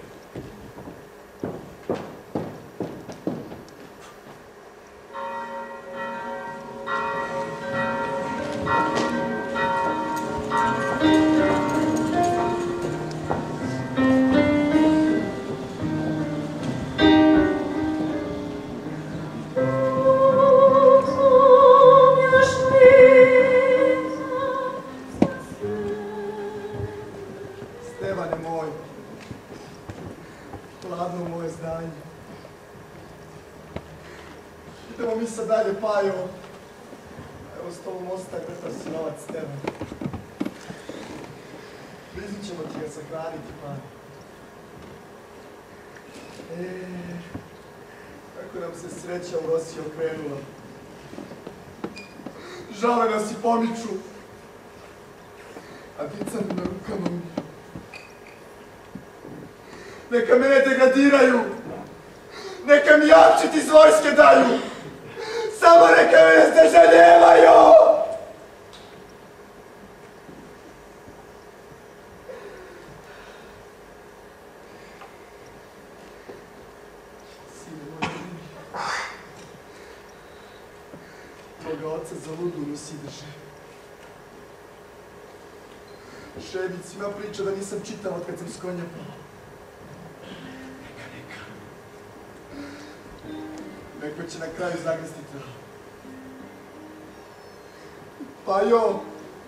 Stevane moj, hladno moje zdanje. Idemo mi sad dalje, Pajo. Evo s tobom ostaje mrtav sinovac, Stevan. Blizu ćemo ti ga sahraniti, Pajo. Kako nam se sreća u Rosiji okrenula. Žale nas i pomiču, a dica mi na rukama umiru. Neka mene degradiraju, neka mi javčiti iz vojske daju, samo neka mene zdržanjevaju! Sine moj, tvoga oca za ludu nosi drže. Šebić svima priča da nisam čitao od kad sam s konja pao. Neko će na kraju zagrsti travu. Pajo,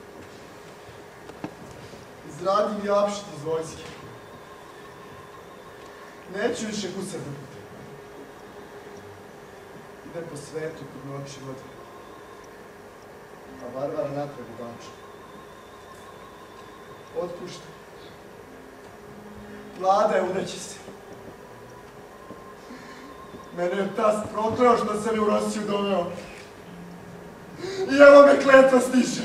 izradi mi apšit iz vojske. Neću više kusar da budem. Idem po svetu kod me oči vode. A Varvara natrag u Baču. Otpuštam. Vlada je udaće se. Mene je tast prokleo što sam je u Rosiju doveo. I evo me kletva stiže.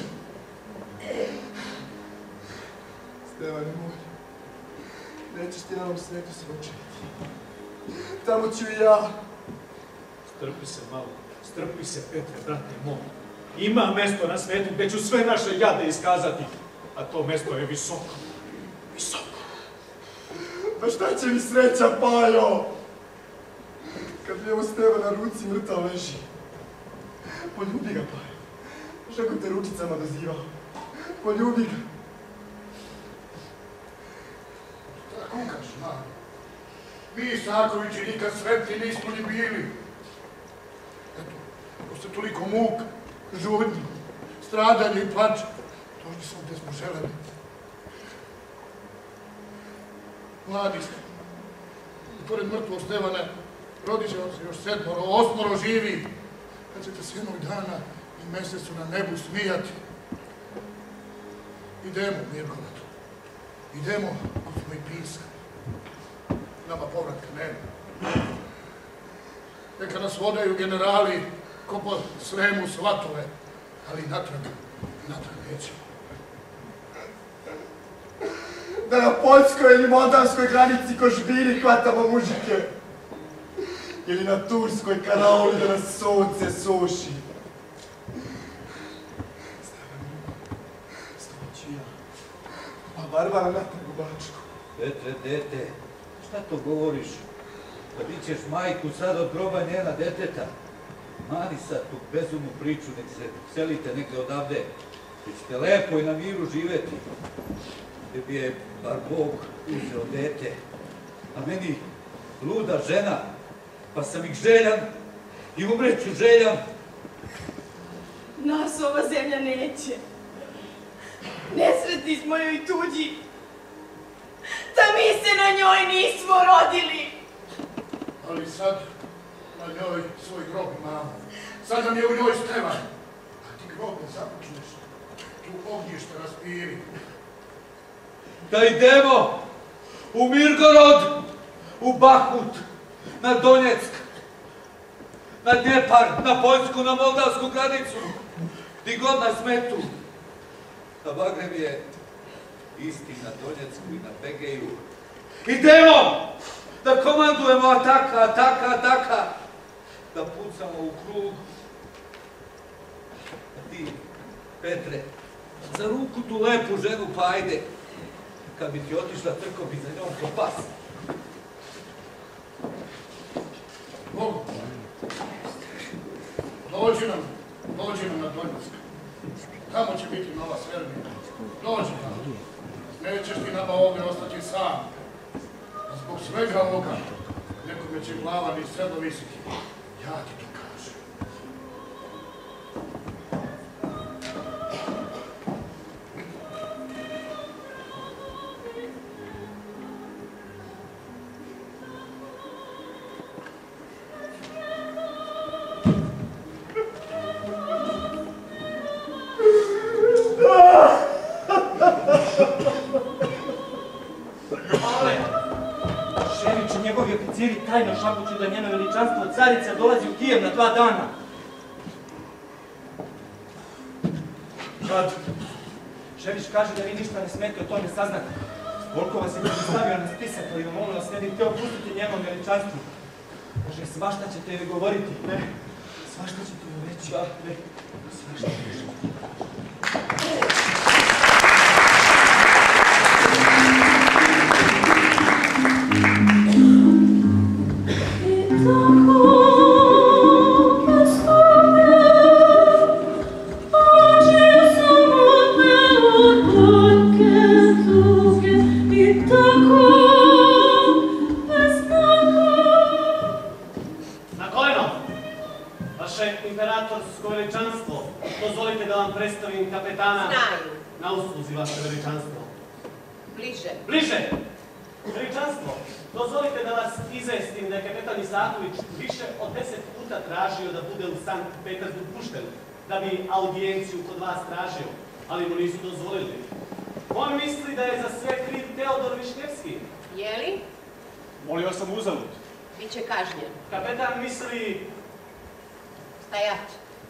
Stevane moj, nećeš ti na ovom svetu se očekati. Tamo ću i ja. Strpi se malo, strpi se, Petre, brate moj. Ima mesto na svetu gde ću sve naše jade iskazati, a to mesto je visoko. Visoko. Pa šta će mi sreća, Pajo? Kad mi evo Stevan na ruci mrtav leži. Poljubi ga, Pajo. Kako te ručicama dozivao. Poljubi ga. Šta kukaš, Mari? Mi, Sakovići, nikad sretni nismo ni bili. Eto, posle toliko muka, žudnji, stradanja i plača, došli smo gde smo želeli. Mladi ste. I pored mrtvog Stevana, rodit će vam se još 7, 8 živi. Kad ćete se jednog dana i mesecu na nebu smijati. Idemo, Mirkovatu. Idemo, kako smo i pisali. Nama povratka nema. Neka nas vodaju generali ko po Sremu svatove, ali natrag nećemo. Da na poljskoj ili moldanskoj granici ko žbiri hvatamo mužike. Ili na turskoj karaoli da nas sunce suši. Stoću ja. A Varvara natrag u Bačku. Petre, dete, šta to govoriš? Da ti ćeš majku sad od groba njena deteta. Mani sad tu bezumnu priču, nek se selite negde odavde. Da ćete lepo i na miru živeti. Tebi je bar Bog uzeo dete. A meni luda žena, pa sam ih željan, i umreću željom. Nas ova zemlja neće. Nesretni smo joj i tuđi. Da mi se na njoj nismo rodili. Ali sad na njoj svoj grob imamo. Sad nam je u njoj stevan. A ti grob ne započneš. Tu ognjište raspiri. Da idemo u Mirgorod, u Bahmut, na Donjeck, na Dnjepar, na Poljsku, na Moldavsku granicu, di god nas metu. Na Bagrem je isti na Donjecku i na Begeju. Idemo da komandujemo ataka, da pucamo u krug. A ti, Petre, za ruku tu lepu ženu, pa ajde. Kad bi ti otišla, trko bi za njom ko pas. Bogu, dođi nam na Donjeck. Tamo će biti nova Serbija. Dođi nam. Nećeš ti nama ovdje ostati sam. Zbog svega ovoga, nekome će glava ni sredno visiti. Ja ti to kažem. Šević i njegovi oficiri tajno šapuću da njeno veličanstvo carica dolazi u Kijev na 2 dana. Kad? Šević kaže da vi ništa ne smete o tome saznati. Koliko vas je predstavio na spisak, ali vam molim vas ne bih htio pustiti njenom veličanstvu. Kaže, svašta ćete joj govoriti. Ne, svašta ćete joj reći. Ne, svašta ćete joj reći. Imperatorsko veličanstvo, dozvolite da vam predstavim kapetana... Znaju. Na usluzi, vaše veličanstvo. Bliže. Bliže! Veličanstvo, dozvolite da vas izvestim da je kapetan Isaković više od 10 puta tražio da bude u Sankt Petersburg pušten, da bi audijenciju kod vas tražio, ali mu nisu dozvolili. On misli da je za sve kriv Teodor Višnjevski. Jeli? Molio sam uzalud. Biće kažnjen. Kapetan misli... Stajat.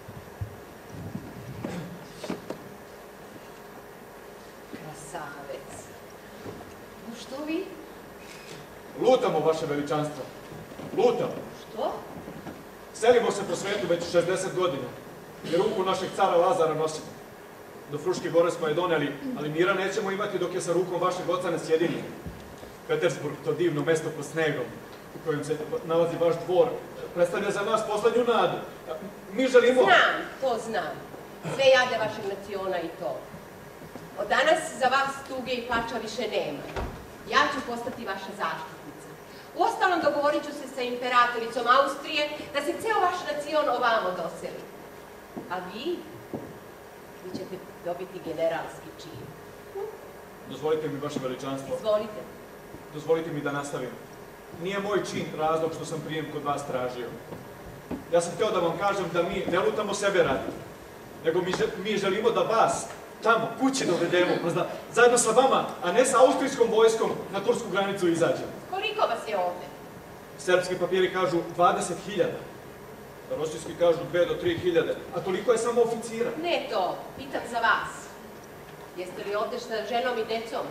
Krasavec. No što vi? Lutamo, vaše veličanstvo. Lutamo. Što? Selimo se po svetu već 60 godina. I ruku našeg cara Lazara nosimo. Do Fruške gore smo je doneli, ali mira nećemo imati dok je sa rukom vašeg oca ne sjedini. Petersburg, to divno mesto pod snegom, u kojem se nalazi vaš dvor, predstavlja za nas poslednju nadu. Mi želimo... Znam, to znam. Sve jade vašeg naciona i to. Od danas za vas tuge i plača više nema. Ja ću postati vaša zaštitnica. Uostalom dogovorit ću se sa imperatoricom Austrije da se ceo vaš nacion ovamo doseli. A vi ćete dobiti generalski čin. Dozvolite mi, vaše veličanstvo. Izvolite. Dozvolite mi da nastavim. Nije moj čin razlog što sam prijem kod vas tražio. Ja sam hteo da vam kažem da mi ne lutamo sebe radi, nego mi želimo da vas tamo, kući dovedemo, da zajedno sa vama, a ne sa austrijskom vojskom na tursku granicu izađemo. Koliko vas je ovde? Srpski papiri kažu 20.000, ruskijski kažu 2 do 3.000, a toliko je samo oficira. Ne to, pitam za vas. Jeste li ovde sa ženom i decom?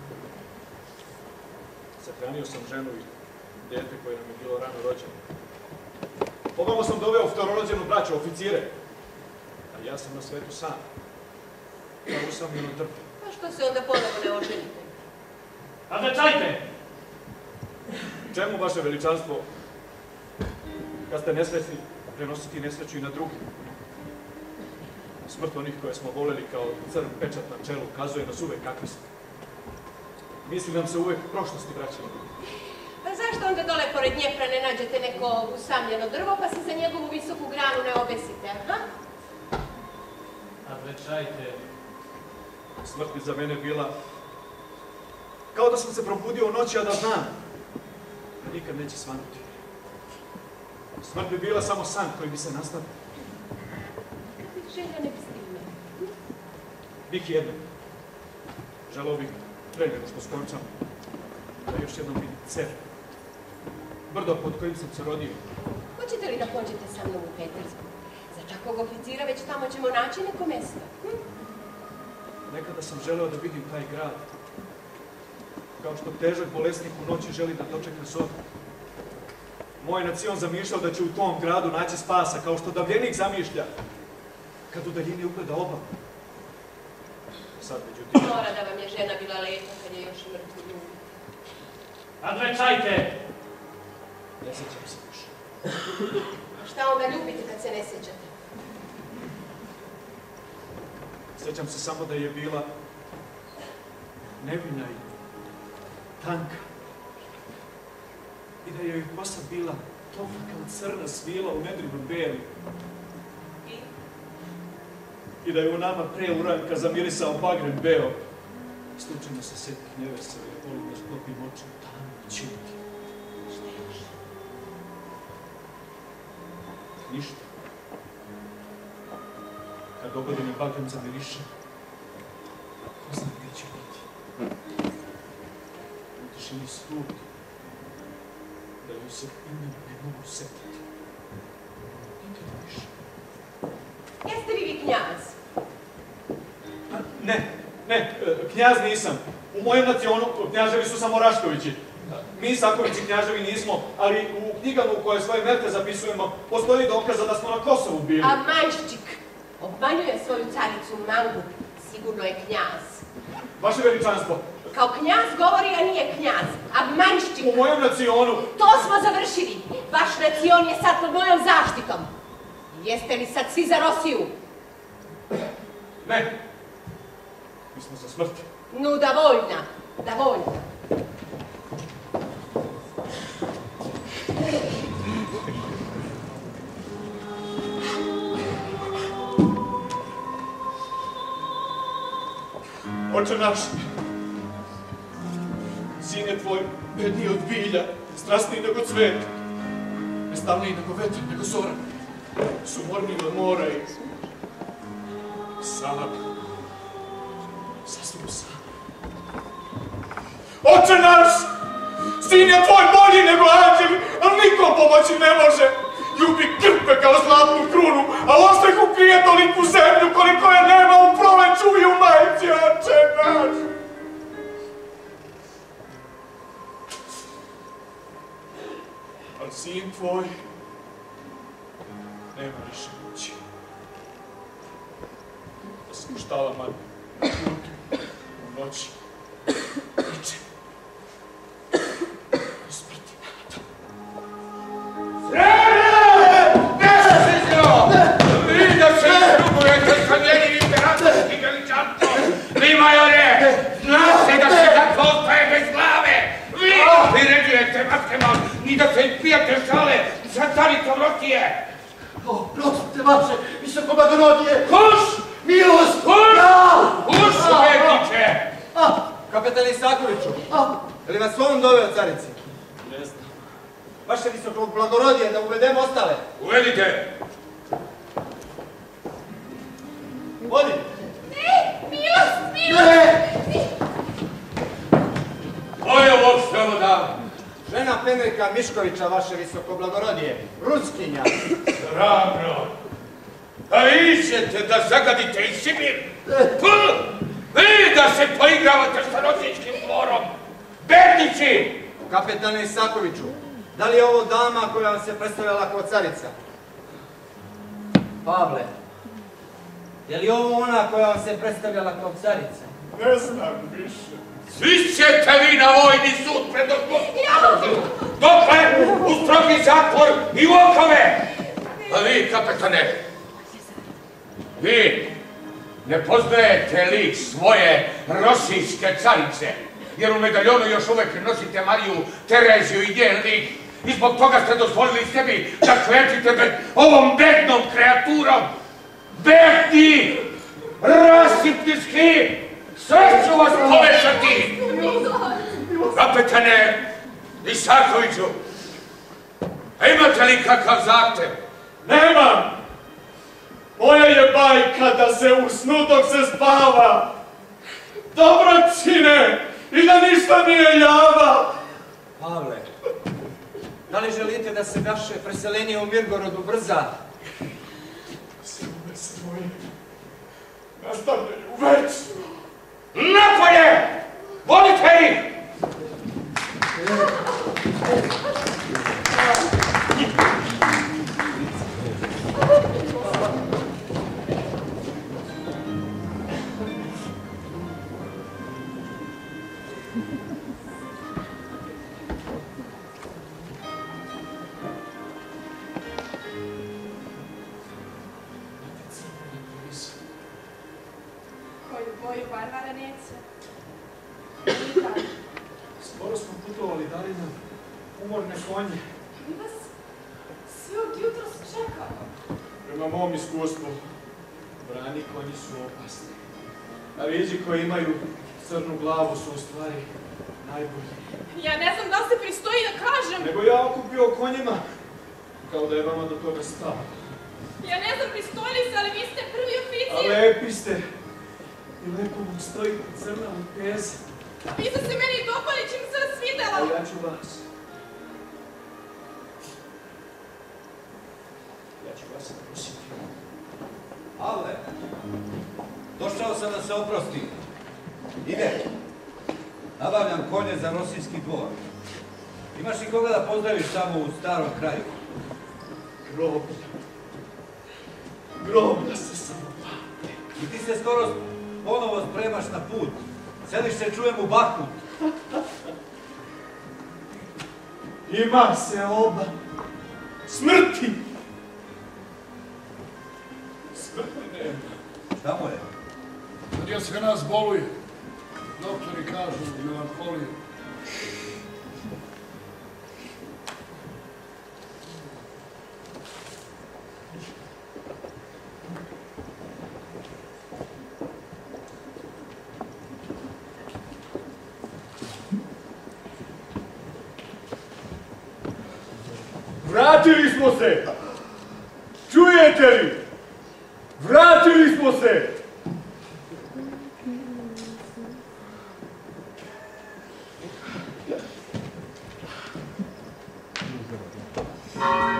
Sahranio sam ženu i dete koje nam je bilo rano rođeno. Ovamo sam doveo vtororođenu braću, oficire. A ja sam na svetu sam. Kao sam i trpe. Pa što se onda ponovo ne oženite? A da čajte! Čemu, vaše veličanstvo, kad ste nesrećni, prenositi nesreću i na drugi? Smrt onih koje smo voleli kao crn pečat na čelu kazuje nas uvek kakvi smo. Misli nam se uvek prošlosti vraćamo. Pa zašto onda dole pored Dnjepra ne nađete neko usamljeno drvo, pa se za njegovu visoku granu ne obesite, ha? Advečajte, smrt bi za mene bila kao da sam se probudio u noći, a da znam da nikad neće svanuti. Smrt bi bila samo san koji bi se nastavio. Kakvih želja ne biste imali? Bih jednom. Želeo bih, pre nego što skončam, da još jednom vidim Cer. Brdo pod kojim sam se rodio. Hoćete li da pođete sa mnom u Petersburg? Za čakvog oficira već tamo ćemo naći neko mesto. Nekada sam želeo da vidim taj grad. Kao što težak bolesnik u noći želi da dočeka sobu. Moj nacion zamišljao da će u tom gradu naći spasa, kao što davljenik zamišlja kad u daljini ugleda obalu. Sad, međutim... Mora da vam je žena bila lepa kad je još i mrtvu ljubi. Advečajte! Ne sjećam se više. A šta onda ljubite kad se ne sjećate? Sjećam se samo da je bila nevina i tanka. I da joj kosa bila topla kao crna svila u nedrivnom beli. I da je u nama pre uranka zamirisao bagrem beo. Slučajno se sjetih nevesela i volim da sklopim oči u tamo i čuti. Šta još? Ništa. Kad ogodini bagrem zamiriše, ko zna gdje će biti. U tišini studi, da joj se imena ne mogu setiti. Nikada više. Jeste li vi knjaz? Ne, knjaz nisam. U mojem nacionu knjaževi su samo Raškovići. Mi Sakovići knjaževi nismo, ali u knjigama u koje svoje merte zapisujemo, postoji dokaza da smo na Kosovu bili. A Manščik obmanjuje svoju caricu Mangu. Sigurno je knjaz. Vaše veličanstvo. Kao knjaz govori, a nije knjaz. A Manščik... U mojem nacionu... To smo završili. Vaš nacion je sad pod mojom zaštitom. Jeste li sad svi za Rosiju? Ne. Mi smo za smrt. No, dovoljna. Dovoljna. Oče naš, sin je tvoj bedniji od bilja, strasniji nego cvet, nestavniji nego vetar, nego zoran, sumorniji od mora i sam, sasvim sam. Oče naš, sin je tvoj bolji nego anđeli, ali nikom pomoći ne može. Ljubi krpe kao zlatnu krunu, a osmehu krije toliku zemlju koliko je nema u proleću i u majici, oče naš. Ali sin tvoj nema više moći. Da se u štalama u noći priče. O smrti nada. Vi da se izrugujete sa njenim imperatorskih veličanstvom! Vi, majore, znate da se takva ostaje bez glave! Vi priređujete Maskemon, ni da se ispijate šale sa caricom Rosije! O, prostite vaše visokoblagorodije! Kuš! Milost! Kuš! Ja! Kuš, umetniče! Kapetan Isakoviću, je li vas on doveo carici? Ne znam. Vaše visokoblagorodije, da uvedemo ostale. Uvedite! Vodi! Ne! Milost! Milost! Ko je uopšte ovo dao? Žena Penrika Miškovića, vaše visokoblagorodije, Ruskinja. Ravno! A vi ćete da zagadite i Sibir? Vi da se poigravate sa rosičkim dvorom? Bednici! Kapetane Isakoviću, da li je ovo dama koja vam se predstavljala kao carica? Pavle, je li ovo ona koja vam se predstavljala kao carica? Ne znam više. Svi ćete vi na vojni sud pred gospodom! Dokle, u strogi zatvor i u okove! A vi, kapetane, vi ne poznajete li svoje rosijske carice? jer u medaljonu još uvek nosite Mariju, Tereziju i njen lik. I zbog toga ste dozvolili sebi da klečite pred ovom bednom kreaturom. Bedni! Rasipnički! Sve ću vas povešati! Kapetane Isakoviću, a imate li kakav zahtev? Nemam! Moja je bajka da se usnu dok se spava. Dobro čine i da ništa nije java. Pavle, da li želite da se vaše preselenje u Mirgorod ubrza? Silne svoje nastavljaju večno. Napolje! Volite ih! Koju boju Varvara neće? Skoro smo putovali dalje na umorne konje. Mi vas sve od jutros čekamo. Prema mom iskustvu, brani konji su opasni. A riđi koji imaju crnu glavu su u stvari najbolji. Ja ne znam da li se pristoji da kažem. Nego ja okupio konjima, kao da je vama do toga stalo. Ja ne znam pristoji li se, ali vi ste prvi oficir. A lepi ste. I lepo vam stoji crna lepeza. Vi ste se meni dopali čim sam vas videla. A ja ću vas. Ja ću vas naprositi. Ale, došao sam da se oprosti. Ide. Nabavljam konje za Rosijski dvor. Imaš li koga da pozdraviš tamo u starom kraju? Groblja. Groblja se samo pamte. I ti se skoro ponovo spremaš na put. Sediš se čujem u Bahmut. Ima se oba. Smrti! Smrti nema. Šta mu je? Kad je sve nas boluje, doktori kažu melankoliju. Vratili smo se! Čujete li? Vratili smo se! Thank you.